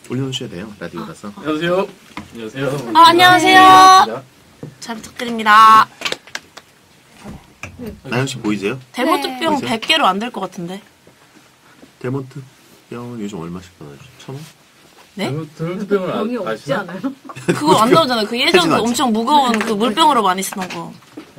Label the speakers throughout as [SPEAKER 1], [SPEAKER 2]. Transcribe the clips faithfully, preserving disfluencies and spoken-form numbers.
[SPEAKER 1] 올려놓으셔야 돼요. 라디오라서.
[SPEAKER 2] 안녕하세요. 안녕하세요.
[SPEAKER 3] 아, 안녕하세요. 잘 부탁드립니다.
[SPEAKER 1] 나연씨 보이세요?
[SPEAKER 3] 데모트병
[SPEAKER 1] 네.
[SPEAKER 3] 백 개로 안 될 것 같은데.
[SPEAKER 1] 데모트 병은 요즘 얼마씩 받아요? 천 원?
[SPEAKER 3] 네?
[SPEAKER 2] 데모트병을 아,
[SPEAKER 4] 병이 없지
[SPEAKER 2] 아시나?
[SPEAKER 4] 않아요?
[SPEAKER 3] 그거 안 나오잖아요. 그 예전 그
[SPEAKER 1] 않죠.
[SPEAKER 3] 엄청 무거운 그 물병으로 많이 쓰던 거.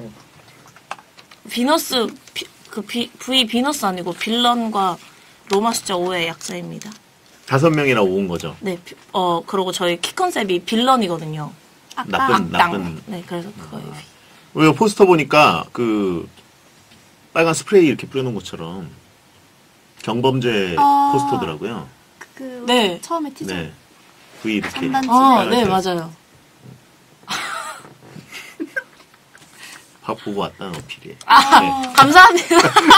[SPEAKER 3] 비너스, 비, 그 비, V 비너스 아니고 빌런과 로마 숫자 오의 약자입니다.
[SPEAKER 1] 다섯 명이나 온 거죠.
[SPEAKER 3] 네, 비- 어, 그리고 저희 키 컨셉이 빌런이거든요.
[SPEAKER 1] 나쁜,
[SPEAKER 3] 악당.
[SPEAKER 1] 나쁜.
[SPEAKER 3] 네, 그래서 그거예요.
[SPEAKER 1] 우리가 포스터 보니까 그 빨간 스프레이 이렇게 뿌려놓은 것처럼 경범죄
[SPEAKER 4] 아.
[SPEAKER 1] 포스터더라고요.
[SPEAKER 4] 그
[SPEAKER 3] 네.
[SPEAKER 4] 처음에 티저
[SPEAKER 1] 네. V 이렇게.
[SPEAKER 4] 삼단지.
[SPEAKER 3] 아,
[SPEAKER 1] 빨간
[SPEAKER 3] 네,
[SPEAKER 1] 색.
[SPEAKER 3] 맞아요.
[SPEAKER 1] 밥 보고 왔다는 어필이에요.
[SPEAKER 3] 아,
[SPEAKER 1] 네.
[SPEAKER 3] 감사합니다.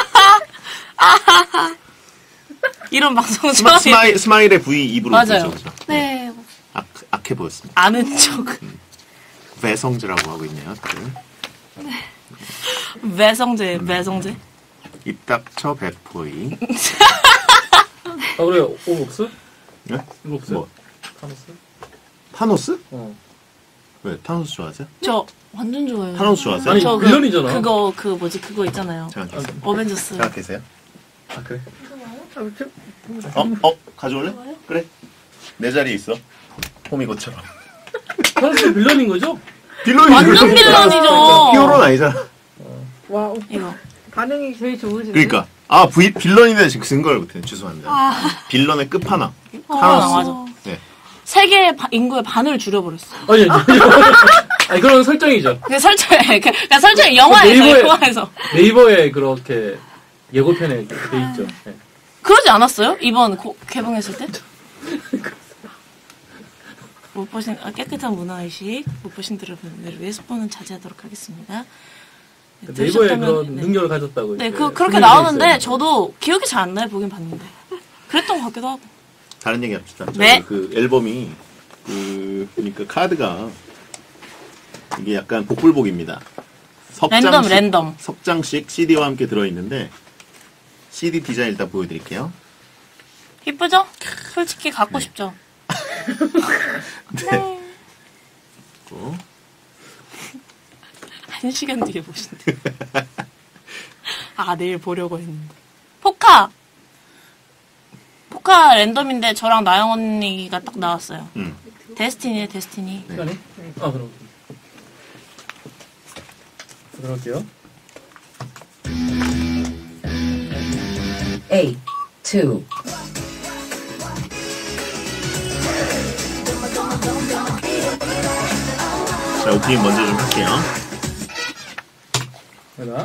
[SPEAKER 3] 이런 방송
[SPEAKER 1] 스마,
[SPEAKER 3] 처음이에요.
[SPEAKER 1] 스마일, 스마일의 V 입으로
[SPEAKER 3] 맞아요.
[SPEAKER 1] 보죠, 그죠?
[SPEAKER 4] 네.
[SPEAKER 1] 악, 악해 보였습니다.
[SPEAKER 3] 아는 척.
[SPEAKER 1] 외성즈라고 하고 있네요. 다들.
[SPEAKER 3] 매성제, 매성제.
[SPEAKER 1] 입 닥쳐 백포이.
[SPEAKER 2] 아 그래요. 오복스?
[SPEAKER 1] 네?
[SPEAKER 2] 오복스?
[SPEAKER 1] 뭐?
[SPEAKER 2] 타노스?
[SPEAKER 1] 타노스?
[SPEAKER 2] 어.
[SPEAKER 1] 왜? 타노스 좋아하세요?
[SPEAKER 3] 저 완전 좋아해요.
[SPEAKER 1] 타노스 좋아하세요?
[SPEAKER 2] 아니
[SPEAKER 3] 저 그-
[SPEAKER 2] 빌런이잖아.
[SPEAKER 3] 그거, 그 뭐지, 그거 있잖아요.
[SPEAKER 1] 잠깐 계세요.
[SPEAKER 3] 어벤져스.
[SPEAKER 1] 잠깐 계세요.
[SPEAKER 2] 아 그래?
[SPEAKER 1] 어? 어? 가져올래? 그래. 내 자리에 있어. 호미고처럼.
[SPEAKER 2] 타노스 빌런인 거죠?
[SPEAKER 1] 빌런이
[SPEAKER 3] 완전 빌런이죠.
[SPEAKER 1] 히어로는 아니잖아.
[SPEAKER 4] 와,
[SPEAKER 3] 이거.
[SPEAKER 4] 반응이 제일 좋으시네.
[SPEAKER 1] 그러니까. 아, V, 빌런인데 지금 생각을 못해. 죄송합니다.
[SPEAKER 3] 아.
[SPEAKER 1] 빌런의 끝판왕.
[SPEAKER 3] 아,
[SPEAKER 1] 타노스.
[SPEAKER 3] 맞아.
[SPEAKER 1] 네.
[SPEAKER 3] 세계 바- 인구의 반을 줄여버렸어.
[SPEAKER 2] 아니 아니. 아니 그런 설정이죠.
[SPEAKER 3] 그 설정에, 그, 그 설정에 영화에서,
[SPEAKER 2] 네이버에-
[SPEAKER 3] 영화에서.
[SPEAKER 2] 네이버에 그렇게 예고편에 돼 있죠. 네.
[SPEAKER 3] 그러지 않았어요? 이번 고, 개봉했을 때? 못 보신, 아, 깨끗한 문화의식, 못 보신 여러분들을 위해 스포는 자제하도록 하겠습니다. 네,
[SPEAKER 2] 네이버에
[SPEAKER 3] 들으셨다면,
[SPEAKER 2] 그런
[SPEAKER 3] 네.
[SPEAKER 2] 능력을 가졌다고.
[SPEAKER 3] 네,
[SPEAKER 2] 이렇게
[SPEAKER 3] 그, 그렇게
[SPEAKER 2] 소문이
[SPEAKER 3] 나오는데,
[SPEAKER 2] 있어요.
[SPEAKER 3] 저도 기억이 잘 안 나요, 보긴 봤는데. 그랬던 것 같기도 하고.
[SPEAKER 1] 다른 얘기 합시다. 저기
[SPEAKER 3] 네.
[SPEAKER 1] 그 앨범이, 그, 보니까 카드가, 이게 약간 복불복입니다.
[SPEAKER 3] 랜덤,
[SPEAKER 1] 석장씩,
[SPEAKER 3] 랜덤.
[SPEAKER 1] 석장씩 씨디와 함께 들어있는데, 씨디 디자인 일단 보여드릴게요.
[SPEAKER 3] 이쁘죠? 솔직히 갖고
[SPEAKER 1] 네.
[SPEAKER 3] 싶죠?
[SPEAKER 1] 네. 또,
[SPEAKER 3] 한 시간 뒤에 보신대. 아, 내일 보려고 했는데. 포카! 포카 랜덤인데 저랑 나영 언니가 딱 나왔어요.
[SPEAKER 1] 음.
[SPEAKER 3] 데스티니에 데스티니.
[SPEAKER 1] 네.
[SPEAKER 2] 시간이? 아 그럼. 들어갈게요.
[SPEAKER 5] eight, two,
[SPEAKER 1] 자, 오프닝 먼저 좀 할게요.
[SPEAKER 2] 하나.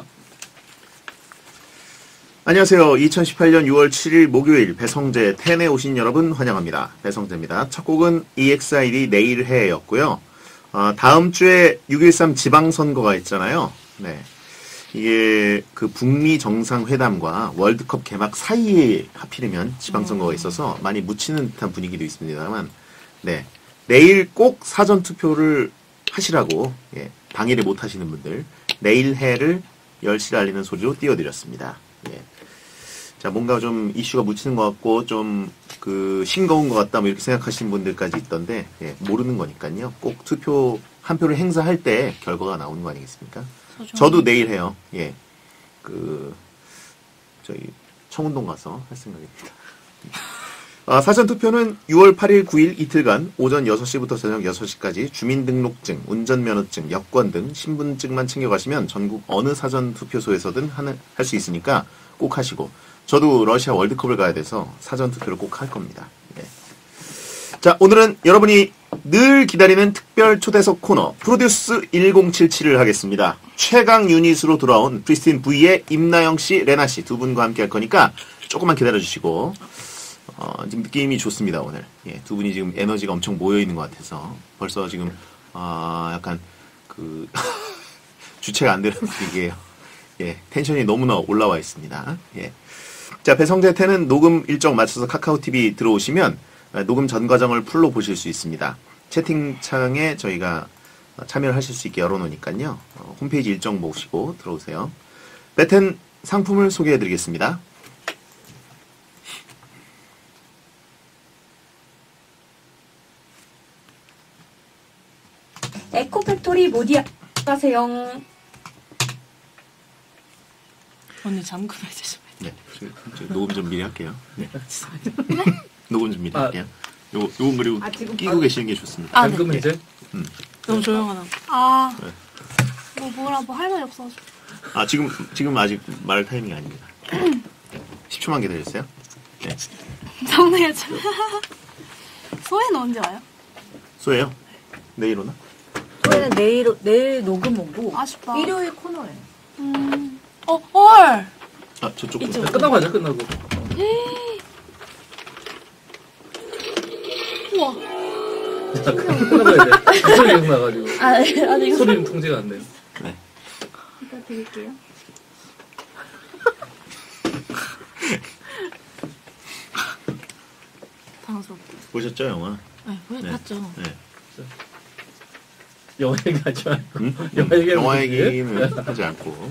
[SPEAKER 1] 안녕하세요. 이천십팔년 유월 칠일 목요일 배성재 텐에 오신 여러분 환영합니다. 배성재입니다. 첫 곡은 이엑스아이디 내일 해였고요. 어, 다음 주에 육점일삼 지방선거가 있잖아요. 네. 이게 그 북미 정상회담과 월드컵 개막 사이에 하필이면 지방선거가 있어서 많이 묻히는 듯한 분위기도 있습니다만, 네. 내일 꼭 사전투표를 하시라고, 예, 방해를 못 하시는 분들, 내일 해를 열시를 알리는 소리로 띄워드렸습니다. 예. 자, 뭔가 좀 이슈가 묻히는 것 같고, 좀, 그, 싱거운 것 같다, 뭐 이렇게 생각하시는 분들까지 있던데, 예, 모르는 거니까요. 꼭 투표, 한 표를 행사할 때 결과가 나오는 거 아니겠습니까?
[SPEAKER 3] 소중한.
[SPEAKER 1] 저도 내일 해요. 예. 그, 저희, 청운동 가서 할 생각입니다. 아, 사전투표는 유월 팔일, 구일 이틀간 오전 여섯 시부터 저녁 여섯 시까지 주민등록증, 운전면허증, 여권 등 신분증만 챙겨가시면 전국 어느 사전투표소에서든 할 수 있으니까 꼭 하시고, 저도 러시아 월드컵을 가야 돼서 사전투표를 꼭 할 겁니다. 네. 자, 오늘은 여러분이 늘 기다리는 특별 초대석 코너 프로듀스 천칠십칠을 하겠습니다. 최강 유닛으로 돌아온 프리스틴 V의 임나영 씨, 레나 씨 두 분과 함께 할 거니까 조금만 기다려 주시고, 어, 지금 느낌이 좋습니다, 오늘. 예, 두 분이 지금 에너지가 엄청 모여있는 것 같아서 벌써 지금, 아, 약간, 그, 주체가 안 되는 분위기예요. 예, 텐션이 너무나 올라와 있습니다. 예. 자, 배성재 텐은 녹음 일정 맞춰서 카카오티비 들어오시면 녹음 전 과정을 풀로 보실 수 있습니다. 채팅창에 저희가 참여를 하실 수 있게 열어놓으니까요. 어, 홈페이지 일정 보시고 들어오세요. 배텐 상품을 소개해드리겠습니다.
[SPEAKER 5] 에코팩토리 모디아 가세요.
[SPEAKER 3] 오늘 잠금 해주시면.
[SPEAKER 1] 네, 지금 저 녹음 좀 미리 할게요. 네. 녹음 좀 미리
[SPEAKER 2] 아.
[SPEAKER 1] 할게요. 요, 요건 그리고
[SPEAKER 4] 아, 지금
[SPEAKER 1] 끼고 계시는 게 좋습니다.
[SPEAKER 3] 아,
[SPEAKER 2] 잠금
[SPEAKER 3] 네.
[SPEAKER 2] 이제
[SPEAKER 3] 너무 조용하다.
[SPEAKER 6] 아,
[SPEAKER 1] 네.
[SPEAKER 6] 뭐 뭐라 뭐 할 말이 없어가지고.
[SPEAKER 1] 아, 지금, 지금 아직 말 타이밍이 아닙니다. 십 초만 기다렸어요? 네.
[SPEAKER 6] 정리해 줘. 소혜는 언제 와요?
[SPEAKER 1] 소예요? 내일 오나?
[SPEAKER 4] 저희는 내일, 내일 녹음 오고,
[SPEAKER 6] 아쉽다.
[SPEAKER 4] 일요일 코너예요.
[SPEAKER 6] 음,
[SPEAKER 3] 어, 헐!
[SPEAKER 1] 아, 저쪽.
[SPEAKER 3] 이쪽.
[SPEAKER 1] 분.
[SPEAKER 2] 끝나고 하자 끝나고.
[SPEAKER 6] 우와.
[SPEAKER 2] 자, 끝나봐야 돼. 소리 계속 나가지고
[SPEAKER 3] 아, 아, 이거.
[SPEAKER 2] 소리는 통제가 안 돼.
[SPEAKER 1] 네.
[SPEAKER 6] 이따 드릴게요.
[SPEAKER 3] 당황스럽다.
[SPEAKER 1] 보셨죠, 영화?
[SPEAKER 3] 네, 왜
[SPEAKER 1] 네.
[SPEAKER 3] 봤죠?
[SPEAKER 1] 네.
[SPEAKER 2] 영화 얘기하지 말고.
[SPEAKER 1] 응?
[SPEAKER 2] 영화 얘기하면
[SPEAKER 1] 영화
[SPEAKER 2] 되지?
[SPEAKER 1] 얘기는 하지 않고.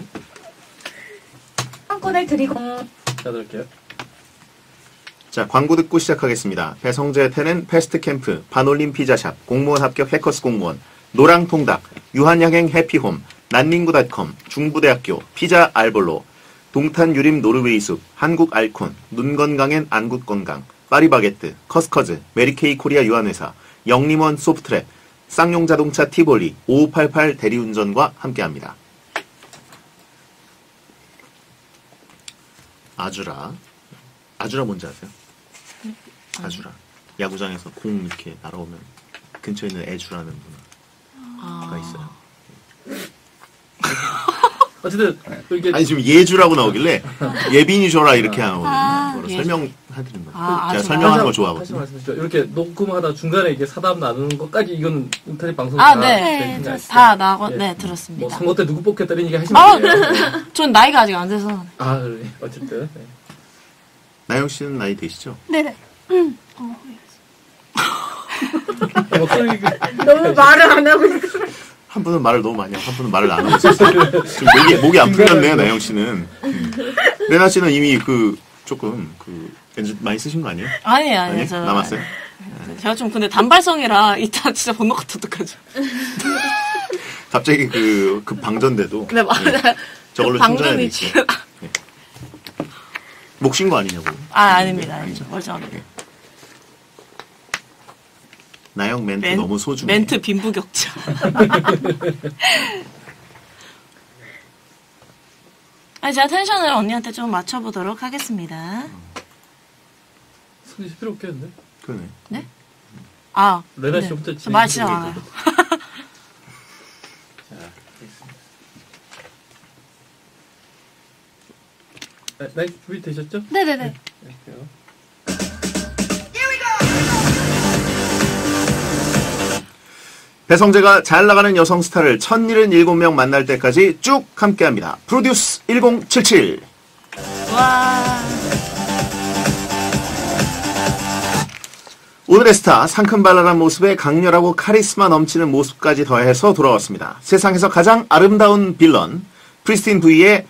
[SPEAKER 5] 한권을 드리고
[SPEAKER 2] 자, 들을게요.
[SPEAKER 1] 자, 광고 듣고 시작하겠습니다. 배성재 태는 패스트 캠프, 반올림 피자샵, 공무원 합격 해커스 공무원, 노랑통닭, 유한양행 해피홈, 난닝구닷컴, 중부대학교, 피자 알볼로, 동탄 유림 노르웨이 숲, 한국 알콘, 눈 건강엔 안국 건강, 파리바게뜨, 커스커즈, 메리케이 코리아 유한회사, 영림원 소프트랩, 쌍용 자동차 티볼리, 오오팔팔 대리운전과 함께합니다. 아주라. 아주라 뭔지 아세요? 아주라. 야구장에서 공 이렇게 날아오면 근처에 있는 애주라는 문화가
[SPEAKER 3] 아.
[SPEAKER 1] 있어요.
[SPEAKER 2] 어쨌든 이게
[SPEAKER 1] 아니 지금 예주라고 나오길래 예빈이 줘라 이렇게 하고
[SPEAKER 6] 아,
[SPEAKER 1] 거로
[SPEAKER 3] 예주.
[SPEAKER 1] 설명해드린 거예요.
[SPEAKER 3] 아,
[SPEAKER 1] 제가
[SPEAKER 3] 아주라.
[SPEAKER 1] 설명하는 걸
[SPEAKER 2] 다시
[SPEAKER 1] 좋아하거든요.
[SPEAKER 2] 말씀하시죠. 이렇게 녹음하다 중간에 이게 사담 나누는 것까지 이건 인터넷 방송
[SPEAKER 3] 아,
[SPEAKER 2] 다
[SPEAKER 3] 네.
[SPEAKER 2] 되는 거 아시죠?
[SPEAKER 3] 다 나고,
[SPEAKER 2] 예.
[SPEAKER 3] 네,
[SPEAKER 2] 뭐
[SPEAKER 3] 들었습니다.
[SPEAKER 2] 선거 때 누구 뽑겠다 이런 얘기 하시면
[SPEAKER 3] 아,
[SPEAKER 2] 안 돼요.
[SPEAKER 3] 전 나이가 아직 안 돼서.
[SPEAKER 2] 아, 그래. 어쨌든. 네.
[SPEAKER 1] 나영 씨는 나이 되시죠?
[SPEAKER 6] 네네. 음. 어,
[SPEAKER 2] 목소리가
[SPEAKER 4] 너무 말을 안 하고 있어.
[SPEAKER 1] 한 분은 말을 너무 많이 하고 한 분은 말을 안 하고 있어요. 지금 목이 목이 안 풀렸네요, 나영 씨는. 음. 레나 씨는 이미 그 조금 그 연주 많이 쓰신 거 아니에요?
[SPEAKER 3] 아니에요, 아니에요.
[SPEAKER 1] 아니?
[SPEAKER 3] 저,
[SPEAKER 1] 남았어요?
[SPEAKER 3] 제가 좀 근데 단발성이라 이따 진짜 못 먹었다 어떡하죠?
[SPEAKER 1] 갑자기 그, 그 방전돼도
[SPEAKER 3] 네, 맞아요.
[SPEAKER 1] 예, 저걸로 충전해야
[SPEAKER 3] 방금이
[SPEAKER 1] 되죠.
[SPEAKER 3] 지금.
[SPEAKER 1] 목쉰 거 아니냐고.
[SPEAKER 3] 아, 아닙니다.
[SPEAKER 1] 네,
[SPEAKER 3] 아니죠. 멀쩡합니다.
[SPEAKER 1] 예. 나영 멘트
[SPEAKER 3] 멘-
[SPEAKER 1] 너무 소중해.
[SPEAKER 3] 멘트 빈부격차. 아니, 제가 텐션을 언니한테 좀 맞춰보도록 하겠습니다.
[SPEAKER 2] 손이 필요 없겠는데?
[SPEAKER 1] 그러네.
[SPEAKER 3] 아,
[SPEAKER 2] 레나
[SPEAKER 3] 네.
[SPEAKER 2] 씨부터
[SPEAKER 3] 저 말 진짜
[SPEAKER 2] 진행해
[SPEAKER 3] 많아요.
[SPEAKER 2] 자, 알겠습니다. 네, 나이 준비 되셨죠?
[SPEAKER 6] 네네네.
[SPEAKER 2] 할게요.
[SPEAKER 1] 배성재가 잘 나가는 여성 스타를 천칠십칠 명 만날 때까지 쭉 함께합니다. 프로듀스 천칠십칠.
[SPEAKER 3] 와.
[SPEAKER 1] 오늘의 스타 상큼발랄한 모습에 강렬하고 카리스마 넘치는 모습까지 더해서 돌아왔습니다. 세상에서 가장 아름다운 빌런 프리스틴 V의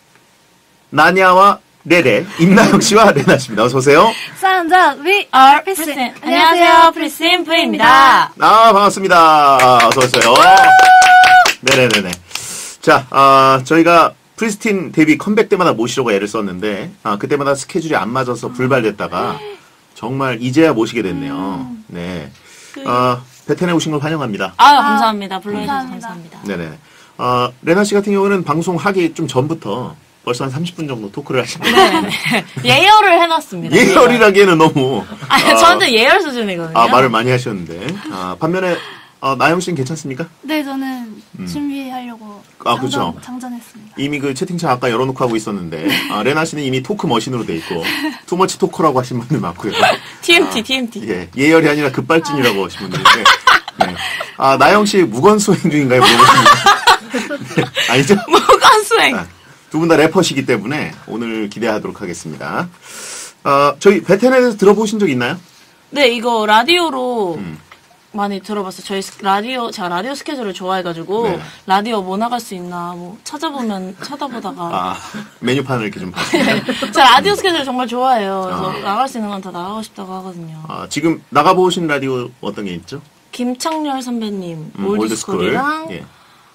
[SPEAKER 1] 나냐와 레레 임나영 씨와 레나 씨입니다. 어서 오세요.
[SPEAKER 6] 산자 위
[SPEAKER 3] 아,
[SPEAKER 6] 프리스틴.
[SPEAKER 3] 프리스틴. 안녕하세요, 프리스틴 V입니다.
[SPEAKER 1] 아 반갑습니다. 어서 오세요. 네네네네. 자, 아, 저희가 프리스틴 데뷔 컴백 때마다 모시려고 애를 썼는데 아, 그때마다 스케줄이 안 맞아서 불발됐다가 정말 이제야 모시게 됐네요. 네. 아, 베텐에 오신 걸 환영합니다.
[SPEAKER 3] 아, 감사합니다. 불러주셔서
[SPEAKER 6] 감사합니다.
[SPEAKER 3] 감사합니다.
[SPEAKER 1] 네네. 아, 레나 씨 같은 경우는 방송하기 좀 전부터 벌써 한 삼십 분 정도 토크를 하신 거예요.
[SPEAKER 3] 네네. 예열을 해놨습니다.
[SPEAKER 1] 예열이라기에는 너무.
[SPEAKER 3] 아니,
[SPEAKER 1] 아,
[SPEAKER 3] 저한테 예열 수준이거든요.
[SPEAKER 1] 아, 말을 많이 하셨는데. 아, 반면에, 아, 나영 씨는 괜찮습니까?
[SPEAKER 6] 네, 저는 준비하려고
[SPEAKER 1] 아,
[SPEAKER 6] 장전,
[SPEAKER 1] 그쵸.
[SPEAKER 6] 장전했습니다.
[SPEAKER 1] 이미 그 채팅창 아까 열어놓고 하고 있었는데, 아, 레나 씨는 이미 토크 머신으로 돼 있고, 투머치 토커라고 하신 분들 많고요.
[SPEAKER 3] 티엠티, 티엠티.
[SPEAKER 1] 예, 예열이 아니라 급발진이라고 하신 분들인데, 네. 아, 나영 씨 무건 수행 중인가요? 물어보십니다. 네, 아니죠?
[SPEAKER 3] 무관 수행.
[SPEAKER 1] 아, 두 분 다 래퍼시기 때문에 오늘 기대하도록 하겠습니다. 어, 저희 베텐에 대해서 들어보신 적 있나요?
[SPEAKER 3] 네, 이거 라디오로
[SPEAKER 1] 음.
[SPEAKER 3] 많이 들어봤어요. 저희 스- 라디오, 제가 라디오 스케줄을 좋아해가지고,
[SPEAKER 1] 네.
[SPEAKER 3] 라디오 뭐 나갈 수 있나, 뭐, 찾아보면, 찾아보다가.
[SPEAKER 1] 아, 메뉴판을 이렇게 좀 봤어요.
[SPEAKER 3] 제가 라디오 스케줄 정말 좋아해요. 그래서
[SPEAKER 1] 아.
[SPEAKER 3] 나갈 수 있는 건 다 나가고 싶다고 하거든요.
[SPEAKER 1] 아, 지금 나가보신 라디오 어떤 게 있죠?
[SPEAKER 3] 김창렬 선배님
[SPEAKER 1] 음,
[SPEAKER 3] 올드스쿨이랑
[SPEAKER 1] 예.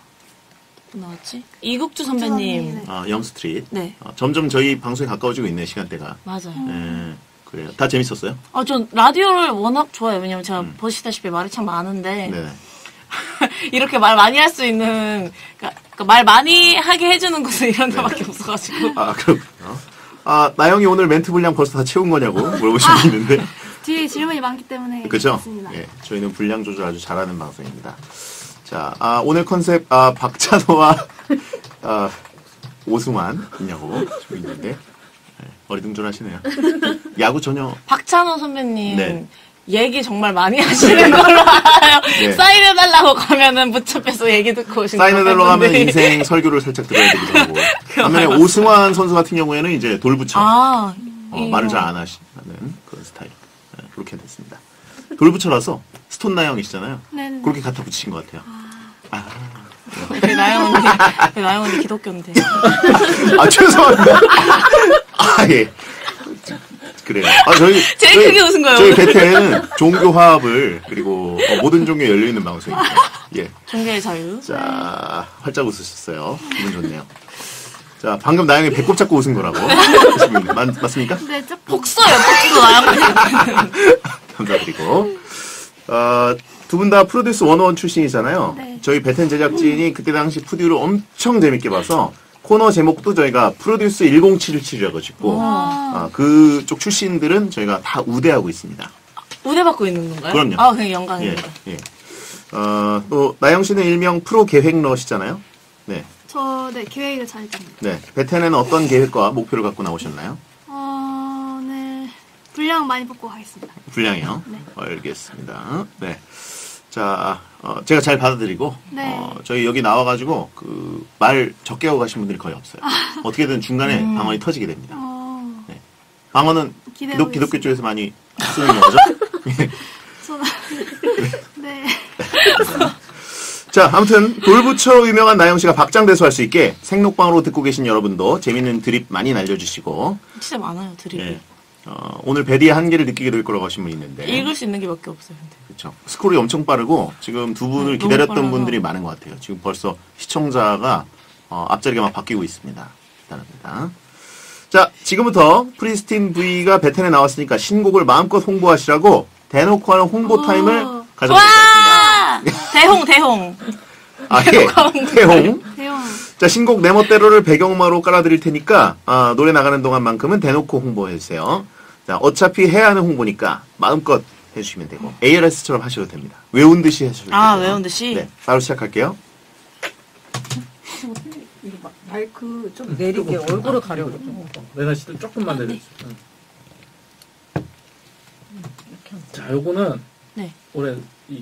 [SPEAKER 3] 또 나왔지? 이국주 선배님.
[SPEAKER 6] 네.
[SPEAKER 1] 아, 영스트릿.
[SPEAKER 3] 네.
[SPEAKER 1] 어, 점점 저희 방송에 가까워지고 있네, 시간대가.
[SPEAKER 3] 맞아요.
[SPEAKER 1] 예, 그래요. 다 재밌었어요?
[SPEAKER 3] 아, 전 라디오를 워낙 좋아해요. 왜냐면 제가
[SPEAKER 1] 음.
[SPEAKER 3] 보시다시피 말이 참 많은데
[SPEAKER 1] 네.
[SPEAKER 3] 이렇게 말 많이 할 수 있는 그러니까, 그러니까 말 많이 하게 해주는 곳은 이런 데밖에 없어가지고.
[SPEAKER 1] 아, 그렇군요. 아, 나영이 오늘 멘트 분량 벌써 다 채운 거냐고 물어보시는 분 있는데.
[SPEAKER 6] 뒤에 질문이 많기 때문에
[SPEAKER 1] 그죠?
[SPEAKER 6] 그렇습니다.
[SPEAKER 1] 예, 저희는 분량 조절 아주 잘하는 방송입니다. 자, 아, 오늘 컨셉, 아, 박찬호와, 아, 오승환 있냐고 지금 있는데. 예, 어리둥절하시네요. 야구 전혀.
[SPEAKER 3] 박찬호 선배님
[SPEAKER 1] 네.
[SPEAKER 3] 얘기 정말 많이 하시는 걸로 알아요.
[SPEAKER 1] 네.
[SPEAKER 3] 사인해달라고 가면은 무첩해서 얘기 듣고 오시는
[SPEAKER 1] 사인해달라고 하면
[SPEAKER 3] 것 같은데.
[SPEAKER 1] 인생 설교를 살짝 들어야 되기도 하고. 반면에
[SPEAKER 3] 맞습니다.
[SPEAKER 1] 오승환 선수 같은 경우에는 이제 돌부처.
[SPEAKER 3] 아,
[SPEAKER 1] 어,
[SPEAKER 3] 이거.
[SPEAKER 1] 말을 잘 안 하시는 그런 스타일. 네, 그렇게 됐습니다. 돌부처라서 스톤 나영이시잖아요.
[SPEAKER 6] 네네.
[SPEAKER 1] 그렇게 갖다 붙이신 것 같아요.
[SPEAKER 3] 네, 나영 언니, 네, 나영 언니 기독교인데.
[SPEAKER 1] 아, 죄송합니다. 아, 예. 그래요. 아, 저희.
[SPEAKER 3] 제일
[SPEAKER 1] 저희,
[SPEAKER 3] 크게 웃은 거예요,
[SPEAKER 1] 저희
[SPEAKER 3] 오늘.
[SPEAKER 1] 베테는 종교 화합을, 그리고 어, 모든 종교 열려있는 방송입니다. 예.
[SPEAKER 3] 종교의 자유.
[SPEAKER 1] 자, 활짝 웃으셨어요. 기분 좋네요. 자, 방금 나영이 배꼽 잡고 웃은 거라고. 하시면 맞, 맞습니까?
[SPEAKER 6] 네, 조금.
[SPEAKER 3] 복서요, 복서 나영 언니.
[SPEAKER 1] 감사드리고. 어, 두 분 다 프로듀스 백일 출신이잖아요.
[SPEAKER 6] 네.
[SPEAKER 1] 저희 베텐 제작진이 그때 당시 푸듀를 엄청 재밌게 봐서 코너 제목도 저희가 프로듀스 천칠십칠이라고 짓고 아, 그쪽 출신들은 저희가 다 우대하고 있습니다.
[SPEAKER 3] 우대 받고 있는 건가요?
[SPEAKER 1] 그럼요.
[SPEAKER 3] 아, 그냥
[SPEAKER 1] 예,
[SPEAKER 3] 영광입니다.
[SPEAKER 1] 예. 어, 또 나영 씨는 일명 프로 계획러시잖아요. 네,
[SPEAKER 6] 저, 네, 계획을 잘 짭니다.
[SPEAKER 1] 네. 베텐에는 어떤 계획과 목표를 갖고 나오셨나요?
[SPEAKER 6] 어, 네. 분량 많이 뽑고 가겠습니다.
[SPEAKER 1] 분량이요.
[SPEAKER 6] 네.
[SPEAKER 1] 알겠습니다. 네. 자, 어, 제가 잘 받아들이고,
[SPEAKER 6] 네.
[SPEAKER 1] 어, 저희 여기 나와가지고, 그, 말 적게 하고 가신 분들이 거의 없어요. 어떻게든 중간에 방언이 터지게 됩니다.
[SPEAKER 6] 어,
[SPEAKER 1] 네. 방언은
[SPEAKER 6] 기대하고
[SPEAKER 1] 기독, 기독교
[SPEAKER 6] 있습니다.
[SPEAKER 1] 쪽에서 많이 쓰는 용어죠? 예.
[SPEAKER 6] 저, 네.
[SPEAKER 1] 자, 아무튼, 돌부처로 유명한 나영 씨가 박장대소 할 수 있게 생록방으로 듣고 계신 여러분도 재밌는 드립 많이 날려주시고,
[SPEAKER 3] 진짜 많아요, 드립이.
[SPEAKER 1] 예. 어, 오늘 베리의 한계를 느끼게 될 거라고 하신 분 있는데.
[SPEAKER 3] 읽을 수 있는 게 몇 개 없어요, 근데.
[SPEAKER 1] 그렇죠. 스크롤이 엄청 빠르고 지금 두 분을
[SPEAKER 3] 네, 너무
[SPEAKER 1] 기다렸던
[SPEAKER 3] 빨라서.
[SPEAKER 1] 분들이 많은 것 같아요. 지금 벌써 시청자가 어, 앞자리가 막 바뀌고 있습니다. 대단합니다. 자, 지금부터 프리스틴 V가 베텐에 나왔으니까 신곡을 마음껏 홍보하시라고 대놓고 하는 홍보 타임을 가져보겠습니다.
[SPEAKER 3] 와! 대홍, 대홍.
[SPEAKER 1] 아, 예. 태홍.
[SPEAKER 6] 대형.
[SPEAKER 1] 자, 신곡 내 멋대로를 배경음악으로 깔아드릴 테니까 아, 노래 나가는 동안만큼은 대놓고 홍보해주세요. 자, 어차피 해야 하는 홍보니까 마음껏 해주시면 되고 에이알에스처럼 하셔도 됩니다. 외운 듯이 하셔도 돼요.
[SPEAKER 3] 아, 외운 듯이?
[SPEAKER 1] 네, 바로 시작할게요.
[SPEAKER 4] 마이크 좀 내리게 얼굴을 가려고.
[SPEAKER 2] 내가 시도 조금만 내려주세요. 응. 자, 요거는
[SPEAKER 3] 네.
[SPEAKER 2] 올해 이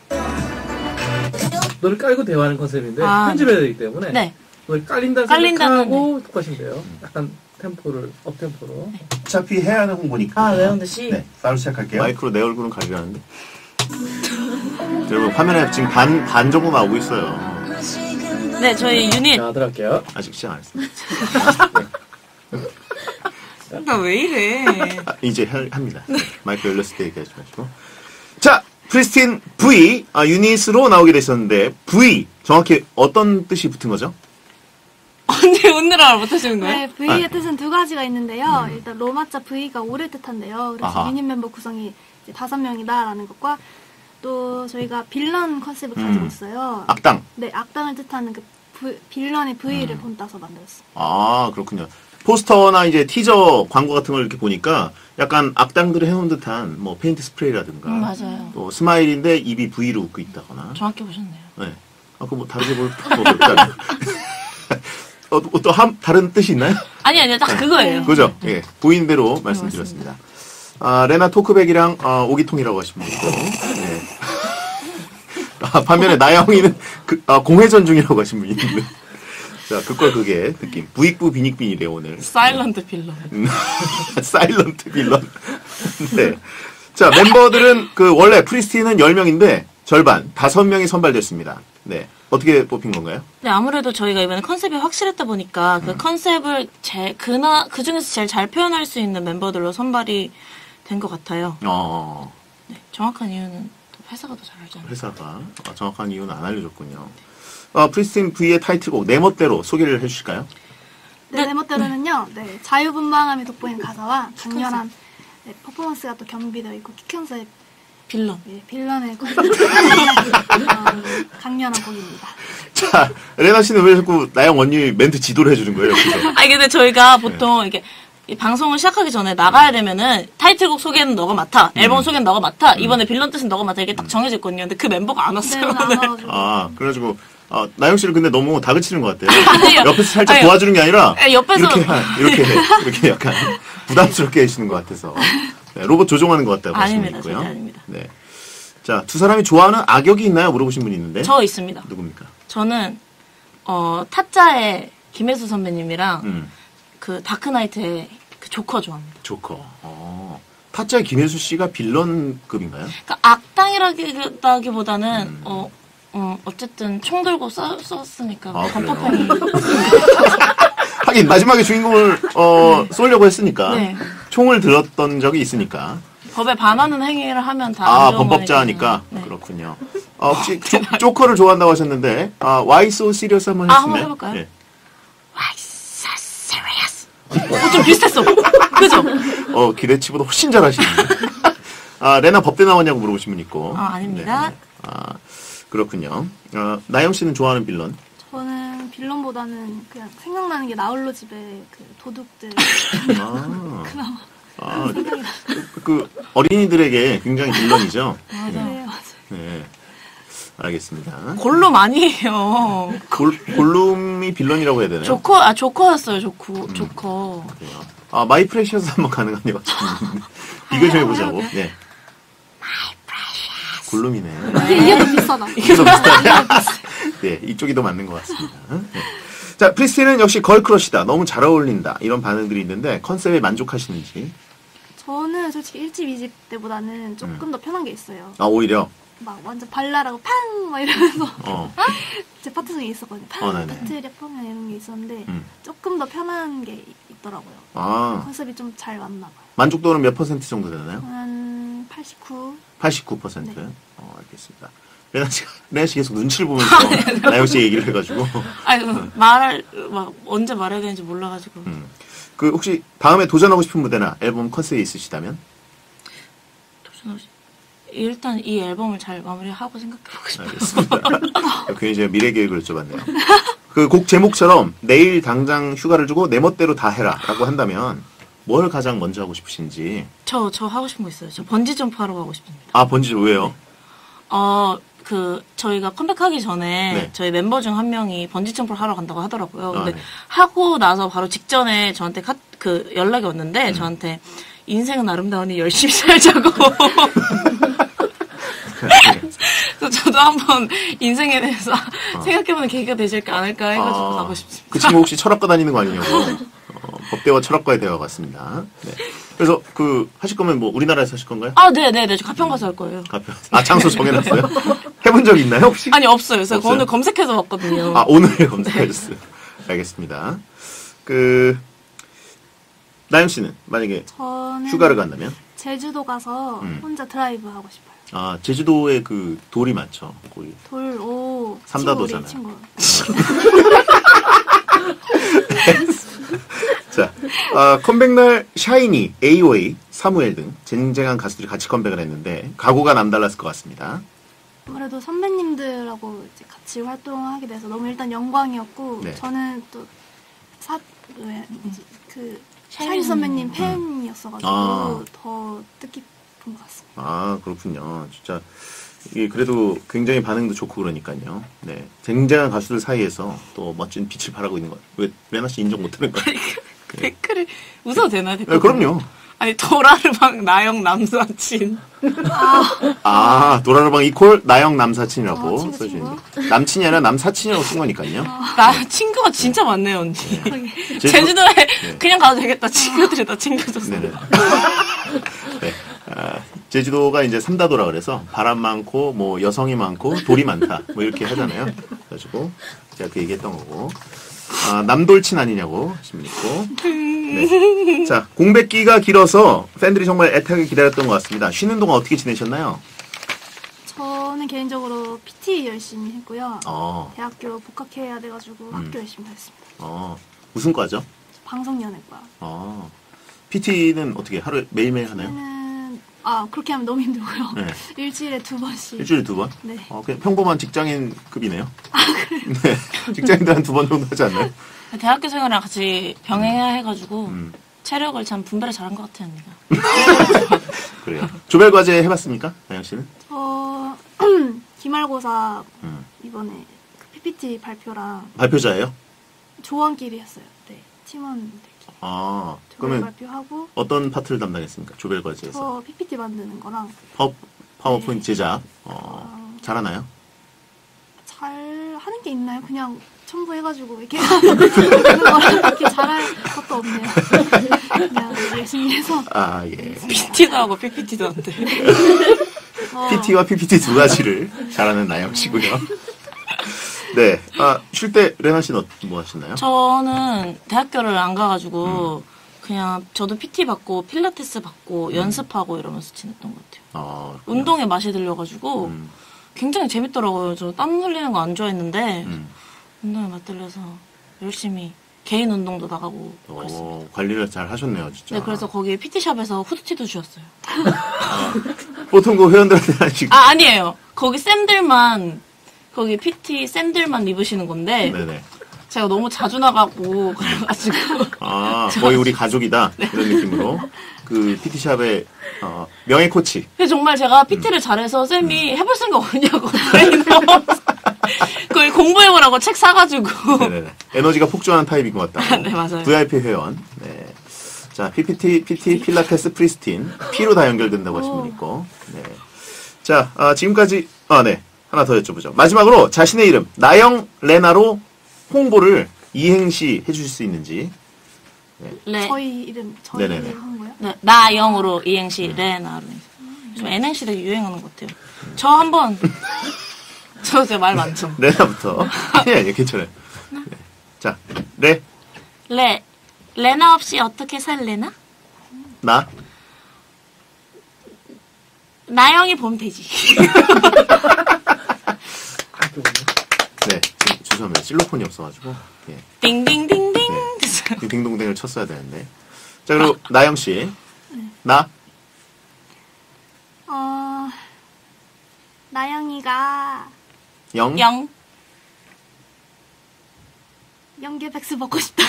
[SPEAKER 2] 너를 깔고 대화하는 컨셉인데
[SPEAKER 3] 아,
[SPEAKER 2] 편집해야 되기 때문에
[SPEAKER 3] 네.
[SPEAKER 2] 너를 깔린다는
[SPEAKER 3] 깔린다는,
[SPEAKER 2] 생각하고 똑같이면 돼요. 약간 템포를 업템포로.
[SPEAKER 1] 어차피 해야 하는 홍보니까.
[SPEAKER 3] 아, 외운 듯이?
[SPEAKER 1] 네, 바로 시작할게요. 마이크로 내 얼굴은 가리라는데. 여러분, 화면에 지금 반, 반 정도 나오고 있어요.
[SPEAKER 3] 네, 저희 유닛.
[SPEAKER 2] 자, 들어갈게요.
[SPEAKER 1] 아직 시작 안 했습니다.
[SPEAKER 3] 나 왜 이래.
[SPEAKER 1] 아, 이제 할- 합니다. 마이크 열렸을 때 얘기하지 마시고. 자, 프리스틴 V, 아, 유닛으로 나오게 되셨는데, V, 정확히 어떤 뜻이 붙은 거죠?
[SPEAKER 3] 언니 웃느라 못하시는 거예요?
[SPEAKER 6] 네, V의
[SPEAKER 1] 아.
[SPEAKER 6] 뜻은 두 가지가 있는데요. 일단 로마자 V가 오를 뜻한데요. 그래서
[SPEAKER 1] 아하.
[SPEAKER 6] 유닛 멤버 구성이 이제 다섯 명이다라는 것과 또 저희가 빌런 컨셉을 가지고
[SPEAKER 1] 음.
[SPEAKER 6] 있어요.
[SPEAKER 1] 악당.
[SPEAKER 6] 네, 악당을 뜻하는 그 V- 빌런의 V를 본따서 만들었어요.
[SPEAKER 1] 아, 그렇군요. 포스터나 이제 티저 광고 같은 걸 이렇게 보니까 약간 악당들이 해놓은 듯한 뭐 페인트 스프레이라든가.
[SPEAKER 3] 음, 맞아요.
[SPEAKER 1] 또 스마일인데 입이 V로 웃고 있다거나.
[SPEAKER 3] 정확히 보셨네요.
[SPEAKER 1] 네. 아, 그 뭐 다르게 볼 필요가 없잖아요. 어, 또 한, 다른 뜻이 있나요?
[SPEAKER 3] 아니, 아니요, 딱 그거예요.
[SPEAKER 1] 그죠? 예. 보인 대로 말씀드렸습니다. 아, 레나 토크백이랑 어, 오기통이라고 하시면 되고. 네. 아, 반면에 나영이는 그, 아, 공회전 중이라고 하신 분이 있는데. 자, 극과 극의 느낌. 부익부 비닉빈이래, 오늘.
[SPEAKER 3] 사일런트 빌런.
[SPEAKER 1] 음, 사일런트 빌런. 네. 자, 멤버들은 그 원래 프리스틴은 열 명인데 절반, 다섯 명이 선발됐습니다. 네. 어떻게 뽑힌 건가요?
[SPEAKER 3] 네, 아무래도 저희가 이번에 컨셉이 확실했다 보니까 그 컨셉을 제, 그나, 그 중에서 제일 잘 표현할 수 있는 멤버들로 선발이 된 것 같아요.
[SPEAKER 1] 어,
[SPEAKER 3] 네, 정확한 이유는 또 회사가 더 잘 알잖아요.
[SPEAKER 1] 회사가 어, 정확한 이유는 안 알려줬군요. 어, 프리스틴 V의 타이틀곡 내 멋대로 소개를 해주실까요?
[SPEAKER 6] 네, 내 멋대로는요. 네, 자유분방함이 돋보이는 가사와 강렬한 네, 퍼포먼스가 또 겸비되어 있고 키컨서의
[SPEAKER 3] 빌런.
[SPEAKER 6] 네, 빌런의 곡 어, 강렬한 곡입니다.
[SPEAKER 1] 자, 레나 씨는 왜 자꾸 나영 언니 멘트 지도를 해주는 거예요? 옆에서?
[SPEAKER 3] 아니 근데 저희가 보통 이게 이 방송을 시작하기 전에 나가야 되면은 타이틀곡 소개는 너가 맡아, 앨범 소개는 너가 맡아, 이번에 빌런 뜻은 너가 맡아 이게 딱 정해져 있거든요. 근데 그 멤버가 안
[SPEAKER 6] 네,
[SPEAKER 3] 왔어요.
[SPEAKER 6] 오늘 안
[SPEAKER 3] 오늘.
[SPEAKER 6] 와가지고.
[SPEAKER 1] 아, 그래가지고 아, 나영 씨를 근데 너무 다그치는 것 같아요.
[SPEAKER 3] 아니요.
[SPEAKER 1] 옆에서 살짝
[SPEAKER 3] 아니요.
[SPEAKER 1] 도와주는 게 아니라
[SPEAKER 3] 아니, 옆에서-
[SPEAKER 1] 이렇게 하- 이렇게 이렇게 약간 부담스럽게 해주시는 것 같아서 네, 로봇 조종하는 것 같다고
[SPEAKER 3] 아닙니다.
[SPEAKER 1] 말씀드리고요.
[SPEAKER 3] 절대 아닙니다.
[SPEAKER 1] 네. 자, 두 사람이 좋아하는 악역이 있나요? 물어보신 분이 있는데.
[SPEAKER 3] 저 있습니다.
[SPEAKER 1] 누굽니까?
[SPEAKER 3] 저는 어 타짜의 김혜수 선배님이랑
[SPEAKER 1] 음,
[SPEAKER 3] 그 다크나이트의 그 조커 좋아합니다.
[SPEAKER 1] 조커. 어. 타짜의 김혜수 씨가 빌런급인가요?
[SPEAKER 3] 그러니까 악당이라기보다는
[SPEAKER 1] 음.
[SPEAKER 3] 어, 어 어쨌든 총 들고 써, 썼으니까
[SPEAKER 1] 아,
[SPEAKER 3] 범퍼팽이.
[SPEAKER 1] 하긴 마지막에 주인공을 어, 쏘려고 했으니까
[SPEAKER 3] 네.
[SPEAKER 1] 총을 들었던 적이 있으니까.
[SPEAKER 3] 법에 반하는 행위를 하면 다
[SPEAKER 1] 아,
[SPEAKER 3] 안 좋은
[SPEAKER 1] 범법자니까.
[SPEAKER 3] 거니까요. 네.
[SPEAKER 1] 그렇군요. 어, 혹시 조, 조커를 좋아한다고 하셨는데, 아, Why So Serious 한번
[SPEAKER 3] 아,
[SPEAKER 1] 해주시나요?
[SPEAKER 3] 한번 해볼까요?
[SPEAKER 1] 네.
[SPEAKER 3] Why so serious? 어, 좀 비슷했어. 그죠?
[SPEAKER 1] 어, 기대치보다 훨씬 잘하시는데. 아, 레나 법대 나왔냐고 물어보신 분 있고.
[SPEAKER 3] 아, 아닙니다.
[SPEAKER 1] 네. 아, 그렇군요. 어, 나영 씨는 좋아하는 빌런?
[SPEAKER 6] 저는 빌런보다는 그냥 생각나는 게 나홀로 집에 그 도둑들
[SPEAKER 1] 아, 아 그, 그 어린이들에게 굉장히 빌런이죠.
[SPEAKER 3] 맞아.
[SPEAKER 6] 네, 맞아요.
[SPEAKER 1] 네, 알겠습니다.
[SPEAKER 3] 골룸 아니에요.
[SPEAKER 1] 골, 골룸이 빌런이라고 해야 되나요?
[SPEAKER 3] 조커, 아, 조커였어요, 조커. 조커.
[SPEAKER 1] 그래요. 아, 마이 프레셔스 한번 가능한지 맞췄는데 비교 좀 해보자고. 네. 골룸이네.
[SPEAKER 6] 이게, 이게 더 비싸다.
[SPEAKER 1] 이게 더 비슷하네. 네, 이쪽이 더 맞는 것 같습니다. 네. 자, 프리스틴은 역시 걸크러시다. 너무 잘 어울린다. 이런 반응들이 있는데 컨셉에 만족하시는지.
[SPEAKER 6] 저는 솔직히 일 집, 이 집 때보다는 조금 더 편한 게 있어요.
[SPEAKER 1] 아, 오히려.
[SPEAKER 6] 막 완전 발랄하고 팡! 막 이러면서
[SPEAKER 1] 어.
[SPEAKER 6] 제 파트송이 있었거든요. 팡!
[SPEAKER 1] 어, 네네.
[SPEAKER 6] 파트리아 펑! 이런 게 있었는데
[SPEAKER 1] 음.
[SPEAKER 6] 조금 더 편한 게 있더라고요.
[SPEAKER 1] 아,
[SPEAKER 6] 컨셉이 좀 잘 맞나 봐요.
[SPEAKER 1] 만족도는 몇 퍼센트 정도 되나요?
[SPEAKER 6] 한 팔십구?
[SPEAKER 1] 팔십구 퍼센트.
[SPEAKER 6] 네.
[SPEAKER 1] 어, 알겠습니다. 레나 씨, 레나 씨 계속 눈치를 보면서 나영 씨 얘기를 해가지고.
[SPEAKER 3] 아니, 말할, 막, 언제 말해야 되는지 몰라가지고.
[SPEAKER 1] 음. 그 혹시 다음에 도전하고 싶은 무대나 앨범 컨셉이 있으시다면?
[SPEAKER 3] 도전하고 일단 이 앨범을 잘 마무리하고 생각해보고 싶어요.
[SPEAKER 1] 알겠습니다. 괜히 제가 미래 계획을 여쭤봤네요. 그 곡 제목처럼 내일 당장 휴가를 주고 내 멋대로 다 해라라고 한다면 뭘 가장 먼저 하고 싶으신지.
[SPEAKER 3] 저, 저 하고 싶은 거 있어요. 저 번지 점프 하러 가고 싶습니다.
[SPEAKER 1] 아, 번지 왜요?
[SPEAKER 3] 어, 그, 저희가 컴백하기 전에
[SPEAKER 1] 네.
[SPEAKER 3] 저희 member 중 한 명이 번지 점프를 하러 간다고 하더라고요.
[SPEAKER 1] 아,
[SPEAKER 3] 근데
[SPEAKER 1] 네.
[SPEAKER 3] 하고 나서 바로 직전에 저한테 카, 그 연락이 왔는데
[SPEAKER 1] 음.
[SPEAKER 3] 저한테 인생은 아름다우니 열심히 살자고. 그래서 저도 한번 인생에 대해서 생각해보는 계기가 되지 않을까 해가지고
[SPEAKER 1] 아,
[SPEAKER 3] 가고 싶습니다.
[SPEAKER 1] 그 친구 혹시 철학과 다니는 거 아니냐고. 어, 법대와 철학과의 대화 같습니다. 네. 그래서 그 하실 거면 뭐 우리나라에서 하실 건가요?
[SPEAKER 3] 아, 네네네. 저 가평 가서 할 거예요.
[SPEAKER 1] 가평. 아, 장소 정해놨어요? 해본 적 있나요 혹시?
[SPEAKER 3] 아니, 없어요. 그래서
[SPEAKER 1] 없어요?
[SPEAKER 3] 오늘 검색해서 왔거든요.
[SPEAKER 1] 아, 오늘 검색하셨어요. 알겠습니다. 그 나영 씨는 만약에
[SPEAKER 6] 저는
[SPEAKER 1] 휴가를 간다면?
[SPEAKER 6] 제주도 가서
[SPEAKER 1] 음.
[SPEAKER 6] 혼자 드라이브 하고 싶어요.
[SPEAKER 1] 아, 제주도에 그 돌이 많죠. 거기.
[SPEAKER 6] 돌, 오,
[SPEAKER 1] 삼다도잖아요.
[SPEAKER 6] 친구, 우리 친구.
[SPEAKER 1] 자, 아, 컴백날 샤이니, 에이오에이, 사무엘 등 쟁쟁한 가수들이 같이 컴백을 했는데 각오가 남달랐을 것 같습니다.
[SPEAKER 6] 아무래도 선배님들하고 이제 같이 활동하게 돼서 너무 일단 영광이었고
[SPEAKER 1] 네.
[SPEAKER 6] 저는 또 사, 왜, 뭐지, 그
[SPEAKER 3] 샤이니
[SPEAKER 6] 샤이니 선배님 팬이었어가지고
[SPEAKER 1] 아.
[SPEAKER 6] 더 뜻깊은 것 같습니다.
[SPEAKER 1] 아, 그렇군요. 진짜 이게 그래도 굉장히 반응도 좋고 그러니까요. 네, 쟁쟁한 가수들 사이에서 또 멋진 빛을 발하고 있는 것. 왜 레나 씨 인정 못하는 거예요?
[SPEAKER 3] 댓글을 웃어도 되나요? 댓글?
[SPEAKER 1] 네, 그럼요.
[SPEAKER 3] 아니, 도라르방 나영 남사친.
[SPEAKER 1] 아, 도라르방 이콜 나영 남사친이라고
[SPEAKER 6] 아, 친구,
[SPEAKER 1] 써주셨는데 남친이 아니라 남사친이라고 쓴 거니까요.
[SPEAKER 3] 나 친구가 진짜 많네요, 언니.
[SPEAKER 1] 제주-
[SPEAKER 3] 제주도에
[SPEAKER 1] 네.
[SPEAKER 3] 그냥 가도 되겠다. 친구들이 다 챙겨줬어.
[SPEAKER 1] 네네. 네. 아, 제주도가 이제 삼다도라 그래서 바람 많고 뭐 여성이 많고 돌이 많다 뭐 이렇게 하잖아요. 그래가지고 제가 그 얘기했던 거고. 아, 남돌친 아니냐고 하시면 있고. 네. 자, 공백기가 길어서 팬들이 정말 애타게 기다렸던 것 같습니다. 쉬는 동안 어떻게 지내셨나요?
[SPEAKER 6] 저 저는 개인적으로 피티 열심히 했고요.
[SPEAKER 1] 어,
[SPEAKER 6] 대학교 복학해야 돼가지고
[SPEAKER 1] 음.
[SPEAKER 6] 학교 열심히 다녔습니다.
[SPEAKER 1] 어, 무슨 과죠?
[SPEAKER 6] 방송연예과.
[SPEAKER 1] 어, 피티는 어떻게 하루에 매일매일 하나요?
[SPEAKER 6] 저는 아 그렇게 하면 너무 힘들고요.
[SPEAKER 1] 네.
[SPEAKER 6] 일주일에 두 번씩.
[SPEAKER 1] 일주일에 두 번?
[SPEAKER 6] 네.
[SPEAKER 1] 어, 그냥 평범한 직장인급이네요. 네. 직장인들 한 두 번 정도 하지 않나요?
[SPEAKER 3] 대학교 생활이랑 같이 병행해야 해가지고
[SPEAKER 1] 음.
[SPEAKER 3] 체력을 참 분배를 잘한 것 같아요, 언니가.
[SPEAKER 1] 그래요. 조별과제 해봤습니까? 나영 씨는?
[SPEAKER 6] 어 기말고사
[SPEAKER 1] 음.
[SPEAKER 6] 이번에 그 피피티 발표랑
[SPEAKER 1] 발표자예요?
[SPEAKER 6] 조원끼리 했어요. 네, 팀원들끼리.
[SPEAKER 1] 아,
[SPEAKER 6] 조별
[SPEAKER 1] 그러면
[SPEAKER 6] 발표하고
[SPEAKER 1] 어떤 파트를 담당했습니까? 조별과제에서.
[SPEAKER 6] 저 피피티 만드는 거랑
[SPEAKER 1] 파워, 파워포인트
[SPEAKER 6] 네.
[SPEAKER 1] 제작. 어, 잘하나요?
[SPEAKER 6] 잘 하는 게 있나요? 그냥 첨부해가지고 이렇게 하는 거랑 이렇게 잘할 것도 없네요. 그냥 열심히 해서
[SPEAKER 1] 아, 예.
[SPEAKER 3] 피티도 하고 피피티도 한대.
[SPEAKER 6] 어,
[SPEAKER 1] 피티와 피피티 두 가지를 잘하는 나영 씨고요. 네. 아, 쉴 때 레나 씨는 어- 뭐 하시나요?
[SPEAKER 3] 저는 대학교를 안 가가지고 그냥 저도 피티 받고 필라테스 받고 연습하고 이러면서 지냈던 것 같아요.
[SPEAKER 1] 어,
[SPEAKER 3] 운동에 맛이 들려가지고
[SPEAKER 1] 음,
[SPEAKER 3] 굉장히 재밌더라고요. 저 땀 흘리는 거 안 좋아했는데
[SPEAKER 1] 음.
[SPEAKER 3] 운동에 맛들려서 열심히 개인 운동도 나가고 그랬어요.
[SPEAKER 1] 어, 관리를 잘 하셨네요, 진짜.
[SPEAKER 3] 네, 그래서 거기 피티샵에서 후드티도 주셨어요.
[SPEAKER 1] 보통 그 회원들한테 하나씩.
[SPEAKER 3] 아, 아니에요. 거기 쌤들만, 거기 피티 쌤들만 입으시는 건데,
[SPEAKER 1] 네네.
[SPEAKER 3] 제가 너무 자주 나가고, 그래가지고.
[SPEAKER 1] 아, 거의 우리 가족이다. 이런 느낌으로. 그 피티샵의 어, 명예 코치.
[SPEAKER 3] 근데 정말 제가 피티를 잘해서 쌤이 해볼 생각 없냐고. 거기 공부해보라고 책 사가지고.
[SPEAKER 1] 네네네. 에너지가 폭주하는 타입인 것 같다.
[SPEAKER 3] 네, 맞아요.
[SPEAKER 1] 브이아이피 회원. 네. 자, 피피티, 피티, 필라테스, 프리스틴. P로 다 연결된다고 하신 분 있고. 네. 자, 아, 지금까지, 아, 네. 하나 더 여쭤보죠. 마지막으로 자신의 이름, 나영 레나로 홍보를 이행시 해주실 수 있는지.
[SPEAKER 3] 네.
[SPEAKER 6] 저희 이름 저희
[SPEAKER 1] 네네네.
[SPEAKER 6] 이름 한 거예요?
[SPEAKER 3] 네, 나영으로 이행시, 레나로. 요즘 N행시 되게 유행하는 것 같아요. 저 한번, 저 제가 말 많죠.
[SPEAKER 1] 레나부터. 아니, 아니, 괜찮아요. 네. 자, 레,
[SPEAKER 3] 레, 레나 없이 어떻게 살래나?
[SPEAKER 1] 나,
[SPEAKER 3] 나영이 보면 되지.
[SPEAKER 1] 네. 지금 죄송합니다. 실로폰이 없어가지고. 예.
[SPEAKER 3] 띵띵띵띵.
[SPEAKER 1] 네.
[SPEAKER 3] 됐어요.
[SPEAKER 1] 이 딩동댕을 쳤어야 되는데. 자, 그리고 나영 씨. 나,
[SPEAKER 6] 어 나영이가
[SPEAKER 1] 영,
[SPEAKER 3] 영.
[SPEAKER 6] 연계백수 먹고 싶다.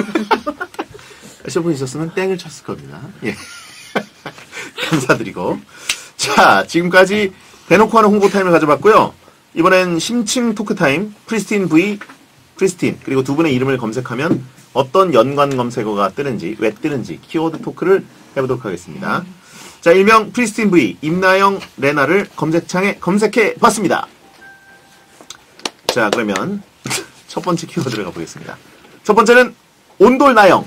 [SPEAKER 1] 실로폰이 있었으면 땡을 쳤을 겁니다. 예. 감사드리고. 자, 지금까지 대놓고 하는 홍보 타임을 가져봤고요. 이번엔 심층 토크 타임, 프리스틴 V, 프리스틴, 그리고 두 분의 이름을 검색하면 어떤 연관 검색어가 뜨는지, 왜 뜨는지, 키워드 토크를 해보도록 하겠습니다. 자, 일명 프리스틴 V, 임나영, 레나를 검색창에 검색해 봤습니다. 자, 그러면 첫 번째 키워드를 가보겠습니다. 첫 번째는 온돌 나영.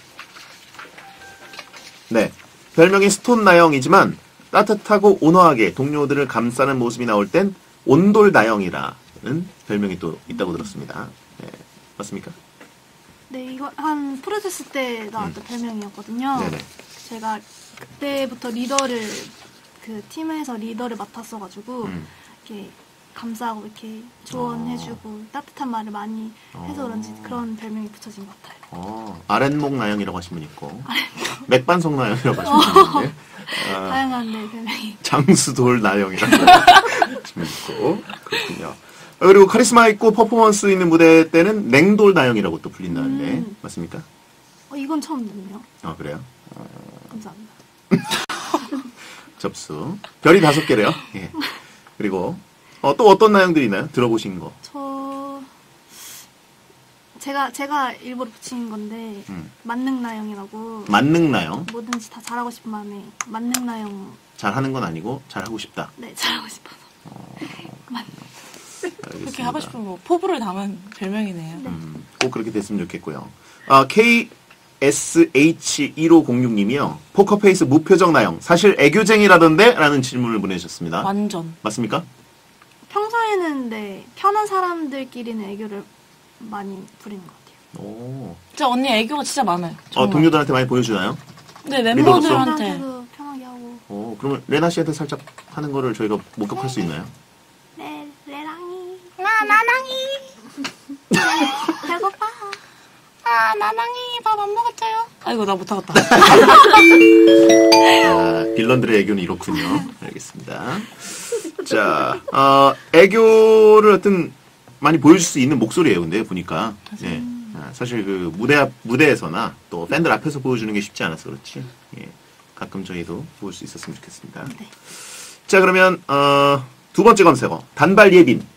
[SPEAKER 1] 네. 별명이 스톤 나영이지만 따뜻하고 온화하게 동료들을 감싸는 모습이 나올 땐 온돌 나영이라는 별명이 또 있다고 들었습니다. 네. 맞습니까?
[SPEAKER 6] 네, 이거 한 프로세스 때 나왔던 별명이었거든요.
[SPEAKER 1] 네네.
[SPEAKER 6] 제가 그때부터 리더를 그 팀에서 리더를 맡았어가지고
[SPEAKER 1] 음.
[SPEAKER 6] 이렇게 감싸고 이렇게 조언해주고 따뜻한 말을 많이 해서
[SPEAKER 1] 어.
[SPEAKER 6] 그런지 그런 별명이 붙여진 것 같아요.
[SPEAKER 1] 어, 아랫목 나영이라고 하신 분 있고, 맥반석 나영이라고 하신 분 있는데, 아,
[SPEAKER 6] 다양한 네, 별명이.
[SPEAKER 1] 장수돌 나영이라고 하신 분 있고, 그렇군요. 어, 그리고 카리스마 있고 퍼포먼스 있는 무대 때는 냉돌 나영이라고 또 불린다는데,
[SPEAKER 6] 음.
[SPEAKER 1] 맞습니까?
[SPEAKER 6] 어, 이건 처음 듣네요.
[SPEAKER 1] 아, 그래요?
[SPEAKER 6] 감사합니다.
[SPEAKER 1] 접수. 별이 다섯 개래요. 예. 그리고, 어, 또 어떤 나영들이 있나요? 들어보신 거.
[SPEAKER 6] 저 제가 제가 일부러 붙인 건데
[SPEAKER 1] 음.
[SPEAKER 6] 만능나영이라고
[SPEAKER 1] 만능나영.
[SPEAKER 6] 뭐든지 다 잘하고 싶은 마음에 만능나영.
[SPEAKER 1] 잘하는 건 아니고, 잘하고 싶다.
[SPEAKER 6] 네, 잘하고 싶어서. 만-
[SPEAKER 3] 그렇게 하고 싶은 뭐 포부를 담은 별명이네요.
[SPEAKER 1] 음, 꼭 그렇게 됐으면 좋겠고요. 아, 케이에스에이치 일오공육 님이요. 포커페이스 무표정 나영. 사실 애교쟁이라던데? 라는 질문을 보내주셨습니다.
[SPEAKER 3] 완전.
[SPEAKER 1] 맞습니까?
[SPEAKER 6] 평소에는 네 편한 사람들끼리는 애교를 많이 부리는 것 같아요.
[SPEAKER 1] 오.
[SPEAKER 3] 진짜 언니 애교가 진짜 많아요.
[SPEAKER 1] 어,
[SPEAKER 3] 정말.
[SPEAKER 1] 동료들한테 많이 보여주나요?
[SPEAKER 3] 네,
[SPEAKER 1] 리더로서?
[SPEAKER 3] 멤버들한테.
[SPEAKER 6] 사람들도 편하게 하고.
[SPEAKER 1] 오, 그러면 레나 씨한테 살짝 하는 거를 저희가 목격할 수 있나요?
[SPEAKER 3] 나낭이 밥 안 먹었어요. 아이고, 나 못하겠다.
[SPEAKER 1] 아, 빌런들의 애교는 이렇군요. 알겠습니다. 자, 어, 애교를 어떤 많이 보여줄 수 있는 목소리예요. 근데 보니까 예. 아, 사실 그 무대 앞 무대에서나 또 팬들 앞에서 보여주는 게 쉽지 않아서 그렇지. 예. 가끔 저희도 볼 수 있었으면 좋겠습니다.
[SPEAKER 3] 네.
[SPEAKER 1] 자, 그러면 어, 두 번째 검색어 단발 예빈.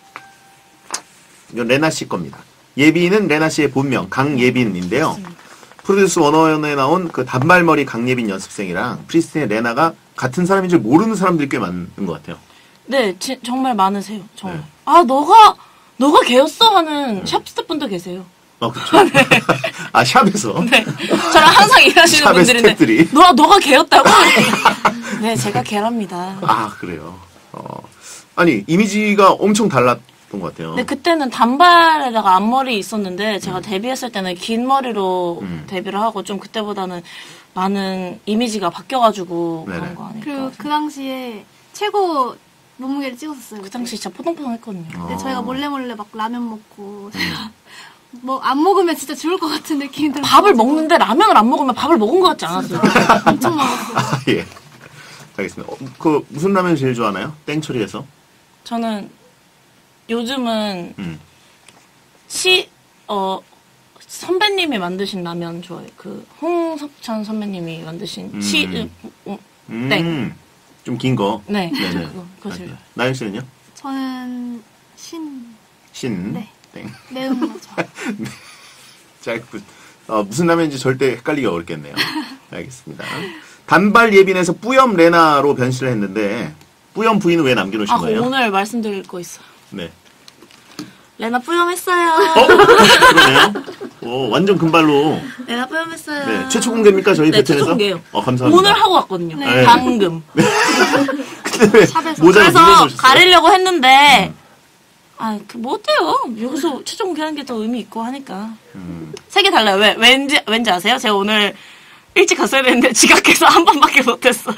[SPEAKER 1] 이건 레나 씨 겁니다. 예빈은 레나 씨의 본명 강예빈인데요.
[SPEAKER 3] 맞습니다.
[SPEAKER 1] 프로듀스 원어원에 나온 그 단발머리 강예빈 연습생이랑 프리스틴의 레나가 같은 사람인 줄 모르는 사람들이 꽤 많은 것 같아요.
[SPEAKER 3] 네, 지, 정말 많으세요. 정말.
[SPEAKER 1] 네.
[SPEAKER 3] 아, 너가 너가 걔였어 하는 샵 스태프분도 계세요.
[SPEAKER 1] 어, 그렇죠. 아, 샵에서.
[SPEAKER 3] 네, 저랑 항상 일하시는
[SPEAKER 1] 샵의
[SPEAKER 3] 분들인데
[SPEAKER 1] 스태프들이.
[SPEAKER 3] 너 너가 걔였다고? 네, 제가 걔랍니다.
[SPEAKER 1] 아, 그래요. 어. 아니, 이미지가 엄청 달랐던 것 같아요.
[SPEAKER 3] 근데 그때는 단발에다가 앞머리 있었는데 제가 데뷔했을 때는 긴 머리로
[SPEAKER 1] 음.
[SPEAKER 3] 데뷔를 하고 좀 그때보다는 많은 이미지가 바뀌어가지고
[SPEAKER 1] 네네.
[SPEAKER 3] 그런 거 아닐까.
[SPEAKER 6] 그리고 그 당시에 최고 몸무게를 찍었었어요.
[SPEAKER 3] 그 당시 진짜 포동포동했거든요.
[SPEAKER 6] 근데
[SPEAKER 1] 어.
[SPEAKER 6] 저희가 몰래 몰래 막 라면 먹고 뭐 안 먹으면 진짜 죽을 것 같은 느낌이 들어요.
[SPEAKER 3] 밥을 먹는데 라면을 안 먹으면 밥을 먹은 것 같지 않았어요?
[SPEAKER 6] 엄청 먹었어요.
[SPEAKER 1] 아, 예. 알겠습니다. 어, 그, 무슨 라면 제일 좋아하나요? 땡처리에서?
[SPEAKER 3] 저는 요즘은
[SPEAKER 1] 음.
[SPEAKER 3] 시, 어, 선배님이 만드신 라면 좋아해요. 그, 홍석천 선배님이 만드신
[SPEAKER 1] 음.
[SPEAKER 3] 시, 음, 음,
[SPEAKER 1] 음.
[SPEAKER 3] 땡.
[SPEAKER 1] 좀 긴 거.
[SPEAKER 3] 네.
[SPEAKER 1] 네네.
[SPEAKER 3] 그거, 그거 제일.
[SPEAKER 1] 나영 씨는요?
[SPEAKER 6] 저는 신
[SPEAKER 1] 신.
[SPEAKER 6] 네.
[SPEAKER 1] 땡.
[SPEAKER 6] 매운 거 좋아.
[SPEAKER 1] 자, 그, 어, 무슨 라면인지 절대 헷갈리기 어렵겠네요. 알겠습니다. 단발 예빈에서 뿌염 레나로 변신을 했는데, 뿌염 부인은 왜 남겨놓으신
[SPEAKER 3] 아,
[SPEAKER 1] 거예요?
[SPEAKER 3] 오늘 말씀드릴 거 있어요.
[SPEAKER 1] 네.
[SPEAKER 3] 레나 뿌염했어요.
[SPEAKER 1] 어? 그러네요. 오, 완전 금발로.
[SPEAKER 3] 레나 뿌염했어요.
[SPEAKER 1] 네. 최초 공개입니까? 저희
[SPEAKER 3] 네,
[SPEAKER 1] 베텐에서?
[SPEAKER 3] 최초 공개예요.
[SPEAKER 1] 어, 감사합니다.
[SPEAKER 3] 오늘 하고 왔거든요.
[SPEAKER 1] 네.
[SPEAKER 3] 방금.
[SPEAKER 1] 근데 왜
[SPEAKER 6] 샵에서.
[SPEAKER 1] 모자를
[SPEAKER 3] 그래서
[SPEAKER 1] 눌러놓으셨어요?
[SPEAKER 3] 가리려고 했는데, 아, 그, 뭐 어때요? 여기서 최종 공개하는 게 더 의미 있고 하니까.
[SPEAKER 1] 음.
[SPEAKER 3] 세 개 달라요. 왜, 왠지, 왠지 아세요? 제가 오늘 일찍 갔어야 되는데 지각해서 한 번밖에 못했어요.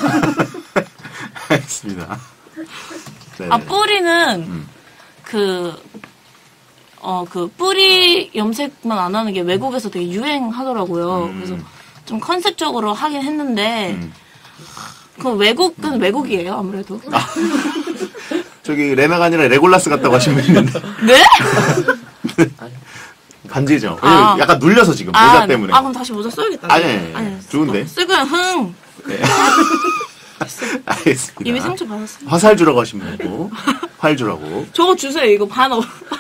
[SPEAKER 1] 알겠습니다. 네.
[SPEAKER 3] 아, 뿌리는,
[SPEAKER 1] 음.
[SPEAKER 3] 그, 어, 그, 뿌리 염색만 안 하는 게 외국에서 되게 유행하더라고요.
[SPEAKER 1] 음.
[SPEAKER 3] 그래서 좀 컨셉적으로 하긴 했는데,
[SPEAKER 1] 음.
[SPEAKER 3] 그 외국은 외국이에요, 아무래도.
[SPEAKER 1] 저기 레나가 아니라 레골라스 같다고 하신 분 있는데.
[SPEAKER 3] 네?
[SPEAKER 1] 반지죠. 왜냐면
[SPEAKER 3] 아.
[SPEAKER 1] 약간 눌려서 지금 모자
[SPEAKER 3] 아,
[SPEAKER 1] 때문에.
[SPEAKER 3] 아, 그럼 다시 모자 써야겠다.
[SPEAKER 1] 아니, 아니, 아니. 좋은데?
[SPEAKER 3] 쓰고 흥.
[SPEAKER 1] 네. 알겠습니다.
[SPEAKER 3] 이미 상처 받았어요.
[SPEAKER 1] 화살 주라고 하신 분이고, 활 주라고.
[SPEAKER 3] 저거 주세요, 이거 반 어.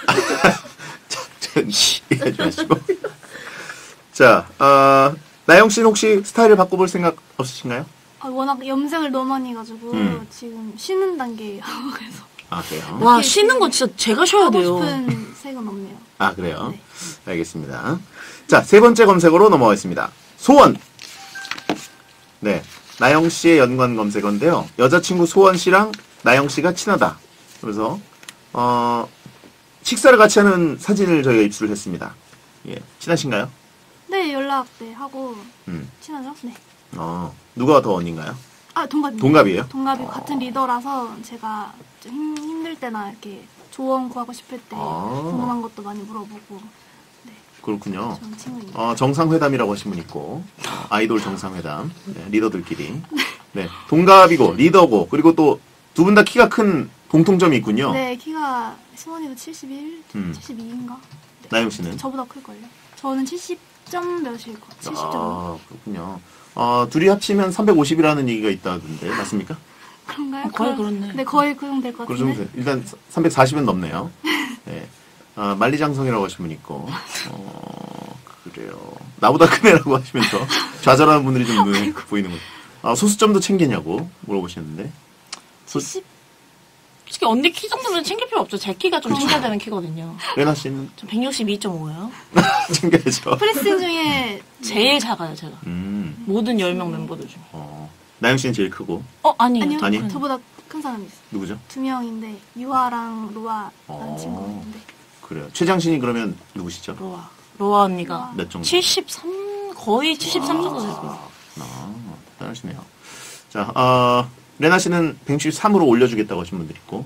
[SPEAKER 1] 이해하지 마시고. 자, 어, 나영 씨는 혹시 스타일을 바꿔볼 생각 없으신가요?
[SPEAKER 6] 아, 워낙 염색을 너무 많이 해가지고
[SPEAKER 1] 음.
[SPEAKER 6] 지금 쉬는 단계예요. 그래서
[SPEAKER 1] 아, 그래요?
[SPEAKER 3] 와, 쉬는 거 진짜 제가 쉬어야
[SPEAKER 6] 하고
[SPEAKER 3] 돼요.
[SPEAKER 6] 싶은 색은 없네요.
[SPEAKER 1] 아, 그래요? 알겠습니다. 자, 세 번째 검색어로 넘어가겠습니다. 소원. 네. 나영 씨의 연관 검색어인데요. 여자친구 소원 씨랑 나영 씨가 친하다. 그래서, 어, 식사를 같이 하는 사진을 저희가 입수를 했습니다. 예. 친하신가요?
[SPEAKER 6] 네, 연락 네 하고
[SPEAKER 1] 음.
[SPEAKER 6] 친하죠? 네.
[SPEAKER 1] 어, 누가 더 언니인가요?
[SPEAKER 6] 아, 동갑입니다.
[SPEAKER 1] 동갑이에요?
[SPEAKER 6] 동갑이
[SPEAKER 1] 어.
[SPEAKER 6] 같은 리더라서 제가 좀 힘, 힘들 때나 이렇게 조언 구하고 싶을 때
[SPEAKER 1] 아.
[SPEAKER 6] 궁금한 것도 많이 물어보고 네,
[SPEAKER 1] 그렇군요.
[SPEAKER 6] 좋은 친구입니다.
[SPEAKER 1] 어, 정상회담이라고 하신 분 있고, 어, 아이돌 정상회담, 네, 리더들끼리. 네, 동갑이고, 리더고, 그리고 또 두 분 다 키가 큰 공통점이 있군요.
[SPEAKER 6] 네, 키가 승원이도 칠십일,
[SPEAKER 1] 음.
[SPEAKER 6] 칠십이인가? 네.
[SPEAKER 1] 나영 씨는?
[SPEAKER 6] 저보다 클걸요. 저는 칠십 점 몇일 거, 칠십 점.
[SPEAKER 1] 아, 그렇군요. 어, 둘이 합치면 삼백오십이라는 얘기가 있다던데, 맞습니까?
[SPEAKER 6] 그런가요?
[SPEAKER 3] 어, 거의
[SPEAKER 6] 그럼-
[SPEAKER 3] 그렇네.
[SPEAKER 6] 네, 거의 그 정도 될 것
[SPEAKER 1] 그
[SPEAKER 6] 같은데.
[SPEAKER 1] 정도, 일단 삼백사십은 넘네요. 네. 아, 만리장성이라고 하신 분 있고, 어, 그래요. 나보다 크네라고 하시면서 좌절하는 분들이 좀 눈에 보이는 거예요. 아, 소수점도 챙기냐고 물어보시는데. 소,
[SPEAKER 6] 칠십?
[SPEAKER 3] 솔직히 언니 키 정도면 챙길 필요 없죠. 제 키가 좀 챙겨야 되는 키거든요.
[SPEAKER 1] 레나 씨는
[SPEAKER 3] 저 백육십이 점 오예요.
[SPEAKER 1] 챙겨야죠.
[SPEAKER 6] 프레싱 중에
[SPEAKER 3] 제일 작아요, 제가.
[SPEAKER 1] 음,
[SPEAKER 3] 모든 열 명 멤버들 중에.
[SPEAKER 1] 어, 나영 씨는 제일 크고,
[SPEAKER 3] 어, 아니에요.
[SPEAKER 6] 아니요,
[SPEAKER 1] 아니?
[SPEAKER 6] 저보다 큰 사람이 있어요.
[SPEAKER 1] 누구죠?
[SPEAKER 6] 두 명인데 유아랑 로아라는
[SPEAKER 1] 어.
[SPEAKER 6] 친구가 있는데
[SPEAKER 1] 그래요. 최장신이 그러면 누구시죠?
[SPEAKER 3] 로아. 로아 언니가
[SPEAKER 1] 몇 정도?
[SPEAKER 3] 칠십삼, 거의 칠십삼 정도 되고.
[SPEAKER 1] 아, 대단하시네요. 자, 어, 레나 씨는 백육십삼으로 올려주겠다고 하신 분들 있고,
[SPEAKER 3] 어,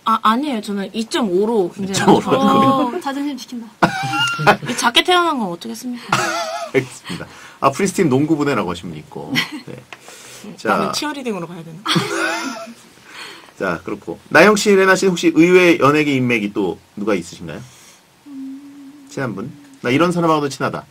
[SPEAKER 3] 아, 아니에요. 저는 이 점 오로 굉장히
[SPEAKER 1] 이 점 오로
[SPEAKER 3] 좋아해요.
[SPEAKER 6] 어, 자존심 지킨다.
[SPEAKER 3] 작게 태어난 건 어떻겠습니까?
[SPEAKER 1] 알겠습니다. 아, 프리스틴 농구부대라고 하시면 있고. 네.
[SPEAKER 3] 나는
[SPEAKER 1] 자,
[SPEAKER 3] 치어리딩으로 가야 되나?
[SPEAKER 1] 자, 그렇고. 나영 씨, 레나 씨 혹시 의외 연예계 인맥이 또 누가 있으신가요? 친한 분? 나 이런 사람하고도 친하다.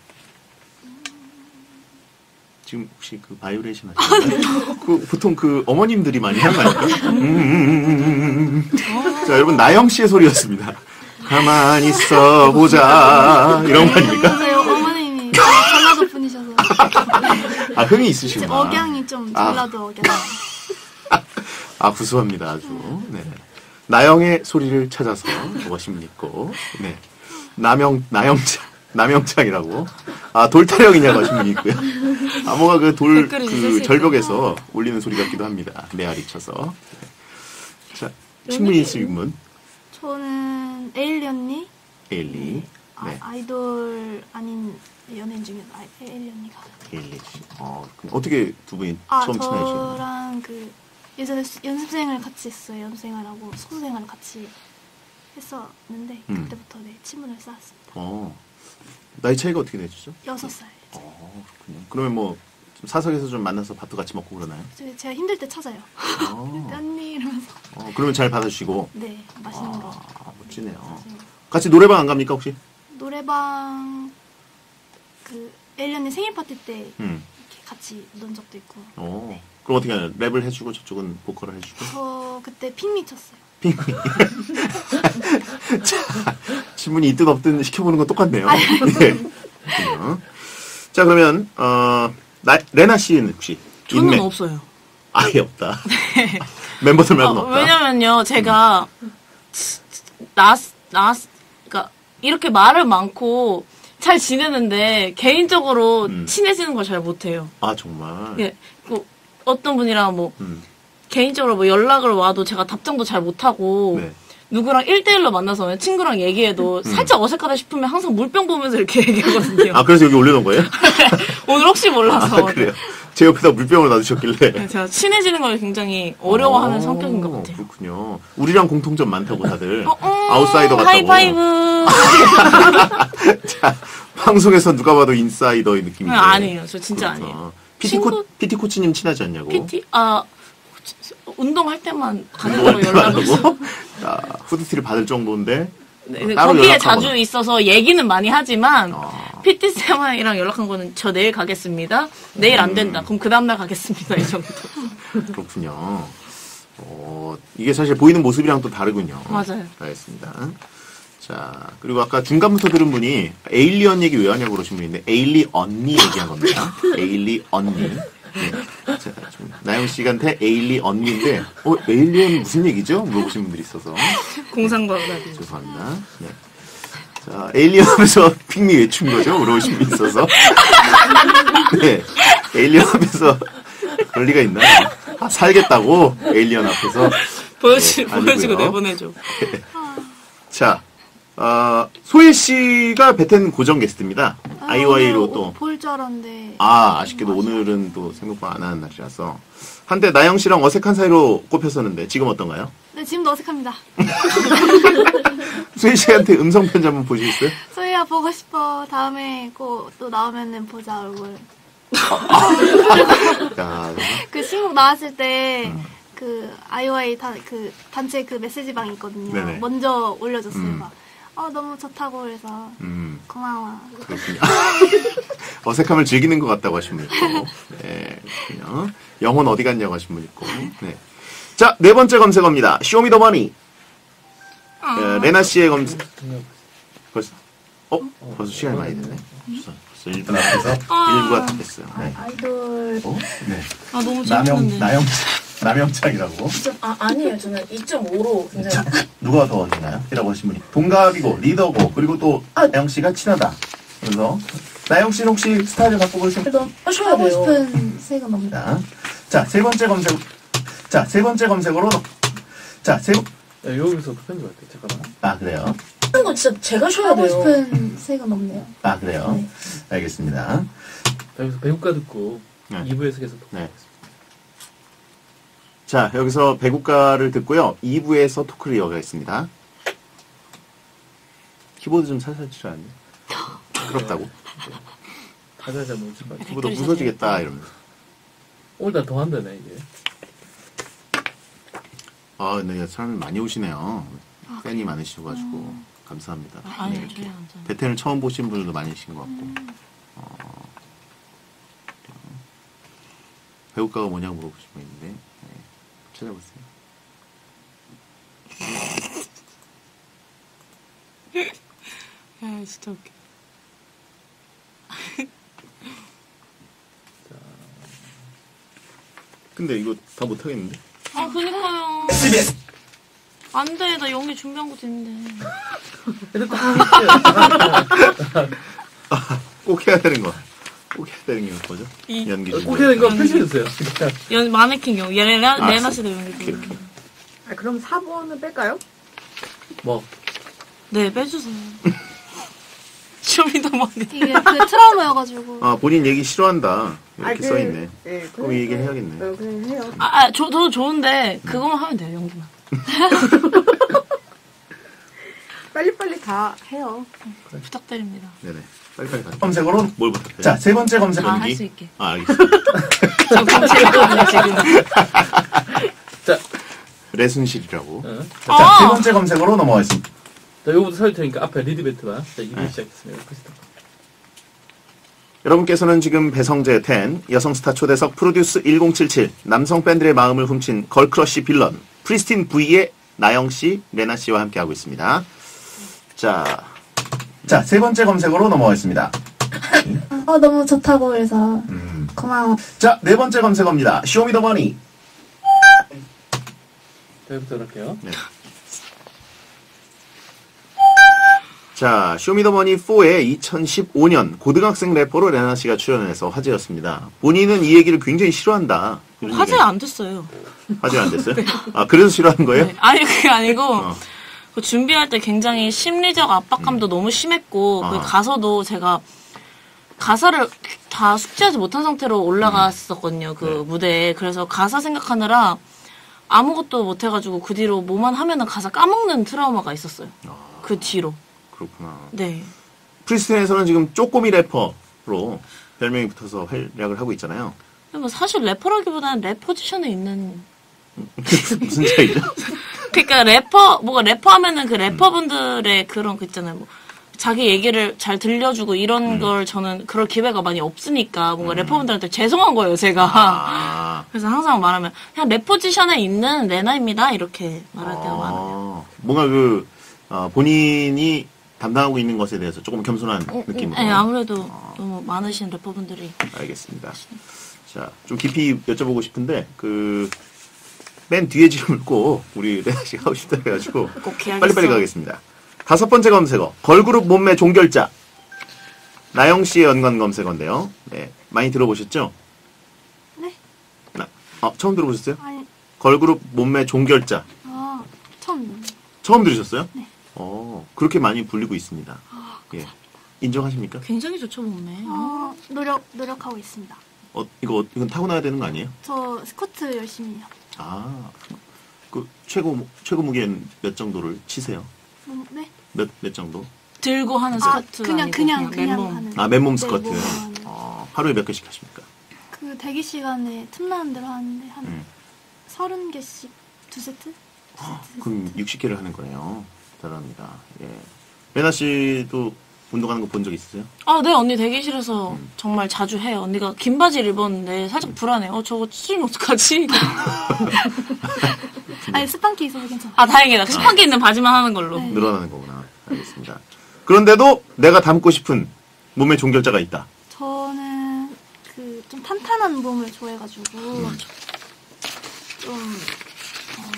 [SPEAKER 1] 지금 혹시 그 바이오레이션 하시나요? 그 보통 그 어머님들이 많이 하는 거 아니에요? 음, 음, 음, 음, 음. 자, 여러분 나영 씨의 소리였습니다. 가만히 있어 보자 이런 거 아닙니까?
[SPEAKER 6] 저희 어머님이 전라도 분이셔서
[SPEAKER 1] 아, 흥이 있으시구나.
[SPEAKER 6] 억양이 좀
[SPEAKER 1] 아.
[SPEAKER 6] 전라도 억양.
[SPEAKER 1] 아, 구수합니다, 아주. 네. 나영의 소리를 찾아서 무엇입니까? 네. 남영, 나영창, 남영창이라고. 아, 돌타령이냐고 하신 분이 있고요. 아, 뭐가 그 돌,
[SPEAKER 3] 댓글이 있을
[SPEAKER 1] 그
[SPEAKER 3] 수
[SPEAKER 1] 절벽에서 울리는 소리 같기도 합니다. 메아리 쳐서. 네. 자, 친분이 있으신 분.
[SPEAKER 6] 저는 에일리 언니,
[SPEAKER 1] 에일리.
[SPEAKER 6] 아,
[SPEAKER 1] 네.
[SPEAKER 6] 아이돌 아닌 연예인 중에 아, 에일리 언니가.
[SPEAKER 1] 에일리 씨. 어, 그럼 어떻게 두 분이
[SPEAKER 6] 아,
[SPEAKER 1] 처음 친해지신 거예요?
[SPEAKER 6] 저랑 그 예전에 수- 연습생을 같이 했어요. 연습생활하고 숙소생활을 같이 했었는데
[SPEAKER 1] 음.
[SPEAKER 6] 그때부터 네, 친분을 쌓았습니다.
[SPEAKER 1] 어. 나이 차이가 어떻게 되시죠?
[SPEAKER 6] 여섯 살.
[SPEAKER 1] 어, 그렇군요. 그러면 뭐, 좀 사석에서 좀 만나서 밥도 같이 먹고 그러나요?
[SPEAKER 6] 제- 제가 힘들 때 찾아요.
[SPEAKER 1] 어.
[SPEAKER 6] 언니 이러면서
[SPEAKER 1] 어, 그러면 잘 받아주시고.
[SPEAKER 6] 네 맛있는 거.
[SPEAKER 1] 아, 멋지네요.
[SPEAKER 6] 사주고.
[SPEAKER 1] 같이 노래방 안 갑니까, 혹시?
[SPEAKER 6] 노래방 그 에일리 언니 생일 파티 때
[SPEAKER 1] 음.
[SPEAKER 6] 이렇게 같이 논 적도 있고.
[SPEAKER 1] 어. 그럼 어떻게 하나요? 랩을 해주고 저쪽은 보컬을 해주고?
[SPEAKER 6] 저 그때 핑미 쳤어요.
[SPEAKER 1] 핑미. 자, 신분이 있든 없든 시켜보는 건 똑같네요. 네. 그렇군요. 자, 그러면, 어, 나, 레나 씨는 혹시?
[SPEAKER 3] 저는
[SPEAKER 1] 인맥?
[SPEAKER 3] 없어요.
[SPEAKER 1] 아예 없다. 멤버들 말고는
[SPEAKER 3] 어,
[SPEAKER 1] 없다.
[SPEAKER 3] 왜냐면요, 제가, 나, 나, 그니까, 이렇게 말을 많고, 잘 지내는데, 개인적으로
[SPEAKER 1] 음.
[SPEAKER 3] 친해지는 걸 잘 못해요.
[SPEAKER 1] 아, 정말.
[SPEAKER 3] 예, 뭐, 어떤 분이랑 뭐,
[SPEAKER 1] 음.
[SPEAKER 3] 개인적으로 뭐 연락을 와도 제가 답장도 잘 못하고,
[SPEAKER 1] 네.
[SPEAKER 3] 누구랑 일 대일로 만나서 친구랑 얘기해도 살짝 어색하다 싶으면 항상 물병 보면서 이렇게 얘기하거든요.
[SPEAKER 1] 아, 그래서 여기 올려놓은 거예요?
[SPEAKER 3] 오늘 혹시 몰라서.
[SPEAKER 1] 아, 그래요? 제 옆에다 물병을 놔두셨길래.
[SPEAKER 3] 네, 제가 친해지는 걸 굉장히 어려워하는
[SPEAKER 1] 어,
[SPEAKER 3] 성격인 것 같아요.
[SPEAKER 1] 그렇군요. 우리랑 공통점 많다고 다들.
[SPEAKER 3] 어, 음,
[SPEAKER 1] 아웃사이더 같다고.
[SPEAKER 3] 하이파이브.
[SPEAKER 1] 자, 방송에서 누가 봐도 인사이더의 느낌인데.
[SPEAKER 3] 아, 아니에요. 저 진짜
[SPEAKER 1] 그렇구나.
[SPEAKER 3] 아니에요.
[SPEAKER 1] 피티코,
[SPEAKER 3] 친구-
[SPEAKER 1] 피티코치님 친하지 않냐고?
[SPEAKER 3] 피티? 아, 운동할 때만
[SPEAKER 1] 운동할
[SPEAKER 3] 가능하고
[SPEAKER 1] 때만
[SPEAKER 3] 연락을
[SPEAKER 1] 하고? 자, 후드티를 받을 정도인데.
[SPEAKER 3] 네,
[SPEAKER 1] 따로
[SPEAKER 3] 거기에
[SPEAKER 1] 연락하거나.
[SPEAKER 3] 자주 있어서 얘기는 많이 하지만
[SPEAKER 1] 아.
[SPEAKER 3] 피티쌤이랑 연락한 거는 저 내일 가겠습니다. 내일 안 된다. 그럼 그 다음날 가겠습니다. 이 정도.
[SPEAKER 1] 그렇군요. 어, 이게 사실 보이는 모습이랑 또 다르군요.
[SPEAKER 3] 맞아요.
[SPEAKER 1] 알겠습니다. 자, 그리고 아까 중간부터 들은 분이 에일리언 얘기 왜 하냐고 그러신 분인데, 에일리 언니 얘기한 겁니다. 에일리 언니. 네. 자, 좀 나영 씨한테 에일리 언니인데, 어, 에일리언 무슨 얘기죠? 물어보신 분들이 있어서.
[SPEAKER 3] 공상과학이.
[SPEAKER 1] 죄송합니다. 네. 자, 에일리언 하면서 핑미 왜 춘 거죠? 물어보신 분이 있어서. 네. 에일리언 앞에서 그럴 리가 있나요? 아, 살겠다고? 에일리언 앞에서.
[SPEAKER 3] 보여주,
[SPEAKER 1] 네, 아니고요.
[SPEAKER 3] 보여주고 내보내줘.
[SPEAKER 1] 자, 어, 소희 씨가 베텐 고정 게스트입니다. 아이와이로 또.
[SPEAKER 6] 볼 줄 알았는데.
[SPEAKER 1] 아, 아쉽게도 오늘은 또 생각보다 안 하는 날이라서. 한때 나영 씨랑 어색한 사이로 꼽혔었는데, 지금 어떤가요?
[SPEAKER 6] 네, 지금도 어색합니다.
[SPEAKER 1] 소희 씨한테 음성 편지 한번 보시겠어요?
[SPEAKER 6] 소희야 보고 싶어. 다음에 꼭 또 나오면은 보자 얼굴.
[SPEAKER 1] 야,
[SPEAKER 6] 그 신곡 나왔을 때. 그 아이오아이 단, 그 단체 그 메시지방이 있거든요.
[SPEAKER 1] 네네.
[SPEAKER 6] 먼저 올려줬어요.
[SPEAKER 1] 음.
[SPEAKER 6] 막. 어 너무 좋다고 그래서
[SPEAKER 1] 음,
[SPEAKER 6] 고마워.
[SPEAKER 1] 그렇군요. 어색함을 즐기는 것 같다고 하신 분 있고, 네, 그렇군요. 영혼 어디 갔냐고 하신 분 있고, 네. 자, 네 번째 검색어입니다. 쇼미더머니. 어, 레나 씨의 검색. 벌써, 어? 벌써 시간이 많이 됐네. 벌써, 벌써 일 분 앞에서 일 부가 다 됐어요. 네.
[SPEAKER 5] 아이돌
[SPEAKER 1] 어? 네.
[SPEAKER 3] 아, 너무
[SPEAKER 1] 남영,
[SPEAKER 3] 재밌는데.
[SPEAKER 1] 남영, 남영창이라고.
[SPEAKER 3] 아, 아니에요. 저는 이 점 오로 굉장히.
[SPEAKER 1] 자, 누가 더 어리나요? 이라고 하신 분이. 동갑이고, 리더고, 그리고 또, 나영 씨가 친하다. 그래서, 나영 씨는 혹시 스타일을 바꾸고 싶
[SPEAKER 3] 일단 하셔야
[SPEAKER 5] 하고
[SPEAKER 3] 돼요.
[SPEAKER 5] 싶은 색은 없나요?
[SPEAKER 1] 자, 자, 세 번째 검색, 자, 세 번째 검색어로, 자, 세, 번-
[SPEAKER 2] 야, 여기서 그 편집 할게. 잠깐만.
[SPEAKER 1] 아, 그래요?
[SPEAKER 3] 하는 거 진짜 제가 쉬어야
[SPEAKER 5] 하고
[SPEAKER 3] 돼요.
[SPEAKER 5] 싶은 색은 없네요.
[SPEAKER 1] 아, 그래요?
[SPEAKER 5] 네.
[SPEAKER 1] 알겠습니다.
[SPEAKER 2] 자, 여기서 배국가 듣고
[SPEAKER 1] 네.
[SPEAKER 2] 이 부에서 계속.
[SPEAKER 1] 네. 자, 여기서 배국가를 듣고요. 이 부에서 토크를 이어가겠습니다. 키보드 좀 살살 치라 않니? 시끄럽다고.
[SPEAKER 2] 가자자 뭉칠 것 같아.
[SPEAKER 1] 키보드 부서지겠다, 이러면서.
[SPEAKER 2] 오늘따라 더 한다네, 이게.
[SPEAKER 1] 아, 근데 사람이 많이 오시네요. 팬이 많으셔가지고. 감사합니다.
[SPEAKER 3] 아니,
[SPEAKER 1] 네, 이렇게.
[SPEAKER 3] 저희 안 잖아요.
[SPEAKER 1] 베텐을 처음 보신 분들도 많으신 것 같고. 어, 배우가가 뭐냐고 물어보신 분 있는데, 네, 찾아보세요.
[SPEAKER 3] 아, 진짜 웃겨.
[SPEAKER 1] 근데 이거 다 못하겠는데?
[SPEAKER 3] 아, 그니까요. 안 돼, 나 영리 준비한 것도 있는데.
[SPEAKER 1] 꼭 해야 되는 거. 꼭 해야 되는 게 뭐죠?
[SPEAKER 3] 이-
[SPEAKER 1] 연기
[SPEAKER 2] 꼭 해야 되는 거 표시해주세요.
[SPEAKER 3] 연, 마네킹 경 레나,
[SPEAKER 1] 아,
[SPEAKER 3] 레나 씨도 연기
[SPEAKER 1] 이렇게,
[SPEAKER 3] 중.
[SPEAKER 1] 이렇게.
[SPEAKER 4] 아, 그럼 사 번은 뺄까요?
[SPEAKER 2] 뭐,
[SPEAKER 3] 네, 빼주세요. 쇼미더머니.
[SPEAKER 6] 이게 그 트라우마여가지고.
[SPEAKER 1] 아, 본인 얘기 싫어한다. 이렇게
[SPEAKER 4] 아, 그-
[SPEAKER 1] 써있네.
[SPEAKER 4] 네,
[SPEAKER 1] 그럼 이 얘기 해야겠네.
[SPEAKER 4] 어, 그냥 해요.
[SPEAKER 3] 아, 아, 저, 저도 좋은데, 그거만 하면 돼요, 연기만.
[SPEAKER 4] 빨리빨리 다 해요.
[SPEAKER 3] 부탁드립니다.
[SPEAKER 1] 네네. 빨리빨리 가자.
[SPEAKER 7] 검색어로
[SPEAKER 1] 뭘 부탁해요?
[SPEAKER 7] 자, 세 번째 검색
[SPEAKER 3] 아,
[SPEAKER 1] 연기?
[SPEAKER 3] 할 수 있게.
[SPEAKER 1] 아, 알겠습니다.
[SPEAKER 3] 저 검색했거든요, 지금.
[SPEAKER 2] 자,
[SPEAKER 1] 레순실이라고.
[SPEAKER 2] 어.
[SPEAKER 7] 자,
[SPEAKER 3] 아!
[SPEAKER 7] 세 번째 검색어로 넘어가겠습니다.
[SPEAKER 2] 자, 요거부터 살릴 테니까 앞에 리드베트가. 자, 이부
[SPEAKER 1] 네.
[SPEAKER 2] 시작했습니다. 끝이다.
[SPEAKER 1] 여러분께서는 지금 배성재 텐, 여성 스타 초대석 프로듀스 천칠십칠, 남성 팬들의 마음을 훔친 걸크러쉬 빌런, 프리스틴 V의 나영씨, 레나씨와 함께하고 있습니다. 자,
[SPEAKER 7] 자, 세 번째 검색어로 넘어가겠습니다.
[SPEAKER 5] 어, 너무 좋다고 그래서
[SPEAKER 7] 음.
[SPEAKER 5] 고마워.
[SPEAKER 7] 자, 네 번째 검색어입니다. 쇼미더머니.
[SPEAKER 2] 자, 여기부터 할게요.
[SPEAKER 1] 네. 자, 쇼미더머니 사의 이천십오 년 고등학생 래퍼로 레나씨가 출연해서 화제였습니다. 본인은 이 얘기를 굉장히 싫어한다. 이런
[SPEAKER 3] 화제
[SPEAKER 1] 얘기-
[SPEAKER 3] 안 됐어요.
[SPEAKER 1] 화제 안 됐어요? 아, 그래서 싫어하는 거예요?
[SPEAKER 3] 네. 아니, 그게 아니고,
[SPEAKER 1] 어.
[SPEAKER 3] 그 준비할 때 굉장히 심리적 압박감도 너무 심했고, 그
[SPEAKER 1] 아.
[SPEAKER 3] 가서도 제가 가사를 다 숙지하지 못한 상태로 올라갔었거든요, 그
[SPEAKER 1] 네.
[SPEAKER 3] 무대에. 그래서 가사 생각하느라 아무것도 못해가지고 그 뒤로 뭐만 하면은 가사 까먹는 트라우마가 있었어요. 그 뒤로.
[SPEAKER 1] 그렇구나.
[SPEAKER 3] 네.
[SPEAKER 1] 프리스틴에서는 지금 쪼꼬미 래퍼로 별명이 붙어서 활약을 하고 있잖아요.
[SPEAKER 3] 근데 뭐 사실 래퍼라기보다는 랩 포지션에 있는.
[SPEAKER 1] 무슨 차이죠?
[SPEAKER 3] 그러니까 래퍼, 뭐가 래퍼 하면은 그 래퍼분들의 그런 거 있잖아요. 뭐 자기 얘기를 잘 들려주고 이런 걸 저는 그럴 기회가 많이 없으니까 뭔가 래퍼분들한테 죄송한 거예요, 제가.
[SPEAKER 1] 아,
[SPEAKER 3] 그래서 항상 말하면 그냥 랩 포지션에 있는 레나입니다. 이렇게 말할 때가 많아요.
[SPEAKER 1] 어, 뭔가 그 어, 본인이 담당하고 있는 것에 대해서 조금 겸손한 느낌으로.
[SPEAKER 3] 네, 아무래도 너무 많으신 래퍼분들이.
[SPEAKER 1] 알겠습니다. 자, 좀 깊이 여쭤보고 싶은데 그 맨 뒤에 질문을 꼭 우리 레나 씨가 하고 싶다 해가지고
[SPEAKER 3] 꼭 해야겠어.
[SPEAKER 1] 빨리빨리 가겠습니다. 다섯 번째 검색어 걸그룹 몸매 종결자 나영 씨의 연관 검색어인데요. 네, 많이 들어보셨죠?
[SPEAKER 6] 네?
[SPEAKER 1] 나, 어, 처음 들어보셨어요?
[SPEAKER 6] 아니,
[SPEAKER 1] 걸그룹 몸매 종결자
[SPEAKER 6] 아, 처음.
[SPEAKER 1] 처음 들으셨어요?
[SPEAKER 6] 네.
[SPEAKER 1] 어, 그렇게 많이 불리고 있습니다.
[SPEAKER 6] 아,
[SPEAKER 1] 예, 인정하십니까?
[SPEAKER 3] 굉장히 좋죠, 몸매.
[SPEAKER 6] 어, 노력, 노력하고 있습니다.
[SPEAKER 1] 어, 이거 이건 타고나야 되는 거 아니에요?
[SPEAKER 6] 저 스쿼트 열심히 해요.
[SPEAKER 1] 아, 그 최고 최고 무게는 몇 정도를 치세요?
[SPEAKER 6] 음, 네?
[SPEAKER 1] 몇 몇 정도?
[SPEAKER 3] 들고 하는
[SPEAKER 6] 아,
[SPEAKER 3] 스쿼트
[SPEAKER 6] 그냥,
[SPEAKER 3] 아니고
[SPEAKER 6] 그냥, 그냥
[SPEAKER 3] 맨몸.
[SPEAKER 6] 하는.
[SPEAKER 1] 아, 맨몸
[SPEAKER 6] 네,
[SPEAKER 1] 스쿼트.
[SPEAKER 6] 몸으로 하는.
[SPEAKER 1] 어, 하루에 몇 개씩 하십니까?
[SPEAKER 6] 그 대기 시간에 틈나는 대로 하는데 한
[SPEAKER 1] 음.
[SPEAKER 6] 서른 개씩 두 세트? 두
[SPEAKER 1] 아,
[SPEAKER 6] 세트,
[SPEAKER 1] 그럼
[SPEAKER 6] 세트.
[SPEAKER 1] 육십 개를 하는 거네요. 대단합니다. 예. 레나 씨도 운동하는 거 본 적 있으세요?
[SPEAKER 3] 아, 네, 언니 대기실에서
[SPEAKER 1] 음.
[SPEAKER 3] 정말 자주 해요. 언니가 긴 바지를 입었는데 살짝 불안해. 어, 저거 찢으면 어떡하지?
[SPEAKER 6] 아니, 스판키 있어서 괜찮아.
[SPEAKER 3] 아, 다행이다. 그 스판기 있는 바지만 하는 걸로.
[SPEAKER 6] 네.
[SPEAKER 1] 늘어나는 거구나. 알겠습니다. 그런데도 내가 닮고 싶은 몸의 종결자가 있다.
[SPEAKER 6] 저는 그 좀 탄탄한 몸을 좋아해가지고
[SPEAKER 1] 음.
[SPEAKER 6] 좀 어,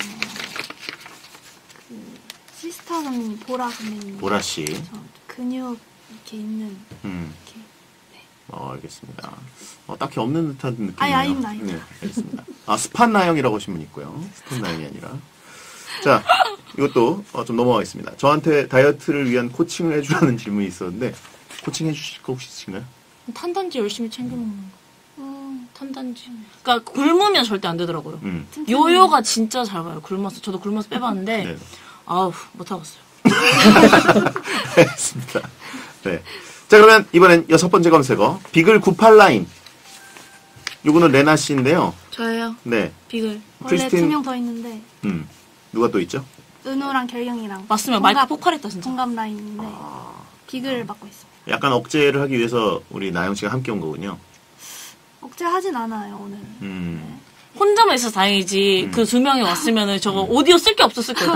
[SPEAKER 6] 그 시스타 선배님, 보라 선배님.
[SPEAKER 1] 보라 씨.
[SPEAKER 6] 저 근육 이렇게 있는
[SPEAKER 1] 음.
[SPEAKER 6] 이렇게.
[SPEAKER 1] 어, 알겠습니다. 어, 딱히 없는 듯한 느낌이네요.
[SPEAKER 6] 아니, 아닙니다, 아닙니다.
[SPEAKER 1] 네, 알겠습니다. 아, 스판 나영이라고 하신 분 있고요. 스판 나영이 아니라. 자, 이것도 어, 좀 넘어가겠습니다. 저한테 다이어트를 위한 코칭을 해주라는 질문이 있었는데, 코칭 해주실 거 혹시 있으신가요?
[SPEAKER 3] 탄단지 열심히 챙겨 먹는 거.
[SPEAKER 6] 음,
[SPEAKER 3] 판단지. 그러니까 굶으면 절대 안 되더라고요.
[SPEAKER 1] 음.
[SPEAKER 3] 요요가 진짜 잘 가요. 굶어서 저도 굶어서 빼봤는데
[SPEAKER 1] 네.
[SPEAKER 3] 아우 못 하겠어요.
[SPEAKER 1] 알겠습니다. 네. 자, 그러면 이번엔 여섯 번째 검색어. 비글 구십팔 라인. 요거는 레나 씨인데요.
[SPEAKER 3] 저예요.
[SPEAKER 1] 네.
[SPEAKER 3] 비글.
[SPEAKER 6] 원래
[SPEAKER 1] 크리스틴-
[SPEAKER 6] 두 명 더 있는데
[SPEAKER 1] 음. 누가 또 있죠?
[SPEAKER 6] 은우랑 결경이랑
[SPEAKER 3] 맞으면
[SPEAKER 6] 동갑-
[SPEAKER 3] 마이크 폭발했다 진짜.
[SPEAKER 6] 동갑 라인인데
[SPEAKER 1] 아.
[SPEAKER 6] 비글 맡고 있습니다.
[SPEAKER 1] 약간 억제를 하기 위해서 우리 나영 씨가 함께 온 거군요.
[SPEAKER 6] 억제하진 않아요 오늘은.
[SPEAKER 1] 음.
[SPEAKER 3] 혼자만 있어서 다행이지. 그 두 명이 왔으면은 저거 오디오 쓸 게 없었을 거예요.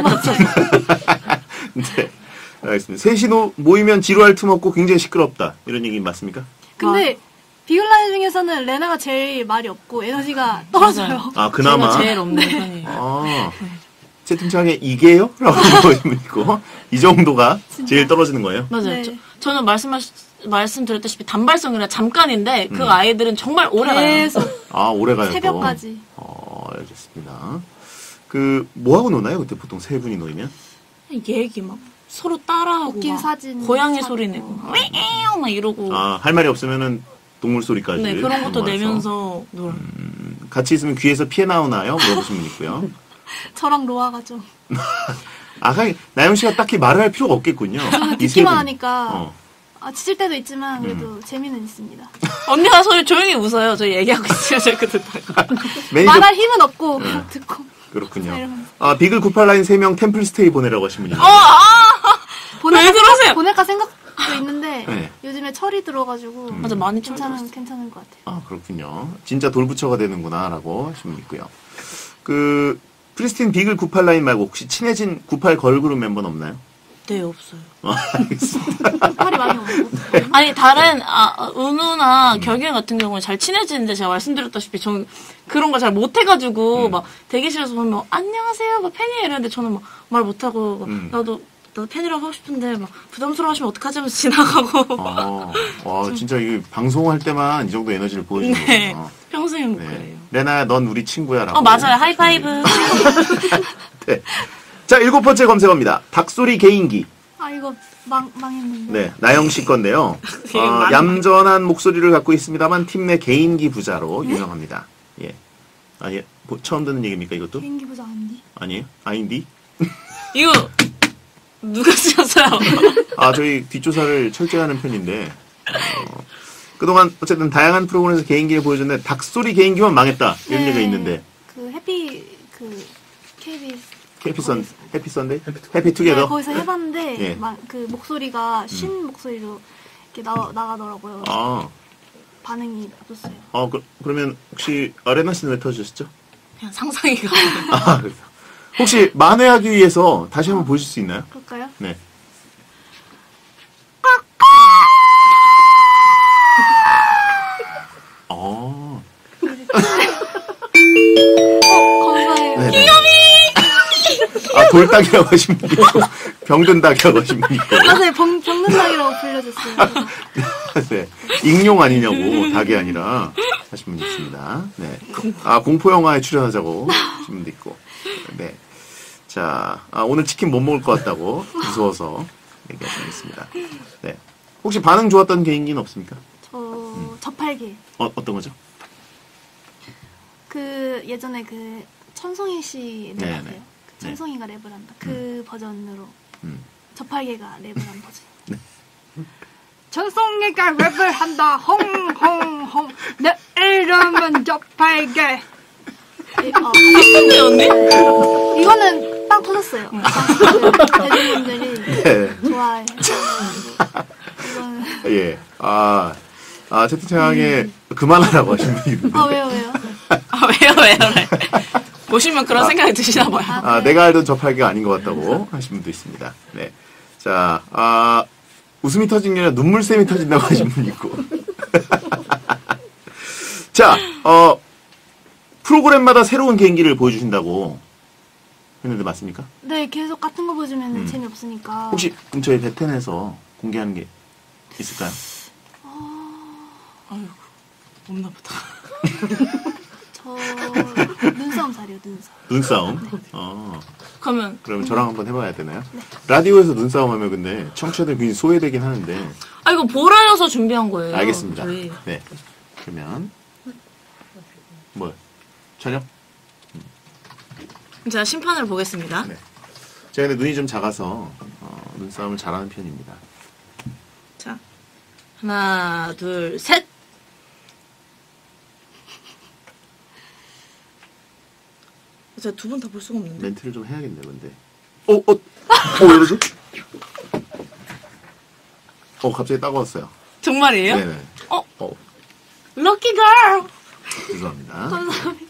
[SPEAKER 1] 네. 알겠습니다. 셋이 노- 모이면 지루할 틈 없고 굉장히 시끄럽다. 이런 얘기 맞습니까?
[SPEAKER 6] 근데 비글 라인 중에서는 레나가 제일 말이 없고 에너지가 떨어져요.
[SPEAKER 1] 아, 그나마.
[SPEAKER 3] 제가 제일 없는 편이에요.
[SPEAKER 1] 아. 채팅창에 이게요? 라고 보시면 있고, 이 정도가 제일 떨어지는 거예요?
[SPEAKER 3] 맞아요.
[SPEAKER 6] 네.
[SPEAKER 3] 저, 저는 말씀하, 말씀드렸다시피 단발성이라 잠깐인데 그
[SPEAKER 1] 음.
[SPEAKER 3] 아이들은 정말 오래 가요.
[SPEAKER 6] 계속
[SPEAKER 1] 아, 오래 가요. 또.
[SPEAKER 6] 새벽까지.
[SPEAKER 1] 어, 알겠습니다. 그, 뭐하고 노나요? 그때 보통 세 분이 놓이면?
[SPEAKER 3] 얘기 막 서로 따라하고
[SPEAKER 6] 웃긴
[SPEAKER 3] 막
[SPEAKER 6] 사진
[SPEAKER 3] 고양이
[SPEAKER 6] 찾고.
[SPEAKER 3] 소리 내고 막 윙! 막 이러고
[SPEAKER 1] 아, 할 말이 없으면은 동물 소리까지.
[SPEAKER 3] 네 그런 것도
[SPEAKER 1] 모아서.
[SPEAKER 3] 내면서 놀아요.
[SPEAKER 1] 음, 같이 있으면 귀에서 피해 나오나요? 물어보시면 있고요.
[SPEAKER 6] 저랑 로아가 좀
[SPEAKER 1] 아, 하긴, 나영 씨가 딱히 말을 할 필요가 없겠군요. 이세
[SPEAKER 6] 듣기만
[SPEAKER 1] 분.
[SPEAKER 6] 하니까
[SPEAKER 1] 어.
[SPEAKER 6] 아, 지칠 때도 있지만 그래도
[SPEAKER 1] 음.
[SPEAKER 6] 재미는 있습니다.
[SPEAKER 3] 언니가 소리 조용히 웃어요. 저 얘기하고 있어요. 저 그 듣다가.
[SPEAKER 1] 매니저,
[SPEAKER 6] 말할 힘은 없고
[SPEAKER 1] 네.
[SPEAKER 6] 듣고
[SPEAKER 1] 그렇군요.
[SPEAKER 6] 이러면서.
[SPEAKER 1] 아, 비글 구십팔 라인 세 명 템플 스테이 보내라고 하신 분이
[SPEAKER 3] 어, 아!
[SPEAKER 6] 보낼까
[SPEAKER 3] 왜 그러세요?
[SPEAKER 6] 생각- 보낼까 생각도 있는데
[SPEAKER 1] 네.
[SPEAKER 6] 요즘에 철이 들어가지고
[SPEAKER 1] 음.
[SPEAKER 3] 맞아, 많이
[SPEAKER 6] 괜찮은
[SPEAKER 3] 괜찮은.
[SPEAKER 6] 괜찮은 것 같아요.
[SPEAKER 1] 아, 그렇군요. 진짜 돌부처가 되는구나, 라고 하신 분 있고요. 그, 크리스틴 비글 구십팔 라인 말고 혹시 친해진 구십팔 걸그룹 멤버는 없나요?
[SPEAKER 3] 네, 없어요.
[SPEAKER 1] 아, 알겠습니다.
[SPEAKER 6] 팔이 많이 오고
[SPEAKER 3] 아니, 다른, 아, 은우나 결경 같은 경우는 잘 친해지는데 제가 말씀드렸다시피 저는 그런 걸 잘 못해가지고
[SPEAKER 1] 음.
[SPEAKER 3] 막 대기실에서 보면 막, 안녕하세요, 막 팬이에요 이랬는데 저는 막 말 못하고 막
[SPEAKER 1] 음.
[SPEAKER 3] 나도 나도 팬이라고 하고 싶은데 막 부담스러워 하시면 어떡하지 하면서 지나가고
[SPEAKER 1] 아, 와, 진짜 이게 방송할 때만 이 정도 에너지를 보여주는
[SPEAKER 3] 네.
[SPEAKER 1] 거군요.
[SPEAKER 3] 평생 못
[SPEAKER 1] 네.
[SPEAKER 3] 그래요.
[SPEAKER 1] 레나야, 넌 우리 친구야. 라고.
[SPEAKER 3] 어, 맞아요. 하이파이브.
[SPEAKER 1] 네. 자, 일곱 번째 검색어입니다. 닭소리 개인기.
[SPEAKER 6] 아 이거 망 망했는데.
[SPEAKER 1] 네, 나영 씨 건데요.
[SPEAKER 3] 되게
[SPEAKER 1] 어,
[SPEAKER 3] 많이
[SPEAKER 1] 얌전한 목소리를 갖고 있습니다만 팀 내 개인기 부자로 유명합니다. 예. 아, 예. 뭐, 처음 듣는 얘기입니까, 이것도?
[SPEAKER 6] 개인기 부자 아닌디?
[SPEAKER 1] 아니에요? 아닌디?
[SPEAKER 3] 이거 누가 쓰셨어요?
[SPEAKER 1] 아, 저희 뒷조사를 철저히 하는 편인데, 어, 그동안 어쨌든 다양한 프로그램에서 개인기를 보여줬는데, 닭소리 개인기만 망했다. 이런
[SPEAKER 6] 네.
[SPEAKER 1] 얘기가 있는데,
[SPEAKER 6] 그 해피 그 케이비에스
[SPEAKER 1] 해피 선,
[SPEAKER 6] 거기서-
[SPEAKER 1] 해피 선데이? 해피
[SPEAKER 6] 네,
[SPEAKER 1] 투게더?
[SPEAKER 6] 거기서 해봤는데
[SPEAKER 1] 예.
[SPEAKER 6] 막 그 목소리가 쉰 목소리로 이렇게 나 나가더라고요.
[SPEAKER 1] 아,
[SPEAKER 6] 반응이 없었어요.
[SPEAKER 1] 어, 그, 그러면 혹시, 아레나 씨는 왜 터주셨죠?
[SPEAKER 3] 그냥 상상이 가.
[SPEAKER 1] 아, 그래요. 혹시 만회하기 위해서 다시 한번 보실 수 있나요?
[SPEAKER 6] 그럴까요?
[SPEAKER 1] 네. 어.
[SPEAKER 6] 감사해요.
[SPEAKER 1] 네네. 아, 돌닭이라고 하신 분이 있고, 병든닭이라고 하신 분이 있고.
[SPEAKER 6] 맞아요. 병, 병든닭이라고 불려줬어요.
[SPEAKER 1] 네. 익룡 아니냐고, 닭이 아니라, 하신 분이 있습니다. 네. 아, 공포영화에 출연하자고 하신 분도 있고. 네. 자, 아, 오늘 치킨 못 먹을 것 같다고, 무서워서 얘기하신 분 있습니다. 네. 혹시 반응 좋았던 개인기는 없습니까?
[SPEAKER 6] 저 저팔계.
[SPEAKER 1] 어, 어떤 거죠?
[SPEAKER 6] 그 예전에 그 천송이 씨 랩
[SPEAKER 1] 네,
[SPEAKER 6] 아세요?
[SPEAKER 1] 네.
[SPEAKER 6] 그 천송이가 랩을 한다. 그 버전으로
[SPEAKER 1] 음.
[SPEAKER 6] 저팔계가 랩을 한 버전.
[SPEAKER 4] 전송이가 랩을 한다. 홍홍홍. 내 이름은 저팔계.
[SPEAKER 6] 예, 어,
[SPEAKER 3] 근데 언니?
[SPEAKER 6] 이거는 빵 터졌어요. 대중분들이
[SPEAKER 1] 네.
[SPEAKER 6] 좋아해. 이거는
[SPEAKER 1] 예. 아, 아, 채팅창에 그만하라고 하신 분이 있는데.
[SPEAKER 6] 아 왜요 왜요?
[SPEAKER 3] 아, 왜요, 왜요, 왜? 보시면 그런 생각이 드시나 봐요.
[SPEAKER 6] 아,
[SPEAKER 1] 아,
[SPEAKER 6] 그래요?
[SPEAKER 1] 내가 알던 저팔계가 아닌 것 같다고 하신 분도 있습니다. 네. 자, 아, 웃음이 터진 게 아니라 눈물샘이 터진다고 하신 분이 있고. 자, 어, 프로그램마다 새로운 개인기를 보여주신다고 했는데 맞습니까?
[SPEAKER 6] 네 계속 같은 거 보여주면
[SPEAKER 1] 음.
[SPEAKER 6] 재미없으니까.
[SPEAKER 1] 혹시 그럼 저희 베텐에서 공개하는 게 있을까요?
[SPEAKER 3] 아유, 없나 보다.
[SPEAKER 6] 저 눈싸움 살이요 눈싸움.
[SPEAKER 1] 눈싸움? 어,
[SPEAKER 3] 그러면
[SPEAKER 1] 그러면 저랑 한번 해봐야 되나요? 라디오에서 눈싸움 하면 근데 청취자들 굉장히 소외되긴 하는데.
[SPEAKER 3] 아 이거 보라여서 준비한 거예요.
[SPEAKER 1] 알겠습니다.
[SPEAKER 3] 저희.
[SPEAKER 1] 네. 그러면 뭐 촬영?
[SPEAKER 3] 제가 심판을 보겠습니다.
[SPEAKER 1] 네. 제가 근데 눈이 좀 작아서 어, 눈싸움을 잘하는 편입니다.
[SPEAKER 3] 자, 하나, 둘, 셋. 제가 두 분 다 볼 수가 없는데.
[SPEAKER 1] 멘트를 좀 해야겠네, 근데. 어, 어, 어, 왜 이러지? 어, 갑자기 따가웠어요.
[SPEAKER 3] 정말이에요?
[SPEAKER 1] 네네.
[SPEAKER 3] 어?
[SPEAKER 1] 어,
[SPEAKER 3] 럭키 걸.
[SPEAKER 1] 죄송합니다.
[SPEAKER 6] 감사합니다.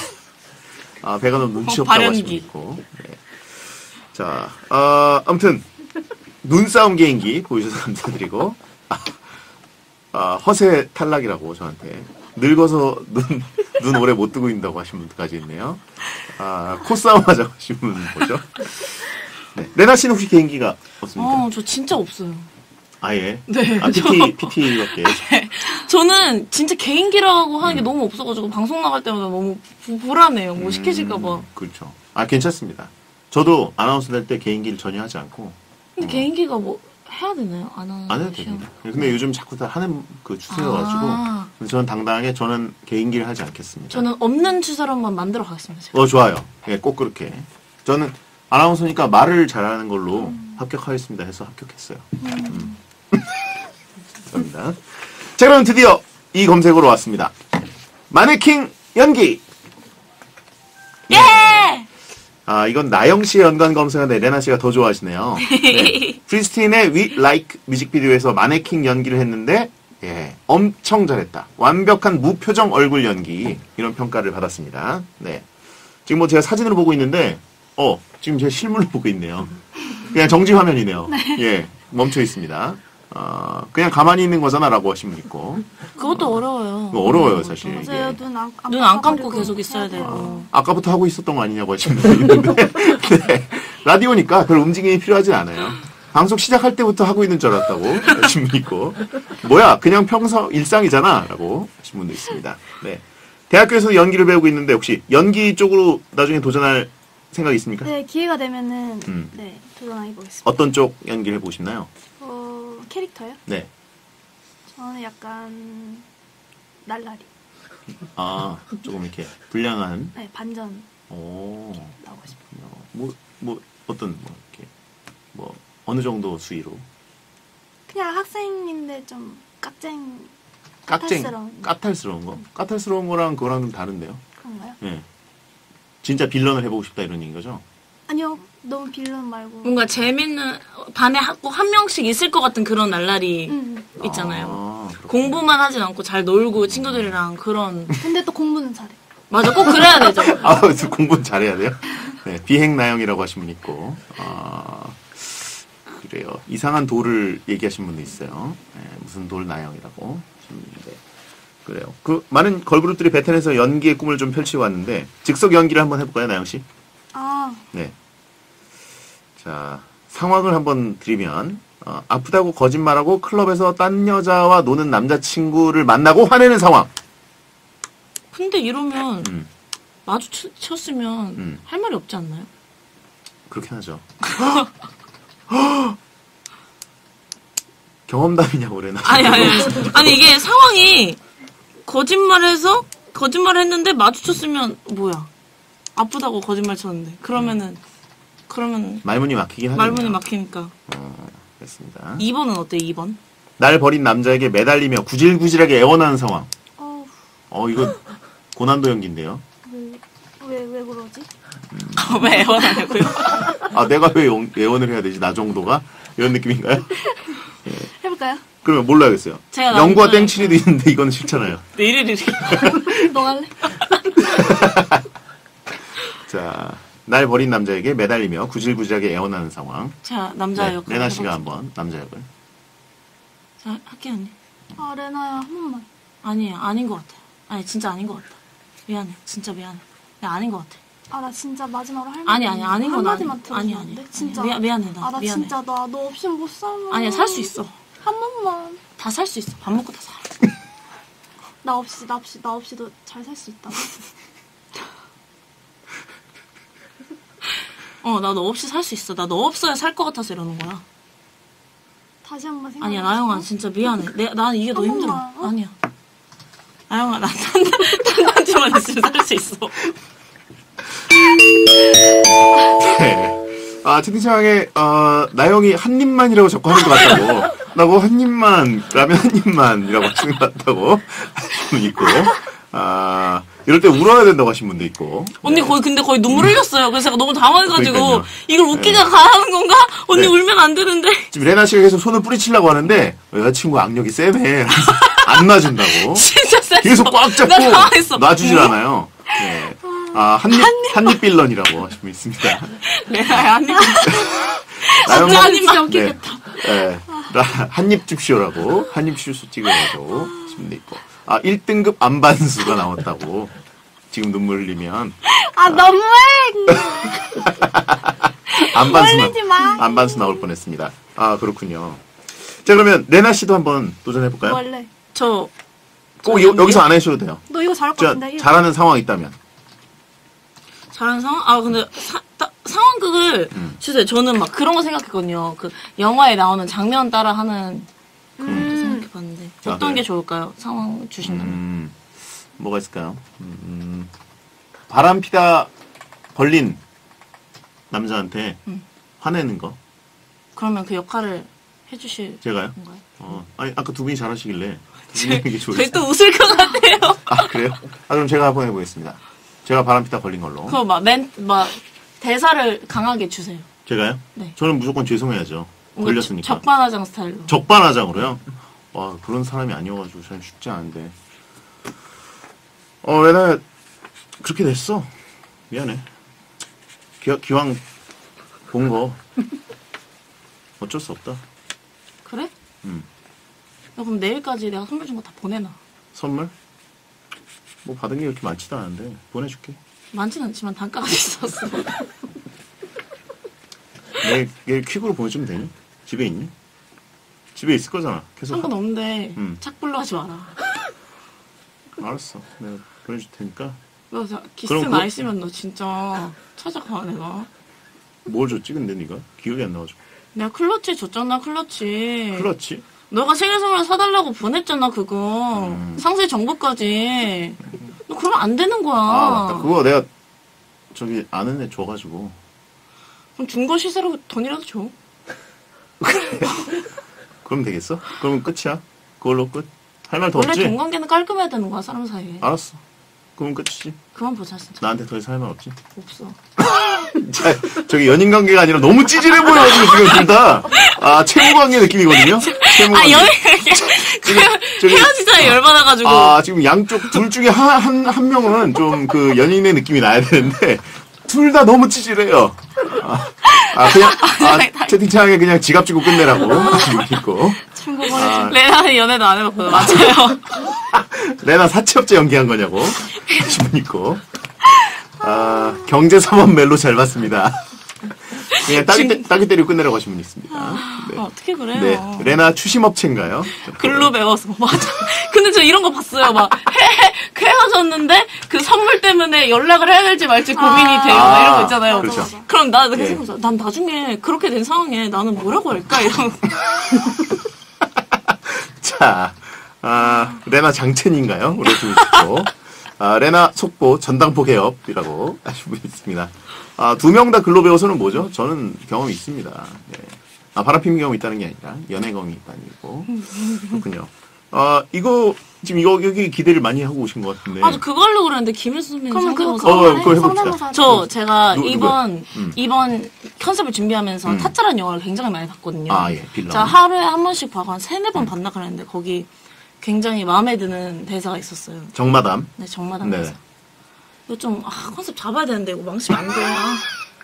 [SPEAKER 1] 아, 배가 너무 눈치
[SPEAKER 3] 어,
[SPEAKER 1] 없다고
[SPEAKER 3] 발연기.
[SPEAKER 1] 하시면 있고. 네. 자, 아, 아무튼, 눈싸움 개인기 보여주셔서 감사드리고, 아, 아, 허세 탈락이라고 저한테. 늙어서 눈, 눈 오래 못 뜨고 있다고 하신 분까지 있네요. 아, 코싸움 하자고 하신 분 보죠. 네. 레나 씨는 혹시 개인기가 없습니까?
[SPEAKER 3] 어, 저 진짜 없어요.
[SPEAKER 1] 아예?
[SPEAKER 3] 네.
[SPEAKER 1] 아, 피티, 피티밖에.
[SPEAKER 3] 저는 진짜 개인기라고 하는 게
[SPEAKER 1] 음.
[SPEAKER 3] 너무 없어가지고 방송 나갈 때마다 너무 부- 불안해요. 뭐 시켜질까봐.
[SPEAKER 1] 음, 그렇죠. 아, 괜찮습니다. 저도 아나운서 될 때 개인기를 전혀 하지 않고.
[SPEAKER 3] 근데
[SPEAKER 1] 어,
[SPEAKER 3] 개인기가 뭐 해야 되나요? 안 하는
[SPEAKER 1] 안 해도 됩니다. 근데 요즘 자꾸 다 하는 그 추세여가지고.
[SPEAKER 3] 아.
[SPEAKER 1] 그래서 저는 당당하게 저는 개인기를 하지 않겠습니다.
[SPEAKER 3] 저는 없는 추사람만 만들어 가겠습니다. 제가.
[SPEAKER 1] 어, 좋아요. 예, 꼭 그렇게. 저는 아나운서니까 말을 잘하는 걸로 합격하겠습니다 해서 합격했어요. 음. 감사합니다. 자, 그럼 드디어 이 검색어로 왔습니다. 마네킹 연기!
[SPEAKER 3] 예!
[SPEAKER 1] 아, 이건 나영 씨의 연관 검색어인데 레나 씨가 더 좋아하시네요. 네. 프리스틴의 We Like 뮤직비디오에서 마네킹 연기를 했는데, 예, 엄청 잘했다. 완벽한 무표정 얼굴 연기. 이런 평가를 받았습니다. 네. 지금 뭐 제가 사진으로 보고 있는데, 어, 지금 제가 실물로 보고 있네요. 그냥 정지 화면이네요. 예, 멈춰 있습니다. 어, 그냥 가만히 있는 거잖아 라고 하신 분 있고.
[SPEAKER 3] 그것도 어려워요.
[SPEAKER 1] 뭐 어려워요, 사실. 이게.
[SPEAKER 6] 맞아요. 눈 안,
[SPEAKER 3] 눈 안 감고
[SPEAKER 6] 깜빡거리고
[SPEAKER 3] 계속 있어야
[SPEAKER 6] 해야 돼요.
[SPEAKER 3] 되고.
[SPEAKER 1] 아까부터 하고 있었던 거 아니냐고 하시는 분이 있는데 네. 라디오니까 별 움직임이 필요하진 않아요. 방송 시작할 때부터 하고 있는 줄 알았다고 하신 분 있고 뭐야 그냥 평소 일상이잖아 라고 하신 분도 있습니다. 네. 대학교에서 연기를 배우고 있는데 혹시 연기 쪽으로 나중에 도전할 생각 있습니까?
[SPEAKER 6] 네, 기회가 되면은
[SPEAKER 1] 음.
[SPEAKER 6] 네, 도전해 보겠습니다.
[SPEAKER 1] 어떤 쪽 연기를 해보고 싶나요?
[SPEAKER 6] 어, 캐릭터요?
[SPEAKER 1] 네.
[SPEAKER 6] 저는 약간 날라리.
[SPEAKER 1] 아 조금 이렇게 불량한
[SPEAKER 6] 네, 반전
[SPEAKER 1] 오
[SPEAKER 6] 나오고 싶어요.
[SPEAKER 1] 뭐, 뭐 어떤 뭐 이렇게 뭐 어느 정도 수위로
[SPEAKER 6] 그냥 학생인데 좀 깍쟁
[SPEAKER 1] 깍쟁
[SPEAKER 6] 까탈스러운.
[SPEAKER 1] 까탈스러운 거 까탈스러운 거랑 그거랑 좀 다른데요.
[SPEAKER 6] 그런가요?
[SPEAKER 1] 예. 진짜 빌런을 해보고 싶다 이런 얘기인 거죠?
[SPEAKER 6] 아니요, 너무 빌런 말고.
[SPEAKER 3] 뭔가 재밌는 반에 꼭 한 명씩 있을 것 같은 그런 날라리
[SPEAKER 6] 음.
[SPEAKER 3] 있잖아요.
[SPEAKER 1] 아, 그렇구나.
[SPEAKER 3] 공부만 하진 않고 잘 놀고 친구들이랑 그런
[SPEAKER 6] 근데 또 공부는 잘해.
[SPEAKER 3] 맞아 꼭 그래야 되죠.
[SPEAKER 1] 아, 그래서 공부는 잘해야 돼요? 네, 비행나영이라고 하신 분 있고, 아, 그래요. 이상한 돌을 얘기하신 분도 있어요. 네, 무슨 돌 나영이라고 하셨는데. 그래요. 그, 많은 걸그룹들이 베텐에서 연기의 꿈을 좀 펼치고 왔는데, 즉석 연기를 한번 해볼까요, 나영씨?
[SPEAKER 6] 아,
[SPEAKER 1] 네. 자, 상황을 한번 드리면, 어, 아프다고 거짓말하고 클럽에서 딴 여자와 노는 남자친구를 만나고 화내는 상황.
[SPEAKER 3] 근데 이러면
[SPEAKER 1] 음.
[SPEAKER 3] 마주쳤으면
[SPEAKER 1] 음.
[SPEAKER 3] 할 말이 없지 않나요?
[SPEAKER 1] 그렇긴 하죠. 경험담이냐고 그래나?
[SPEAKER 3] 아니 아니 아니. 아니 이게 상황이 거짓말해서 거짓말을 했는데 마주쳤으면 뭐야? 아프다고 거짓말 쳤는데 그러면은 그러면
[SPEAKER 1] 말문이 막히긴 하죠.
[SPEAKER 3] 말문이 막히니까.
[SPEAKER 1] 어, 그렇습니다.
[SPEAKER 3] 이 번은 어때? 이 번?
[SPEAKER 1] 날 버린 남자에게 매달리며 구질구질하게 애원하는 상황.
[SPEAKER 6] 어,
[SPEAKER 1] 어, 이거 고난도 연기인데요.
[SPEAKER 6] 왜, 왜, 왜 그러지?
[SPEAKER 3] 왜 애원하냐고요?
[SPEAKER 1] 아, 내가 왜 영- 애원을 해야 되지? 나 정도가? 이런 느낌인가요?
[SPEAKER 6] 해볼까요?
[SPEAKER 1] 그러면 뭘로 하겠어요?
[SPEAKER 3] 제가
[SPEAKER 1] 영구와
[SPEAKER 3] 남자의-
[SPEAKER 1] 땡칠이도 있는데 이거는 싫잖아요.
[SPEAKER 3] 이리리리.
[SPEAKER 6] 너 할래?
[SPEAKER 1] 자, 날 버린 남자에게 매달리며 구질구질하게 애원하는 상황.
[SPEAKER 3] 자 남자
[SPEAKER 1] 네,
[SPEAKER 3] 역할.
[SPEAKER 1] 레나 씨가
[SPEAKER 3] 해보자.
[SPEAKER 1] 한번 남자 역을.
[SPEAKER 3] 자 할게 언니.
[SPEAKER 6] 아, 레나야, 한 번만.
[SPEAKER 3] 아니에요 아닌 것 같아요. 아니 진짜 아닌 것 같다. 미안해 진짜 미안해. 야, 아닌 것 같아.
[SPEAKER 6] 아, 나 진짜 마지막으로 할
[SPEAKER 3] 아니 아니 아닌 건 아니.
[SPEAKER 6] 한마디만 들어주면
[SPEAKER 3] 아니
[SPEAKER 6] 안
[SPEAKER 3] 아니.
[SPEAKER 6] 돼? 진짜.
[SPEAKER 3] 미안 미안해 나
[SPEAKER 6] 아, 나
[SPEAKER 3] 미안해.
[SPEAKER 6] 진짜 나 너 없이 못 살아.
[SPEAKER 3] 아니야 살 수 있어.
[SPEAKER 6] 한 번만.
[SPEAKER 3] 다 살 수 있어. 밥 먹고 다 살아.
[SPEAKER 6] 나 없이, 나 없이, 나 없이도 잘 살 수 있다.
[SPEAKER 3] 어 나 너 없이 살 수 있어. 나 너 없어야 살 것 같아서 이러는 거야.
[SPEAKER 6] 다시 한 번 생각.
[SPEAKER 3] 아니야 나영아 진짜 미안해. 내 나는 이게 더
[SPEAKER 6] 한
[SPEAKER 3] 힘들어.
[SPEAKER 6] 번만, 어?
[SPEAKER 3] 아니야. 나영아 나 단단지 정도만 있으면 살 수 있어.
[SPEAKER 1] 네. 아, 채팅창에, 어, 나영이 한 입만이라고 자꾸 하는 것 같다고. 나고 한 입만, 라면 한 입만이라고 하시는 것 같다고 하시는 분 있고. 아, 이럴 때 울어야 된다고 하신 분도 있고.
[SPEAKER 3] 언니
[SPEAKER 1] 네.
[SPEAKER 3] 거의 근데 거의 눈물 흘렸어요. 그래서 제가 너무 당황해가지고
[SPEAKER 1] 그러니까요.
[SPEAKER 3] 이걸 웃기가
[SPEAKER 1] 네.
[SPEAKER 3] 가야 하는 건가? 언니
[SPEAKER 1] 네.
[SPEAKER 3] 울면 안 되는데.
[SPEAKER 1] 지금 레나 씨가 계속 손을 뿌리치려고 하는데, 여자친구 악력이 세네. 안 놔준다고.
[SPEAKER 3] 진짜 셌어.
[SPEAKER 1] 계속 꽉 잡고
[SPEAKER 3] 나 당황했어.
[SPEAKER 1] 놔주질 않아요. 네. 아, 한입, 한입 빌런이라고 하시는 분 있습니다.
[SPEAKER 3] 레나야 한입.
[SPEAKER 1] 나영
[SPEAKER 3] 진짜 한입만
[SPEAKER 1] 네.
[SPEAKER 3] 웃기겠다.
[SPEAKER 1] 네. 한입 줍쇼라고, 한입 슈스 찍으라고 하시는 분도 있고. 아, 일 등급 안반수가 나왔다고. 지금 눈물 흘리면.
[SPEAKER 6] 아, 너무해!
[SPEAKER 1] 안반수,
[SPEAKER 6] 흘리지 마.
[SPEAKER 1] 나, 안반수 나올 뻔 했습니다. 아, 그렇군요. 자, 그러면 레나 씨도 한번 도전해볼까요?
[SPEAKER 6] 원래.
[SPEAKER 3] 저
[SPEAKER 1] 꼭 여, 여기서 안 하셔도 돼요.
[SPEAKER 6] 너 이거 잘할 것
[SPEAKER 1] 자,
[SPEAKER 6] 같은데?
[SPEAKER 1] 잘하는 상황이 있다면.
[SPEAKER 3] 잘하는 상황? 아 근데 사, 따, 상황극을
[SPEAKER 1] 음.
[SPEAKER 3] 주세요. 저는 막 그런 거 생각했거든요. 그 영화에 나오는 장면 따라 하는 그런 것도
[SPEAKER 6] 음.
[SPEAKER 3] 생각해봤는데
[SPEAKER 1] 아,
[SPEAKER 3] 어떤
[SPEAKER 1] 그래요?
[SPEAKER 3] 게 좋을까요? 상황 주신다면.
[SPEAKER 1] 음, 뭐가 있을까요? 음, 바람 피다 걸린 남자한테
[SPEAKER 3] 음.
[SPEAKER 1] 화내는 거.
[SPEAKER 3] 그러면 그 역할을 해주실
[SPEAKER 1] 제가요?
[SPEAKER 3] 건가요?
[SPEAKER 1] 어, 아니, 아까 두 분이 잘하시길래. 두 분이 이게 좋을
[SPEAKER 3] 저희 또 웃을 것 같아요.
[SPEAKER 1] 아, 그래요? 아, 그럼 제가 한번 해보겠습니다. 제가 바람 피다 걸린 걸로.
[SPEAKER 3] 그거 막 멘, 막 대사를 강하게 주세요.
[SPEAKER 1] 제가요?
[SPEAKER 3] 네.
[SPEAKER 1] 저는 무조건 죄송해야죠.
[SPEAKER 3] 뭔가
[SPEAKER 1] 걸렸으니까.
[SPEAKER 3] 적반하장 스타일로.
[SPEAKER 1] 적반하장으로요? 와, 그런 사람이 아니어가지고 참 쉽지 않은데. 어, 레나, 그렇게 됐어. 미안해. 기, 기왕 본 거, 어쩔 수 없다.
[SPEAKER 3] 그래?
[SPEAKER 1] 음.
[SPEAKER 3] 야, 그럼 내일까지 내가 선물 준 거 다 보내놔.
[SPEAKER 1] 선물? 뭐 받은 게 그렇게 많지도 않은데, 보내줄게.
[SPEAKER 3] 많진 않지만 단가가 있었어.
[SPEAKER 1] 내일, 내일 퀵으로 보내주면 되니? 집에 있니? 집에 있을 거잖아. 계속.
[SPEAKER 3] 상관없는데
[SPEAKER 1] 음.
[SPEAKER 3] 착불로 하지 마라.
[SPEAKER 1] 하- 알았어. 내가 보내줄 테니까.
[SPEAKER 3] 너 자- 기스
[SPEAKER 1] 그럼
[SPEAKER 3] 나
[SPEAKER 1] 그-
[SPEAKER 3] 있으면 너 진짜 찾아가 내가.
[SPEAKER 1] 뭘 줬지, 근데 네가? 기억이 안 나가지고.
[SPEAKER 3] 내가 클러치 줬잖아 클러치.
[SPEAKER 1] 그렇지.
[SPEAKER 3] 너가 생일 선물 사달라고 보냈잖아 그거.
[SPEAKER 1] 음.
[SPEAKER 3] 상세 정보까지. 너 그러면 안 되는 거야.
[SPEAKER 1] 아, 맞다. 그거 내가, 저기, 아는 애 줘가지고.
[SPEAKER 3] 그럼 중고 시세로 돈이라도 줘.
[SPEAKER 1] 그럼 되겠어? 그러면 끝이야? 그걸로 끝? 할 말 더
[SPEAKER 3] 원래
[SPEAKER 1] 없지?
[SPEAKER 3] 돈 관계는 깔끔해야 되는 거야 사람 사이에.
[SPEAKER 1] 알았어. 그럼 끝이지.
[SPEAKER 3] 그만 보자 진짜.
[SPEAKER 1] 나한테 더 이상 할 말 없지?
[SPEAKER 3] 없어.
[SPEAKER 1] 자, 저기 연인 관계가 아니라 너무 찌질해 보여가지고 지금 둘 다. 아, 채무 관계 느낌이거든요? 채무
[SPEAKER 3] 아
[SPEAKER 1] 관계.
[SPEAKER 3] 여행
[SPEAKER 1] 저기-
[SPEAKER 3] 헤어지자에 열받아가지고.
[SPEAKER 1] 아, 지금 양쪽, 둘 중에 한, 한, 한 명은 좀 그 연인의 느낌이 나야 되는데, 둘 다 너무 찌질해요. 아, 아, 그냥, 아, 채팅창에 그냥 지갑 주고 끝내라고. 있고.
[SPEAKER 6] 친구 보내줘.
[SPEAKER 1] 아,
[SPEAKER 3] 레나는 연애도 안 해봤거든. 맞아요.
[SPEAKER 1] 레나 사채업체 연기한 거냐고. 하신 분 있고. 아, 경제사범 멜로 잘 봤습니다. 그냥 따기, 때, 따기 때리고 끝내라고 하신 분 있습니다. 네.
[SPEAKER 3] 아, 어떻게 그래요?
[SPEAKER 1] 네. 레나 추심업체인가요?
[SPEAKER 3] 글로 배워서. 맞아. 근데 저 이런 거 봤어요. 막, 헤, 헤어졌는데 그 선물 때문에 연락을 해야 될지 말지 고민이
[SPEAKER 6] 아.
[SPEAKER 3] 되고 막 이런 거 있잖아요.
[SPEAKER 1] 그렇죠.
[SPEAKER 3] 그럼 나 그렇게
[SPEAKER 1] 예.
[SPEAKER 3] 생각했어. 난 나중에 그렇게 된 상황에 나는 뭐라고 할까? 이런.
[SPEAKER 1] 자, 아, 레나 장첸인가요? 올려주고 싶고. 아, 레나 속보 전당포 개업이라고 하신 분이 있습니다. 아, 두 명 다 글로 배워서는 뭐죠? 저는 경험이 있습니다. 네. 아, 바람피는 경험이 있다는 게 아니라, 연애 경험이 있다는 거고. 그렇군요. 아, 이거, 지금 이거, 여기 기대를 많이 하고 오신 것 같은데.
[SPEAKER 3] 아, 저 그거 하려고 그랬는데 김혜수 선배님
[SPEAKER 6] 그러면 그거
[SPEAKER 3] 성대모사.
[SPEAKER 1] 어, 그거 해봅시다.
[SPEAKER 6] 성대모사.
[SPEAKER 3] 저 제가
[SPEAKER 1] 누-
[SPEAKER 3] 이번
[SPEAKER 1] 음.
[SPEAKER 3] 이번 컨셉을 준비하면서
[SPEAKER 1] 음.
[SPEAKER 3] 타짜라는 영화를 굉장히 많이 봤거든요.
[SPEAKER 1] 아, 예, 빌런.
[SPEAKER 3] 자 하루에 한 번씩 봐고 한 세네 번 봤나 그랬는데 거기 굉장히 마음에 드는 대사가 있었어요.
[SPEAKER 1] 정마담.
[SPEAKER 3] 네 정마담
[SPEAKER 1] 네.
[SPEAKER 3] 대사. 이거 좀 아, 컨셉 잡아야 되는데 이거 망치면 안 돼. 아,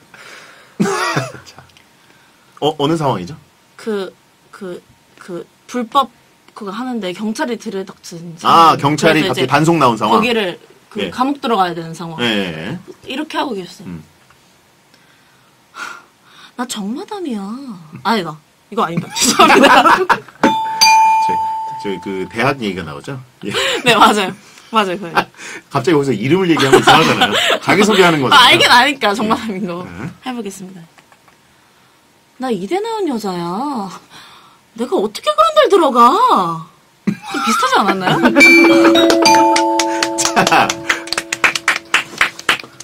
[SPEAKER 1] 자. 어, 어느 상황이죠?
[SPEAKER 3] 그 그 그 불법 그거 하는데 경찰이 들이닥친.
[SPEAKER 1] 아,
[SPEAKER 3] 상황.
[SPEAKER 1] 경찰이
[SPEAKER 3] 그래서
[SPEAKER 1] 갑자기
[SPEAKER 3] 이제
[SPEAKER 1] 단속 나온 상황.
[SPEAKER 3] 거기를 그
[SPEAKER 1] 예.
[SPEAKER 3] 감옥 들어가야 되는 상황.
[SPEAKER 1] 예, 예, 예.
[SPEAKER 3] 이렇게 하고 계셨어요.
[SPEAKER 1] 음.
[SPEAKER 3] 나 정마담이야. 아니다. 이거 아니다. 죄송합니다.
[SPEAKER 1] 저, 저희 그 대학 얘기가 나오죠? 예.
[SPEAKER 3] 네, 맞아요. 맞아요, 그래요.
[SPEAKER 1] 갑자기 거기서 이름을 얘기하면 이상하잖아요. 자기소개하는
[SPEAKER 3] 아,
[SPEAKER 1] 거잖아요.
[SPEAKER 3] 알긴 아니까, 정마담인 거.
[SPEAKER 1] 네.
[SPEAKER 3] 해보겠습니다. 나 이대 나온 여자야. 내가 어떻게 그런 데를 들어가? 좀 비슷하지 않았나요?
[SPEAKER 1] 자,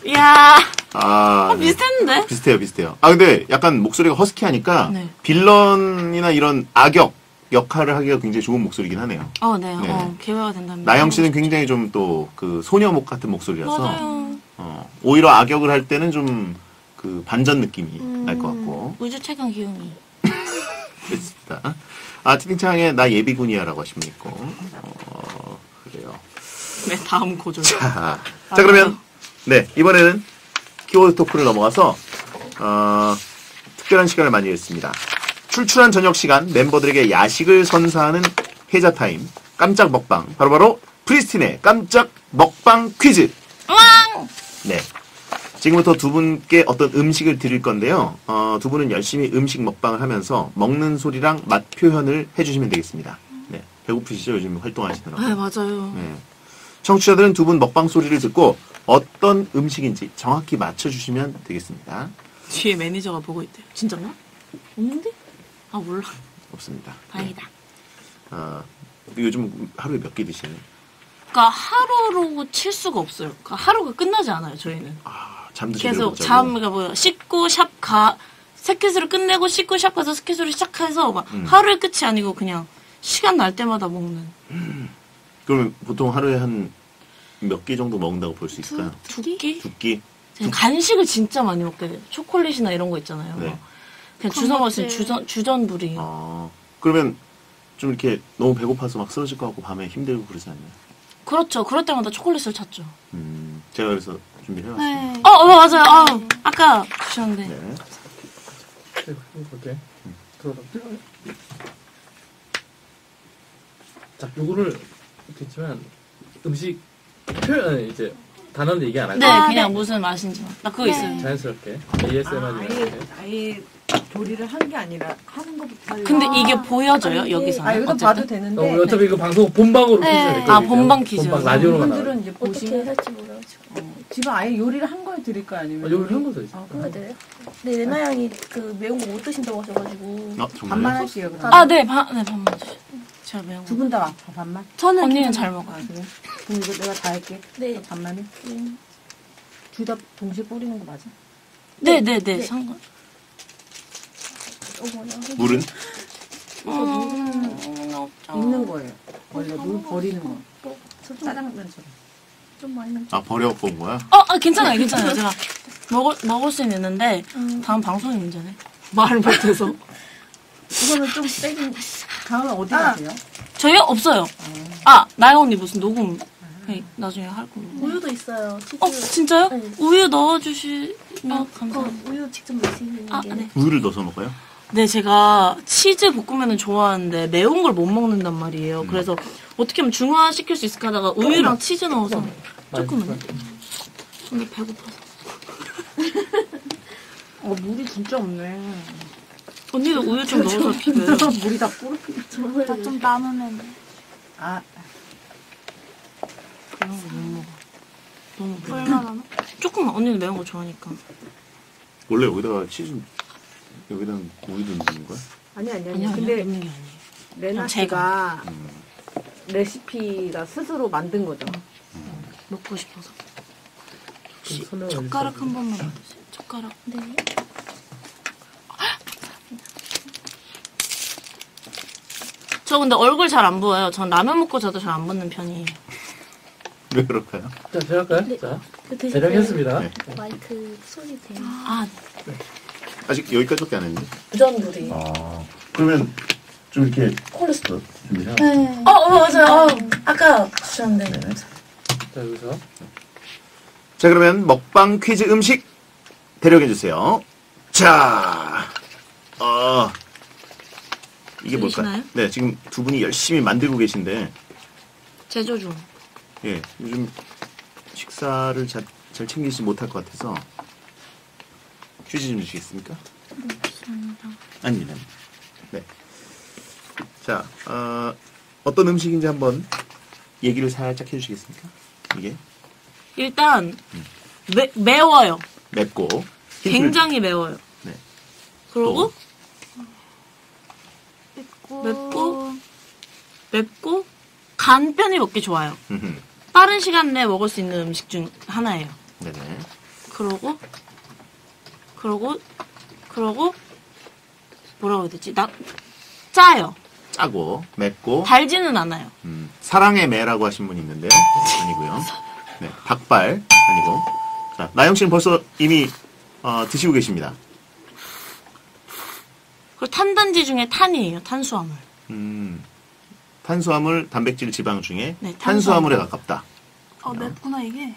[SPEAKER 3] 야
[SPEAKER 1] 아, 네.
[SPEAKER 3] 비슷했는데?
[SPEAKER 1] 비슷해요, 비슷해요. 아, 근데 약간 목소리가 허스키하니까
[SPEAKER 3] 네.
[SPEAKER 1] 빌런이나 이런 악역 역할을 하기가 굉장히 좋은 목소리긴 하네요.
[SPEAKER 3] 어, 네.
[SPEAKER 1] 네.
[SPEAKER 3] 어, 기회가 된답니다.
[SPEAKER 1] 나영 씨는 굉장히 좀 또 그 소녀목 같은 목소리라서
[SPEAKER 3] 맞아요.
[SPEAKER 1] 어, 오히려 악역을 할 때는 좀 그 반전 느낌이 날 것 같고.
[SPEAKER 3] 우주 최강 기용이.
[SPEAKER 1] 그렇습니다. 아, 채팅창에 나 예비군이야라고 하시면 있고. 어, 그래요.
[SPEAKER 3] 네, 다음 고졸.
[SPEAKER 1] 자, 자 그러면 네 이번에는 키워드 토크를 넘어가서 어, 특별한 시간을 마련했습니다. 출출한 저녁 시간 멤버들에게 야식을 선사하는 해자 타임 깜짝 먹방 바로바로 프리스틴의 깜짝 먹방 퀴즈.
[SPEAKER 3] 왕!
[SPEAKER 1] 네. 지금부터 두 분께 어떤 음식을 드릴 건데요. 어, 두 분은 열심히 음식 먹방을 하면서 먹는 소리랑 맛 표현을 해주시면 되겠습니다. 네. 배고프시죠? 요즘 활동하시느라고.
[SPEAKER 3] 네, 맞아요.
[SPEAKER 1] 네. 청취자들은 두 분 먹방 소리를 듣고 어떤 음식인지 정확히 맞춰주시면 되겠습니다.
[SPEAKER 3] 뒤에 매니저가 보고 있대요. 진짜요? 없는데? 아, 몰라.
[SPEAKER 1] 없습니다.
[SPEAKER 3] 다행이다.
[SPEAKER 1] 어, 요즘 하루에 몇 개 드시나요?
[SPEAKER 3] 그러니까 하루로 칠 수가 없어요. 그러니까 하루가 끝나지 않아요, 저희는.
[SPEAKER 1] 아, 잠드시려고
[SPEAKER 3] 계속
[SPEAKER 1] 자고.
[SPEAKER 3] 잠, 그러니까 뭐야, 씻고 샵 가, 스케줄을 끝내고 씻고 샵 가서 스케줄을 시작해서 막
[SPEAKER 1] 음.
[SPEAKER 3] 하루의 끝이 아니고 그냥 시간 날 때마다 먹는.
[SPEAKER 1] 그러면 보통 하루에 한 몇 개 정도 먹는다고 볼 수 있을까요?
[SPEAKER 3] 두 끼?
[SPEAKER 1] 두 끼?
[SPEAKER 3] 제가 간식을 진짜 많이 먹게 돼요. 초콜릿이나 이런 거 있잖아요.
[SPEAKER 1] 네.
[SPEAKER 3] 그냥 주워 먹을
[SPEAKER 6] 건강제.
[SPEAKER 3] 주전, 주전부리.
[SPEAKER 1] 어, 그러면 좀 이렇게 너무 배고파서 막 쓰러질 것 같고 밤에 힘들고 그러지 않나요?
[SPEAKER 3] 그렇죠. 그럴 때마다 초콜릿을 찾죠.
[SPEAKER 1] 음, 제가 그래서 준비를 해왔습니다.
[SPEAKER 6] 네.
[SPEAKER 3] 어, 어 맞아요. 아, 아까 주셨는데.
[SPEAKER 1] 네.
[SPEAKER 2] 네, 볼게. 들어가. 자, 요거를 그렇지만 음식 표현 이제 단어는 얘기 안 하고
[SPEAKER 3] 네,
[SPEAKER 6] 아,
[SPEAKER 3] 그냥
[SPEAKER 6] 네.
[SPEAKER 3] 무슨 맛인지만. 나 그거
[SPEAKER 6] 네.
[SPEAKER 3] 있어요.
[SPEAKER 2] 자연스럽게
[SPEAKER 8] 아,
[SPEAKER 2] 에이에스엠알이나
[SPEAKER 8] 아예,
[SPEAKER 2] 이렇게.
[SPEAKER 8] 아예 조리를 한 게 아니라 하는 것부터.
[SPEAKER 3] 근데
[SPEAKER 6] 아,
[SPEAKER 3] 이게 보여져요,
[SPEAKER 6] 아니,
[SPEAKER 3] 여기서는?
[SPEAKER 8] 아, 여기서
[SPEAKER 3] 어쨌든?
[SPEAKER 8] 봐도 되는데.
[SPEAKER 2] 어, 우리 어차피 이거 방송 본방으로
[SPEAKER 6] 네.
[SPEAKER 2] 퀴즈를 냈거든요.
[SPEAKER 3] 아, 본방 퀴즈.
[SPEAKER 2] 본방 라디오로만 나와요.
[SPEAKER 8] 분들은 이제
[SPEAKER 5] 어떻게
[SPEAKER 8] 보시면
[SPEAKER 5] 할지 몰라가지고.
[SPEAKER 8] 어, 지금 아예 요리를 한 걸 드릴 거 아니면.
[SPEAKER 2] 아, 요리 한 거죠, 있어.
[SPEAKER 8] 아,
[SPEAKER 5] 그래,
[SPEAKER 8] 그래.
[SPEAKER 5] 네. 근데 레나 양이 그 매운 거 못 드신다고 하셔가지고.
[SPEAKER 1] 어,
[SPEAKER 8] 반만
[SPEAKER 1] 정말요?
[SPEAKER 8] 할게요, 그럼.
[SPEAKER 3] 아, 네, 반, 네, 반만 주세요. 제가 매운 거.
[SPEAKER 8] 두 분 다 반만?
[SPEAKER 6] 저는
[SPEAKER 3] 언니는
[SPEAKER 6] 괜찮아요.
[SPEAKER 3] 잘 먹어.
[SPEAKER 8] 아, 그래? 그럼 이거 내가 다 할게.
[SPEAKER 5] 네.
[SPEAKER 8] 반만 해.
[SPEAKER 5] 음.
[SPEAKER 8] 둘 다 동시에 뿌리는 거 맞아?
[SPEAKER 3] 네, 네, 네,
[SPEAKER 5] 네.
[SPEAKER 3] 상관.
[SPEAKER 5] 어머나.
[SPEAKER 1] 물은?
[SPEAKER 3] 음, 없죠.
[SPEAKER 8] 있는 거예요. 원래 물 버리는 거.
[SPEAKER 5] 뭐, 좀,
[SPEAKER 8] 짜장면처럼.
[SPEAKER 5] 좀 많이 넣
[SPEAKER 1] 아, 버려갖고 온 거야?
[SPEAKER 3] 어, 아, 괜찮아요, 괜찮아요. 제가 먹을, 먹을 수는 있는데,
[SPEAKER 5] 음.
[SPEAKER 3] 다음 방송이 문제네. 말을 못해서.
[SPEAKER 8] 이거는 좀 세긴. 다음에 어디 가세요?
[SPEAKER 3] 저희요? 없어요. 아, 나영 언니 무슨 녹음, 네, 나중에 할 거.
[SPEAKER 5] 우유도 있어요. 치즈.
[SPEAKER 3] 어, 진짜요?
[SPEAKER 5] 네.
[SPEAKER 3] 우유 넣어주시면
[SPEAKER 5] 어,
[SPEAKER 3] 감사합니다.
[SPEAKER 5] 그거 우유 직접 넣으시는 게.
[SPEAKER 3] 아, 네.
[SPEAKER 1] 우유를 넣어서 먹어요?
[SPEAKER 3] 네, 제가 치즈 볶음면은 좋아하는데 매운 걸 못 먹는단 말이에요. 그래서 어떻게 하면 중화시킬 수 있을까 하다가 우유랑 치즈 넣어서 조금만요. 근데 배고파서.
[SPEAKER 8] 어, 물이 진짜 없네.
[SPEAKER 3] 언니도 우유 좀 넣어서 비벼요.
[SPEAKER 8] 물이 다 뿌르.
[SPEAKER 5] 정말.
[SPEAKER 6] 나 좀 남으면
[SPEAKER 8] 아,
[SPEAKER 3] 그런 거 못 먹어. 너무 매워.
[SPEAKER 6] 얼마나?
[SPEAKER 3] 조금만. 언니는 매운 거 좋아하니까.
[SPEAKER 1] 원래 여기다가 치즈, 여기다 우유도 넣는 거야?
[SPEAKER 8] 아니, 아니, 아니.
[SPEAKER 3] 아니요,
[SPEAKER 8] 근데
[SPEAKER 3] 아니요. 넣는 게 아니에요.
[SPEAKER 8] 레나
[SPEAKER 3] 그냥
[SPEAKER 8] 씨가
[SPEAKER 1] 음.
[SPEAKER 8] 레시피가 스스로 만든 거죠.
[SPEAKER 3] 먹고 싶어서.
[SPEAKER 2] 좀 설명을
[SPEAKER 3] 젓가락
[SPEAKER 2] 해주세요.
[SPEAKER 3] 한 번만 넣어주세요. 젓가락.
[SPEAKER 5] 네.
[SPEAKER 3] 저 근데 얼굴 잘 안 보여요. 전 라면 먹고 자도 잘 안 붙는 편이에요.
[SPEAKER 1] 왜 그럴까요?
[SPEAKER 2] 자, 제가 할까요?
[SPEAKER 5] 네.
[SPEAKER 2] 자,
[SPEAKER 5] 그 드실
[SPEAKER 2] 대략했습니다.
[SPEAKER 1] 네.
[SPEAKER 5] 때 마이크 소리 돼요.
[SPEAKER 3] 아,
[SPEAKER 1] 아직 여기까지밖에 안 했는데.
[SPEAKER 3] 부전부리.
[SPEAKER 1] 아, 그러면 좀 이렇게 콜레스테롤 준비해요?
[SPEAKER 5] 네.
[SPEAKER 3] 어, 어, 맞아요. 어, 아까 주셨는데.
[SPEAKER 1] 네.
[SPEAKER 2] 자, 여기서.
[SPEAKER 1] 자, 그러면 먹방 퀴즈 음식 대령해주세요. 자, 어, 이게 뭘까요?
[SPEAKER 3] 들리시나요?
[SPEAKER 1] 네, 지금 두 분이 열심히 만들고 계신데,
[SPEAKER 3] 제조 중.
[SPEAKER 1] 예, 요즘 식사를 잘, 잘 챙기지 못할 것 같아서 퀴즈 좀 주시겠습니까? 아닙니다. 네. 자, 어, 어떤 음식인지 한번 얘기를 살짝 해주시겠습니까? 이게
[SPEAKER 3] 일단 매, 매워요.
[SPEAKER 1] 맵고 힌트를-
[SPEAKER 3] 굉장히 매워요.
[SPEAKER 1] 네.
[SPEAKER 3] 그리고
[SPEAKER 6] 맵고.
[SPEAKER 3] 맵고. 맵고 간편히 먹기 좋아요.
[SPEAKER 1] 음흠.
[SPEAKER 3] 빠른 시간 내에 먹을 수 있는 음식 중 하나예요.
[SPEAKER 1] 네네.
[SPEAKER 3] 그러고 그러고 그러고 뭐라고 해야 되지? 나 짜요.
[SPEAKER 1] 짜고 맵고
[SPEAKER 3] 달지는 않아요.
[SPEAKER 1] 음, 사랑의 매라고 하신 분이 있는데요. 아니고요. 네, 닭발 아니고. 자, 나영 씨는 벌써 이미 어, 드시고 계십니다.
[SPEAKER 3] 그 탄단지 중에 탄이에요. 탄수화물.
[SPEAKER 1] 음, 탄수화물, 단백질, 지방 중에
[SPEAKER 3] 네,
[SPEAKER 1] 탄수화물에
[SPEAKER 3] 탄수화물.
[SPEAKER 1] 가깝다.
[SPEAKER 6] 어 맵구나 이게.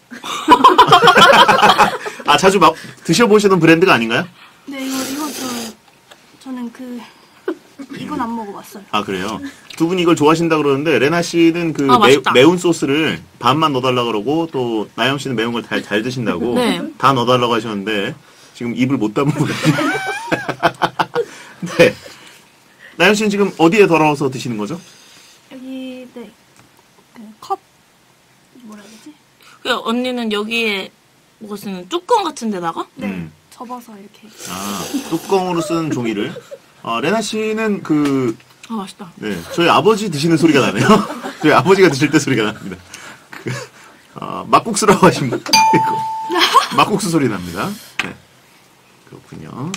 [SPEAKER 1] 아, 자주 막 드셔보시는 브랜드가 아닌가요?
[SPEAKER 6] 네 이거 이거 저 저는 그 이건 안 먹어봤어요.
[SPEAKER 1] 아, 그래요? 두 분이 이걸 좋아하신다 그러는데 레나 씨는 그
[SPEAKER 3] 아,
[SPEAKER 1] 매,
[SPEAKER 3] 맛있다.
[SPEAKER 1] 매운 소스를 반만 넣어달라 그러고 또 나영 씨는 매운 걸 잘 잘 드신다고
[SPEAKER 3] 네.
[SPEAKER 1] 다 넣어달라고 하셨는데 지금 입을 못 다물고 계세요. 네. 나영 씨는 지금 어디에 덜어서 드시는 거죠?
[SPEAKER 6] 여기 네. 그 컵 뭐라 해야 되지?
[SPEAKER 3] 그 언니는 여기에 뭐가 쓰는 뚜껑 같은 데다가
[SPEAKER 6] 네.
[SPEAKER 1] 음.
[SPEAKER 6] 접어서 이렇게.
[SPEAKER 1] 아, 뚜껑으로 쓰는 종이를. 아, 레나 씨는 그,
[SPEAKER 3] 아 맛있다.
[SPEAKER 1] 네, 저희 아버지 드시는 소리가 나네요. 저희 아버지가 드실 때 소리가 납니다. 그, 아, 막국수라고 하신 분. 막국수 소리 납니다. 네. 그렇군요.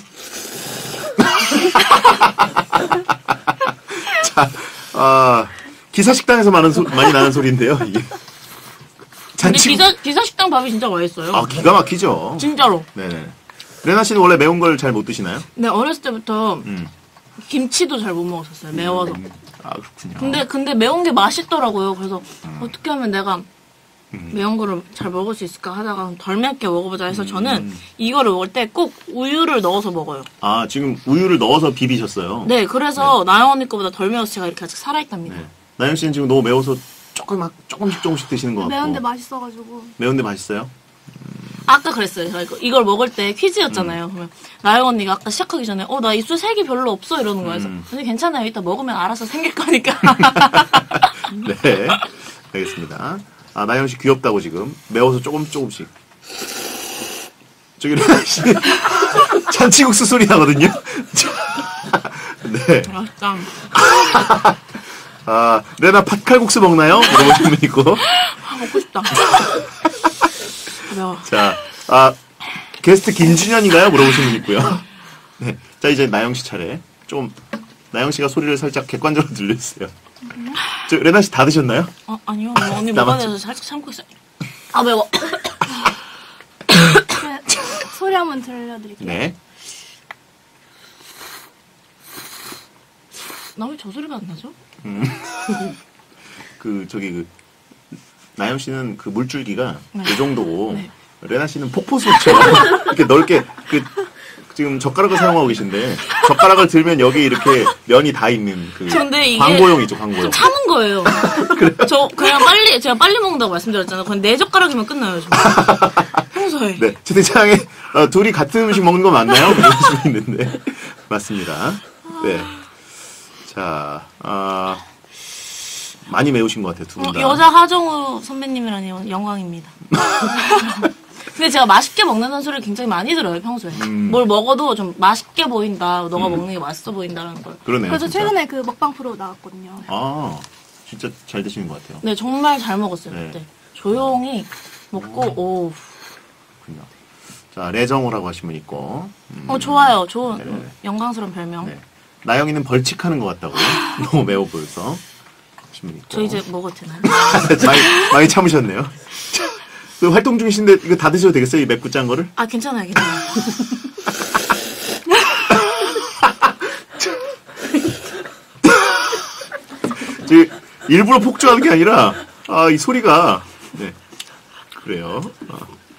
[SPEAKER 1] 자, 아, 기사식당에서 많은 소, 많이 나는 소리인데요, 이게.
[SPEAKER 3] 근데
[SPEAKER 1] 잔치.
[SPEAKER 3] 기사 기사 식당 밥이 진짜 맛있어요.
[SPEAKER 1] 아, 기가 막히죠.
[SPEAKER 3] 진짜로.
[SPEAKER 1] 네네. 레나 씨는 원래 매운 걸 잘 못 드시나요?
[SPEAKER 3] 네 어렸을 때부터
[SPEAKER 1] 음.
[SPEAKER 3] 김치도 잘 못 먹었었어요. 매워서.
[SPEAKER 1] 아, 그렇군요.
[SPEAKER 3] 근데 근데 매운 게 맛있더라고요. 그래서 어떻게 하면 내가
[SPEAKER 1] 음.
[SPEAKER 3] 매운 거를 잘 먹을 수 있을까 하다가 덜 맵게 먹어보자 해서
[SPEAKER 1] 음.
[SPEAKER 3] 저는 이거를 먹을 때 꼭 우유를 넣어서 먹어요.
[SPEAKER 1] 아, 지금 우유를 넣어서 비비셨어요?
[SPEAKER 3] 네, 그래서 나영 언니 거보다 덜 매워서 제가 이렇게 아직 살아있답니다.
[SPEAKER 1] 네. 나영 씨는 지금 너무 매워서 조금, 조금씩 조금씩 드시는 것 같고.
[SPEAKER 6] 매운데 맛있어가지고.
[SPEAKER 1] 매운데 맛있어요?
[SPEAKER 3] 아까 그랬어요. 제가 이거- 이걸 먹을 때 퀴즈였잖아요.
[SPEAKER 1] 음.
[SPEAKER 3] 그러면 나영 언니가 아까 시작하기 전에 어, 나 입술 색이 별로 없어 이러는 거예요. 그래서
[SPEAKER 1] 음.
[SPEAKER 3] 근데 괜찮아요. 이따 먹으면 알아서 생길 거니까.
[SPEAKER 1] 네. 알겠습니다. 아, 나영 씨 귀엽다고 지금. 매워서 조금 조금씩. 저기, 레나 씨. 잔치국수 소리 나거든요? 네.
[SPEAKER 3] 맛있다.
[SPEAKER 1] 아, 레나 팥칼국수 먹나요? 물어보신 분 있고.
[SPEAKER 3] 아, 먹고 싶다. 매워.
[SPEAKER 1] 자, 아, 게스트 김준현인가요? 물어보신 분 있고요. 네. 자, 이제 나영 씨 차례. 좀, 나영 씨가 소리를 살짝 객관적으로 들려주세요. 저, 레나 씨 다 드셨나요?
[SPEAKER 3] 어, 아니요. 뭐 언니
[SPEAKER 1] 남았지?
[SPEAKER 3] 먹어야 돼서 살짝 참고 있어요. 아, 매워.
[SPEAKER 6] 네, 소리 한번 들려드릴게요.
[SPEAKER 1] 네.
[SPEAKER 3] 나 왜 저 소리가 안 나죠?
[SPEAKER 1] 그, 저기, 그, 나영 씨는 그 물줄기가
[SPEAKER 3] 네.
[SPEAKER 1] 이 정도고,
[SPEAKER 3] 네.
[SPEAKER 1] 레나 씨는 폭포수처럼 이렇게 넓게, 그, 지금 젓가락을 사용하고 계신데, 젓가락을 들면 여기 이렇게 면이 다 있는 그,
[SPEAKER 3] 근데 이게
[SPEAKER 1] 광고용이죠, 광고용.
[SPEAKER 3] 좀 참은 거예요. 저 그냥 빨리 제가 빨리 먹는다고 말씀드렸잖아요. 그냥 네 젓가락이면 끝나요. 저. 평소에.
[SPEAKER 1] 네, 채팅창에 어, 둘이 같은 음식 먹는 거 맞나요? 물어보시고 있는데 맞습니다. 네, 자, 아 많이 매우신 것 같아요, 두 분
[SPEAKER 3] 어,
[SPEAKER 1] 다.
[SPEAKER 3] 여자 하정우 선배님이라니 영광입니다. 근데 제가 맛있게 먹는다는 소리를 굉장히 많이 들어요, 평소에.
[SPEAKER 1] 음.
[SPEAKER 3] 뭘 먹어도 좀 맛있게 보인다, 너가 먹는 게 맛있어 보인다라는 걸.
[SPEAKER 1] 그러네요.
[SPEAKER 6] 그래서
[SPEAKER 1] 진짜.
[SPEAKER 6] 최근에 그 먹방 프로 나왔거든요.
[SPEAKER 1] 아, 진짜 잘 드시는 것 같아요.
[SPEAKER 3] 네, 정말 잘 먹었어요,
[SPEAKER 1] 네.
[SPEAKER 3] 그때. 조용히 먹고, 오.
[SPEAKER 1] 그렇군요. 자, 레정호라고 하신 분 있고, 음,
[SPEAKER 3] 어, 좋아요. 좋은,
[SPEAKER 1] 네.
[SPEAKER 3] 음, 영광스러운 별명.
[SPEAKER 1] 네. 나영이는 벌칙하는 것 같다고 너무 매워 보여서 하신 분 있고.
[SPEAKER 3] 저 이제 먹어도 되나요?
[SPEAKER 1] 많이 많이 참으셨네요. 자, 그 활동 중이신데 이거 다 드셔도 되겠어요? 이 맵고 짠 거를?
[SPEAKER 3] 아, 괜찮아요, 괜찮아요.
[SPEAKER 1] 저 일부러 폭주하는 게 아니라 아, 이 소리가 네 그래요. 아.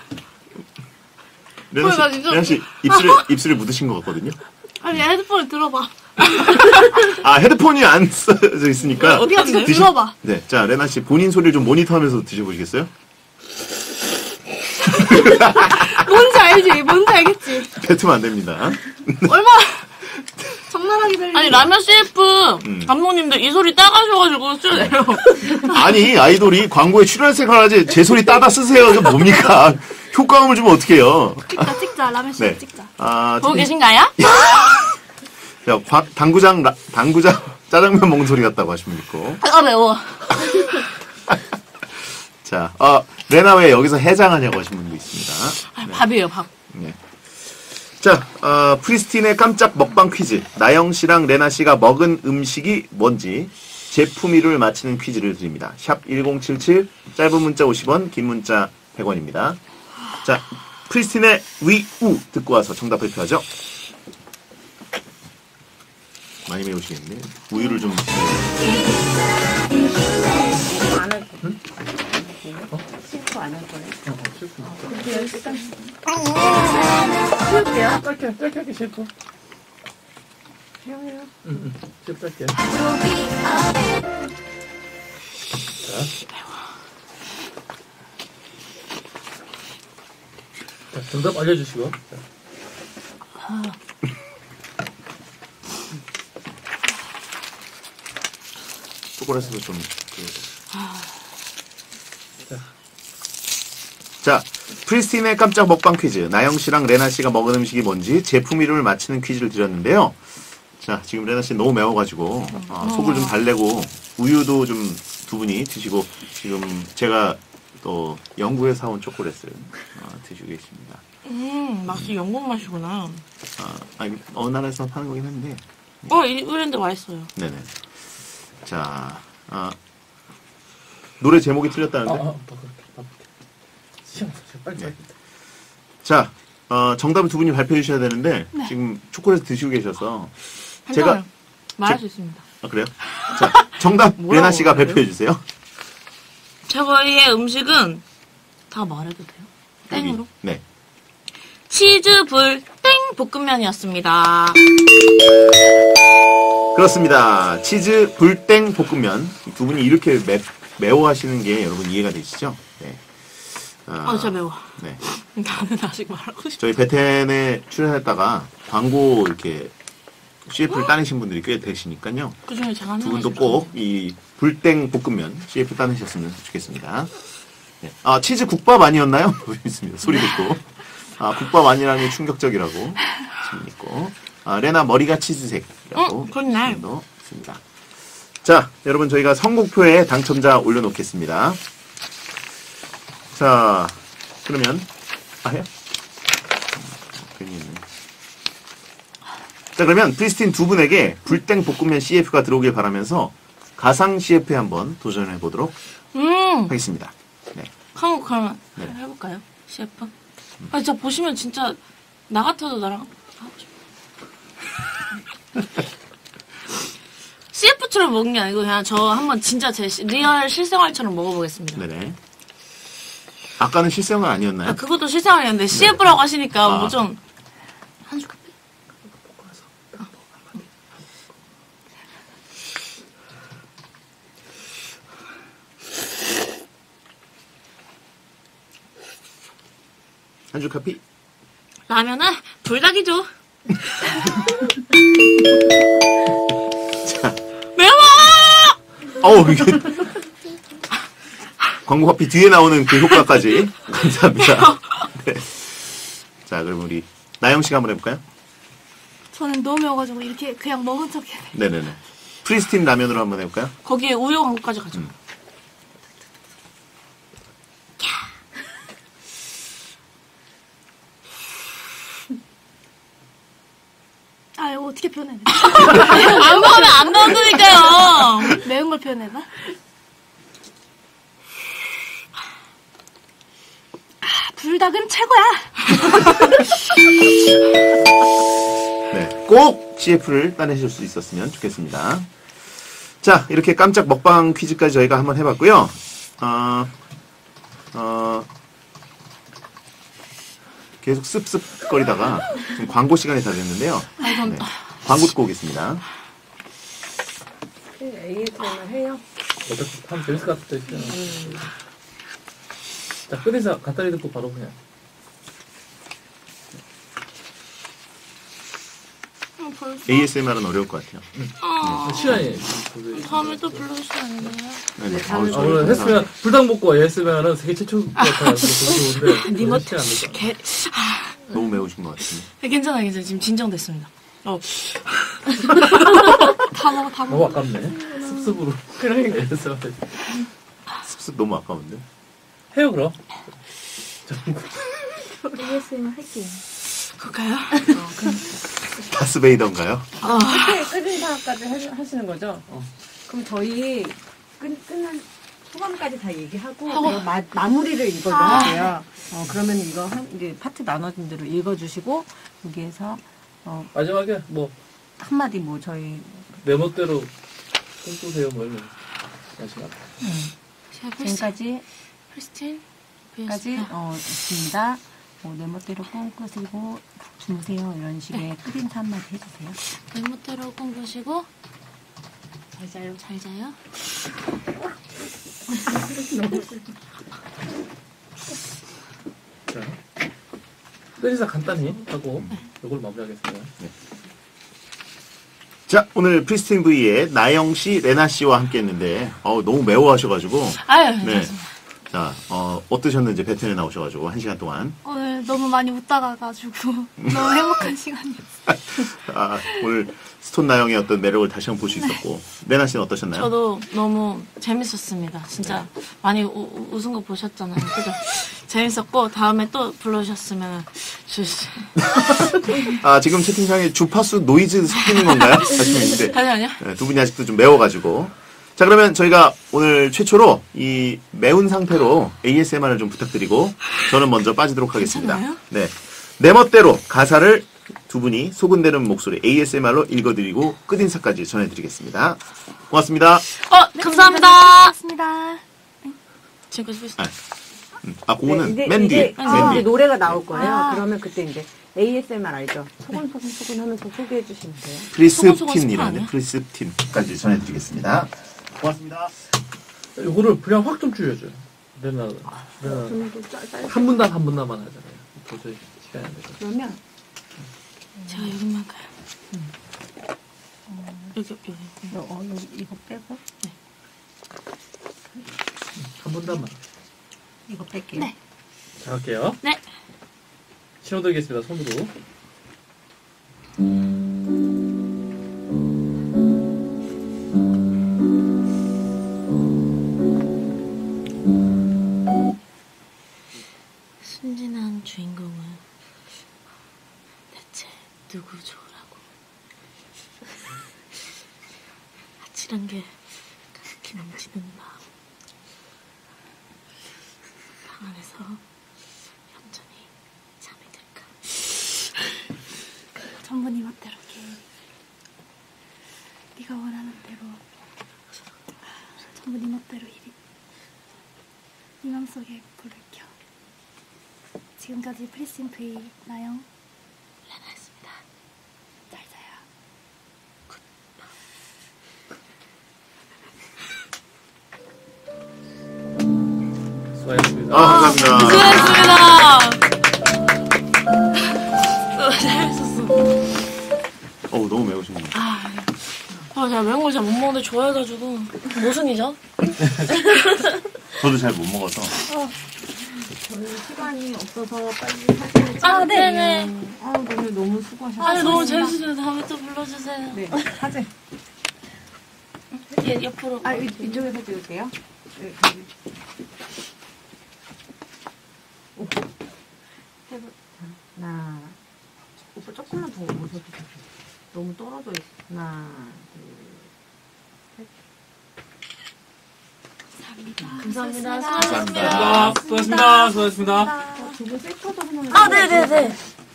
[SPEAKER 1] 레나 씨,
[SPEAKER 3] 어, 나 진짜-
[SPEAKER 1] 레나 씨 입술에 입술에 묻으신 것 같거든요.
[SPEAKER 3] 아니, 헤드폰을 들어봐.
[SPEAKER 1] 아, 헤드폰이 안 써져 있으니까
[SPEAKER 3] 어디 갔는데?
[SPEAKER 1] 드시-
[SPEAKER 6] 들어봐.
[SPEAKER 1] 네, 자 레나 씨 본인 소리를 좀 모니터하면서 드셔보시겠어요?
[SPEAKER 6] 뭔지 알지? 뭔지 알겠지?
[SPEAKER 1] 뱉으면 안 됩니다.
[SPEAKER 6] 얼마나 적나라하게 들리지?
[SPEAKER 3] 아니, 라면 씨에프
[SPEAKER 1] 음.
[SPEAKER 3] 감독님들 이 소리 따가셔가지고 쓰네요.
[SPEAKER 1] 아니 아이돌이 광고에 출연생활 하지 제 소리 따다 쓰세요. 이거 뭡니까? 효과음을 주면 어떡해요?
[SPEAKER 6] 찍자 찍자 라면 씨
[SPEAKER 1] 네.
[SPEAKER 6] 찍자.
[SPEAKER 1] 아,
[SPEAKER 3] 보고
[SPEAKER 1] 채팅-
[SPEAKER 3] 계신가요?
[SPEAKER 1] 자, 과- 당구장, 라- 당구장 짜장면 먹는 소리 같다고 하시면 있고.
[SPEAKER 3] 아, 매워.
[SPEAKER 1] 자, 어, 레나 왜 여기서 해장하냐고 하신 분도 있습니다.
[SPEAKER 3] 아, 밥이에요, 밥.
[SPEAKER 1] 네. 자, 어, 프리스틴의 깜짝 먹방 퀴즈. 나영 씨랑 레나 씨가 먹은 음식이 뭔지 제품 이름을 맞히는 퀴즈를 드립니다. 샵 일공칠칠, 짧은 문자 오십 원, 긴 문자 백 원입니다. 자, 프리스틴의 위, 우 듣고 와서 정답 발표하죠. 많이 매우시겠는데 우유를 좀
[SPEAKER 8] 안 할 거예요? 실수 안 할 거예요?
[SPEAKER 2] 어, 어, 실수.
[SPEAKER 8] 그래요, 일단.
[SPEAKER 2] 짧게, 짧게, 짧게 하기 실수.
[SPEAKER 8] 해요,
[SPEAKER 2] 응, 응. 실 짧게. 자, 정답 알려주시고. 자.
[SPEAKER 1] 초콜릿으로 좀. 그... 자, 프리스틴의 깜짝 먹방 퀴즈. 나영 씨랑 레나 씨가 먹은 음식이 뭔지 제품 이름을 맞히는 퀴즈를 드렸는데요. 자, 지금 레나 씨 너무 매워가지고 어, 속을 좀 달래고 우유도 좀 두 분이 드시고 지금 제가 또 영국에 사온 초콜릿을 어, 드시고 계십니다.
[SPEAKER 3] 음, 맛이 영국 맛이구나.
[SPEAKER 1] 아, 아니 어느 나라에서 파는 거긴 한데.
[SPEAKER 3] 어, 이 브랜드 맛있어요.
[SPEAKER 1] 네네. 자, 아, 노래 제목이
[SPEAKER 2] 아,
[SPEAKER 1] 틀렸다는데.
[SPEAKER 2] 아, 더 그렇게, 더 그렇게. 시험, 빨리
[SPEAKER 1] 네.
[SPEAKER 2] 빨리.
[SPEAKER 1] 자, 어, 정답을 두 분이 발표해 주셔야 되는데
[SPEAKER 6] 네.
[SPEAKER 1] 지금 초콜릿 드시고 계셔서
[SPEAKER 3] 괜찮아요.
[SPEAKER 1] 제가
[SPEAKER 3] 말할
[SPEAKER 1] 제-
[SPEAKER 3] 수 있습니다.
[SPEAKER 1] 아, 그래요? 자, 정답
[SPEAKER 3] 뭐라고
[SPEAKER 1] 레나 씨가
[SPEAKER 3] 그래요?
[SPEAKER 1] 발표해 주세요.
[SPEAKER 3] 저희의 음식은 다 말해도 돼요? 땡으로?
[SPEAKER 1] 여기. 네.
[SPEAKER 3] 치즈불 땡 볶음면이었습니다.
[SPEAKER 1] 그렇습니다. 치즈 불땡 볶음면. 이두 분이 이렇게 매, 매워하시는 게 여러분 이해가 되시죠? 네. 아,
[SPEAKER 3] 아, 진짜 매워.
[SPEAKER 1] 네.
[SPEAKER 3] 나는 아직 말하고 싶어.
[SPEAKER 1] 저희 베텐에 출연했다가 광고 이렇게 씨에프를 따내신 분들이 꽤 되시니까요.
[SPEAKER 3] 그 중에 제가 한
[SPEAKER 1] 두
[SPEAKER 3] 명을
[SPEAKER 1] 분도 꼭 이 불땡 볶음면 씨에프 따내셨으면 좋겠습니다. 네. 아, 치즈 국밥 아니었나요? 있습니다. 소리 듣고. 아, 국밥 아니라는 게 충격적이라고 질문 있고. 아, 레나 머리가 치즈색이라고
[SPEAKER 3] 응, 그렇네.
[SPEAKER 1] 질문도 있습니다. 자, 여러분 저희가 선곡표에 당첨자 올려놓겠습니다. 자, 그러면 아 해요? 괜히 했네. 자, 그러면 프리스틴 두 분에게 불땡 볶음면 씨에프가 들어오길 바라면서 가상 씨에프에 한번 도전해 보도록
[SPEAKER 3] 음,
[SPEAKER 1] 하겠습니다. 네.
[SPEAKER 3] 한국 그러면
[SPEAKER 1] 네.
[SPEAKER 3] 해볼까요? 씨에프? 아, 진짜 보시면 진짜 나 같아도 나랑 하고 싶어. 씨에프처럼 먹는 게 아니고 그냥 저 한번 진짜 제 시- 리얼 실생활처럼 먹어보겠습니다.
[SPEAKER 1] 네네. 아까는 실생활 아니었나요?
[SPEAKER 3] 아, 그것도 실생활이었는데 씨에프라고 하시니까
[SPEAKER 1] 아.
[SPEAKER 3] 뭐 좀 한줄 커피?
[SPEAKER 1] 한줄 커피.
[SPEAKER 3] 라면은 불닭이죠.
[SPEAKER 1] 자,
[SPEAKER 3] 매워!
[SPEAKER 1] 어우 이게 광고 커피 뒤에 나오는 그 효과까지 감사합니다. 네. 자, 그럼 우리 나영 씨가 한번 해볼까요?
[SPEAKER 6] 저는 너무 매워가지고 이렇게 그냥 먹은 척 해야 돼.
[SPEAKER 1] 네네네. 프리스틴 라면으로 한번 해볼까요?
[SPEAKER 3] 거기에 우유 광고까지 가죠.
[SPEAKER 1] 음.
[SPEAKER 6] 아, 이거 어떻게 표현해야 돼?
[SPEAKER 3] 안 먹으면 안 먹는다니까요.
[SPEAKER 6] 매운 걸 표현해나? 아, 불닭은 최고야!
[SPEAKER 1] 네. 꼭 씨에프를 따내실 수 있었으면 좋겠습니다. 자, 이렇게 깜짝 먹방 퀴즈까지 저희가 한번 해봤고요. 어, 어, 계속 습습거리다가 지금 광고 시간이 다 됐는데요. 네. 광고 듣고 오겠습니다.
[SPEAKER 8] 에이에스엠알 해요?
[SPEAKER 2] 어차피 하면 재밌을 것 같아. 자, 끝에서 간단히 듣고 바로 그냥.
[SPEAKER 3] 어, 벌써
[SPEAKER 1] 에이에스엠알은 어려울 것 같아요.
[SPEAKER 3] 어,
[SPEAKER 2] 시간이.
[SPEAKER 3] 다음에 또 불러주시면 안 돼요?
[SPEAKER 1] 네네.
[SPEAKER 8] 네,
[SPEAKER 1] 아우,
[SPEAKER 8] 다음에
[SPEAKER 2] 아, 오늘 했으면, 불닭 먹고 했으면은 세계 최초 같아가지고 되게 좋은데.
[SPEAKER 3] 니모
[SPEAKER 2] 시간 안 될까?
[SPEAKER 3] 개,
[SPEAKER 1] 너무 매우신 것 같은데.
[SPEAKER 3] 네, 괜찮아요, 괜찮아요. 지금 진정됐습니다. 어,
[SPEAKER 6] 다 먹어, 다
[SPEAKER 2] 너무
[SPEAKER 6] 먹어.
[SPEAKER 2] 아깝네. 습습으로. 그러니까.
[SPEAKER 1] 습습 너무 아까운데.
[SPEAKER 2] 해요 그럼.
[SPEAKER 8] 에이에스엠알 할게요.
[SPEAKER 3] 그럴까요?
[SPEAKER 1] 다스베이더인가요?
[SPEAKER 8] 끝, 끝 인사까지 하- 하시는 거죠?
[SPEAKER 2] 어.
[SPEAKER 8] 그럼 저희 끝, 끝난 소감까지 다 얘기하고 그리고 마, 마무리를 읽어도 할게요. 어, 그러면 이거 한, 이제 파트 나눠진 대로 읽어주시고 여기에서 어,
[SPEAKER 2] 마지막에 뭐
[SPEAKER 8] 한마디 뭐 저희
[SPEAKER 2] 내 멋대로 꿈꾸세요 뭐 이런 마지막.
[SPEAKER 8] 지금까지
[SPEAKER 3] 크리스틴
[SPEAKER 8] 까지 어, 있습니다. 뭐, 내 멋대로 꿈꾸시고 주무세요 이런 식의 끝인사 한마디 해주세요.
[SPEAKER 3] 내 멋대로 꿈꾸시고 잘 자요. 잘 자요.
[SPEAKER 2] 자, 끝인사 간단히 하고 이걸 마무리하겠습니다.
[SPEAKER 1] 자, 오늘 프리스틴 V의 나영 씨, 레나 씨와 함께 했는데, 어 너무 매워하셔가지고,
[SPEAKER 3] 아유,
[SPEAKER 1] 네. 자, 어, 어떠셨는지 배틀에 나오셔가지고, 한 시간 동안.
[SPEAKER 6] 오늘 너무 많이 웃다가 가지고 너무 행복한 시간이었어요.
[SPEAKER 1] 아, 오늘 스톤 나영의 어떤 매력을 다시 한번 볼 수 있었고, 레나 씨는 어떠셨나요?
[SPEAKER 3] 저도 너무 재밌었습니다. 진짜 많이 우, 우- 웃은 거 보셨잖아요. 그죠? 재밌었고 다음에 또 불러주셨으면 주시.
[SPEAKER 1] 아, 지금 채팅창에 주파수 노이즈 섞이는 건가요? 하시면 있는데,
[SPEAKER 3] 잠시만요.
[SPEAKER 1] 네, 두 분이 아직도 좀 매워가지고. 자, 그러면 저희가 오늘 최초로 이 매운 상태로 에이에스엠알을 좀 부탁드리고, 저는 먼저 빠지도록 하겠습니다.
[SPEAKER 3] 괜찮아요?
[SPEAKER 1] 네. 내 멋대로 가사를 두 분이 소근대는 목소리 에이에스엠알로 읽어드리고 끝인사까지 전해드리겠습니다. 고맙습니다.
[SPEAKER 3] 어, 감사합니다.
[SPEAKER 6] 고맙습니다.
[SPEAKER 3] 지금까지
[SPEAKER 1] 아, 음, 아 그거는
[SPEAKER 8] 네, 이제,
[SPEAKER 1] 맨 뒤에.
[SPEAKER 8] 이제,
[SPEAKER 1] 맨
[SPEAKER 8] 이제
[SPEAKER 1] 뒤에.
[SPEAKER 8] 노래가 나올 거예요.
[SPEAKER 6] 아.
[SPEAKER 8] 그러면 그때 이제 에이에스엠알 알죠? 소곤소곤소곤 하면서 소개해 주시면 돼요.
[SPEAKER 1] 프리스틴이라는
[SPEAKER 3] 아니야?
[SPEAKER 1] 프리스틴까지 전해드리겠습니다. 고맙습니다.
[SPEAKER 2] 요거를 그냥 확 좀 줄여줘요. 레나, 레나
[SPEAKER 8] 저는 좀 짧, 짧,
[SPEAKER 2] 한 분당 한 분당만 하잖아요. 도저히 시간이 안 돼서.
[SPEAKER 8] 그러면
[SPEAKER 3] 제가 여기만 가요. 여기 여기.
[SPEAKER 8] 어, 어, 여기 이거 빼고
[SPEAKER 2] 한 분당만.
[SPEAKER 8] 이거 뺄게요.
[SPEAKER 6] 네.
[SPEAKER 2] 자, 할게요.
[SPEAKER 3] 네.
[SPEAKER 2] 신호 드리겠습니다. 손으로.
[SPEAKER 3] 순진한 주인공은 대체 누구 좋으라고? 아찔한 게 가득히 넘치는 마음. 방 안에서 얌전히 잠이 들까?
[SPEAKER 6] 전부 네 멋대로 게 네가 원하는 대로 전부 네 멋대로 이리 네 맘속에 불을 켜. 지금까지 프리스틴 V 나영
[SPEAKER 3] 레나였습니다.
[SPEAKER 6] 잘 자요.
[SPEAKER 2] 수고하셨습니다.
[SPEAKER 1] 아, 감사합니다.
[SPEAKER 3] 수고하셨습니다. 너무 재밌었어.
[SPEAKER 1] 어우, 너무 매우시네요.
[SPEAKER 3] 아, 제가 매운 걸 잘 못 먹는데 좋아해가지고. 모순이죠?
[SPEAKER 1] 저도 잘 못 먹어서.
[SPEAKER 8] 저희 시간이 없어서 빨리 사진을
[SPEAKER 3] 아, 네네.
[SPEAKER 8] 아, 오늘 너무 수고하셨어요.
[SPEAKER 3] 아니, 너무 재밌으셔서 다음에 또 불러주세요.
[SPEAKER 8] 네, 사진.
[SPEAKER 3] 예, 옆으로.
[SPEAKER 8] 아, 이, 이쪽에서 찍을게요. 네, 여기. 오. 해보, 자, 하나. 오빠 조금만 더 오셔도 돼요. 너무 떨어져 있어. 하나, 둘, 셋.
[SPEAKER 3] 감사합니다.
[SPEAKER 1] 감사합니다.
[SPEAKER 2] 수고하셨습니다. 수고하셨습니다.
[SPEAKER 8] 두분 셀카도 하나만.
[SPEAKER 3] 아, 네네네.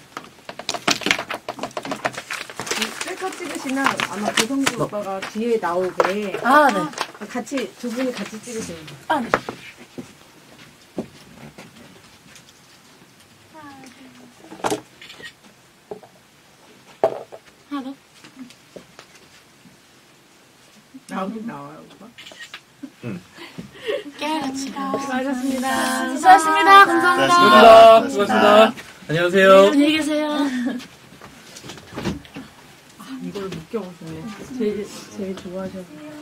[SPEAKER 8] 셀카 찍으시면 아마 고성주 오빠가 뒤에 나오게
[SPEAKER 3] 아, 네.
[SPEAKER 8] 같이 두 분이 같이 찍으시는 거예요.
[SPEAKER 3] 아, 네. 하나 더.
[SPEAKER 8] 나오긴 나와요, 오빠.
[SPEAKER 3] 깨알같이.
[SPEAKER 8] 수고하셨습니다.
[SPEAKER 3] 수고하셨습니다. 감사합니다.
[SPEAKER 2] 수고하셨습니다. 수고하셨습니다. 안녕하세요.
[SPEAKER 3] 안녕히 계세요.
[SPEAKER 8] 이걸 못 껴보시네. 제일, 제일 좋아하셔서.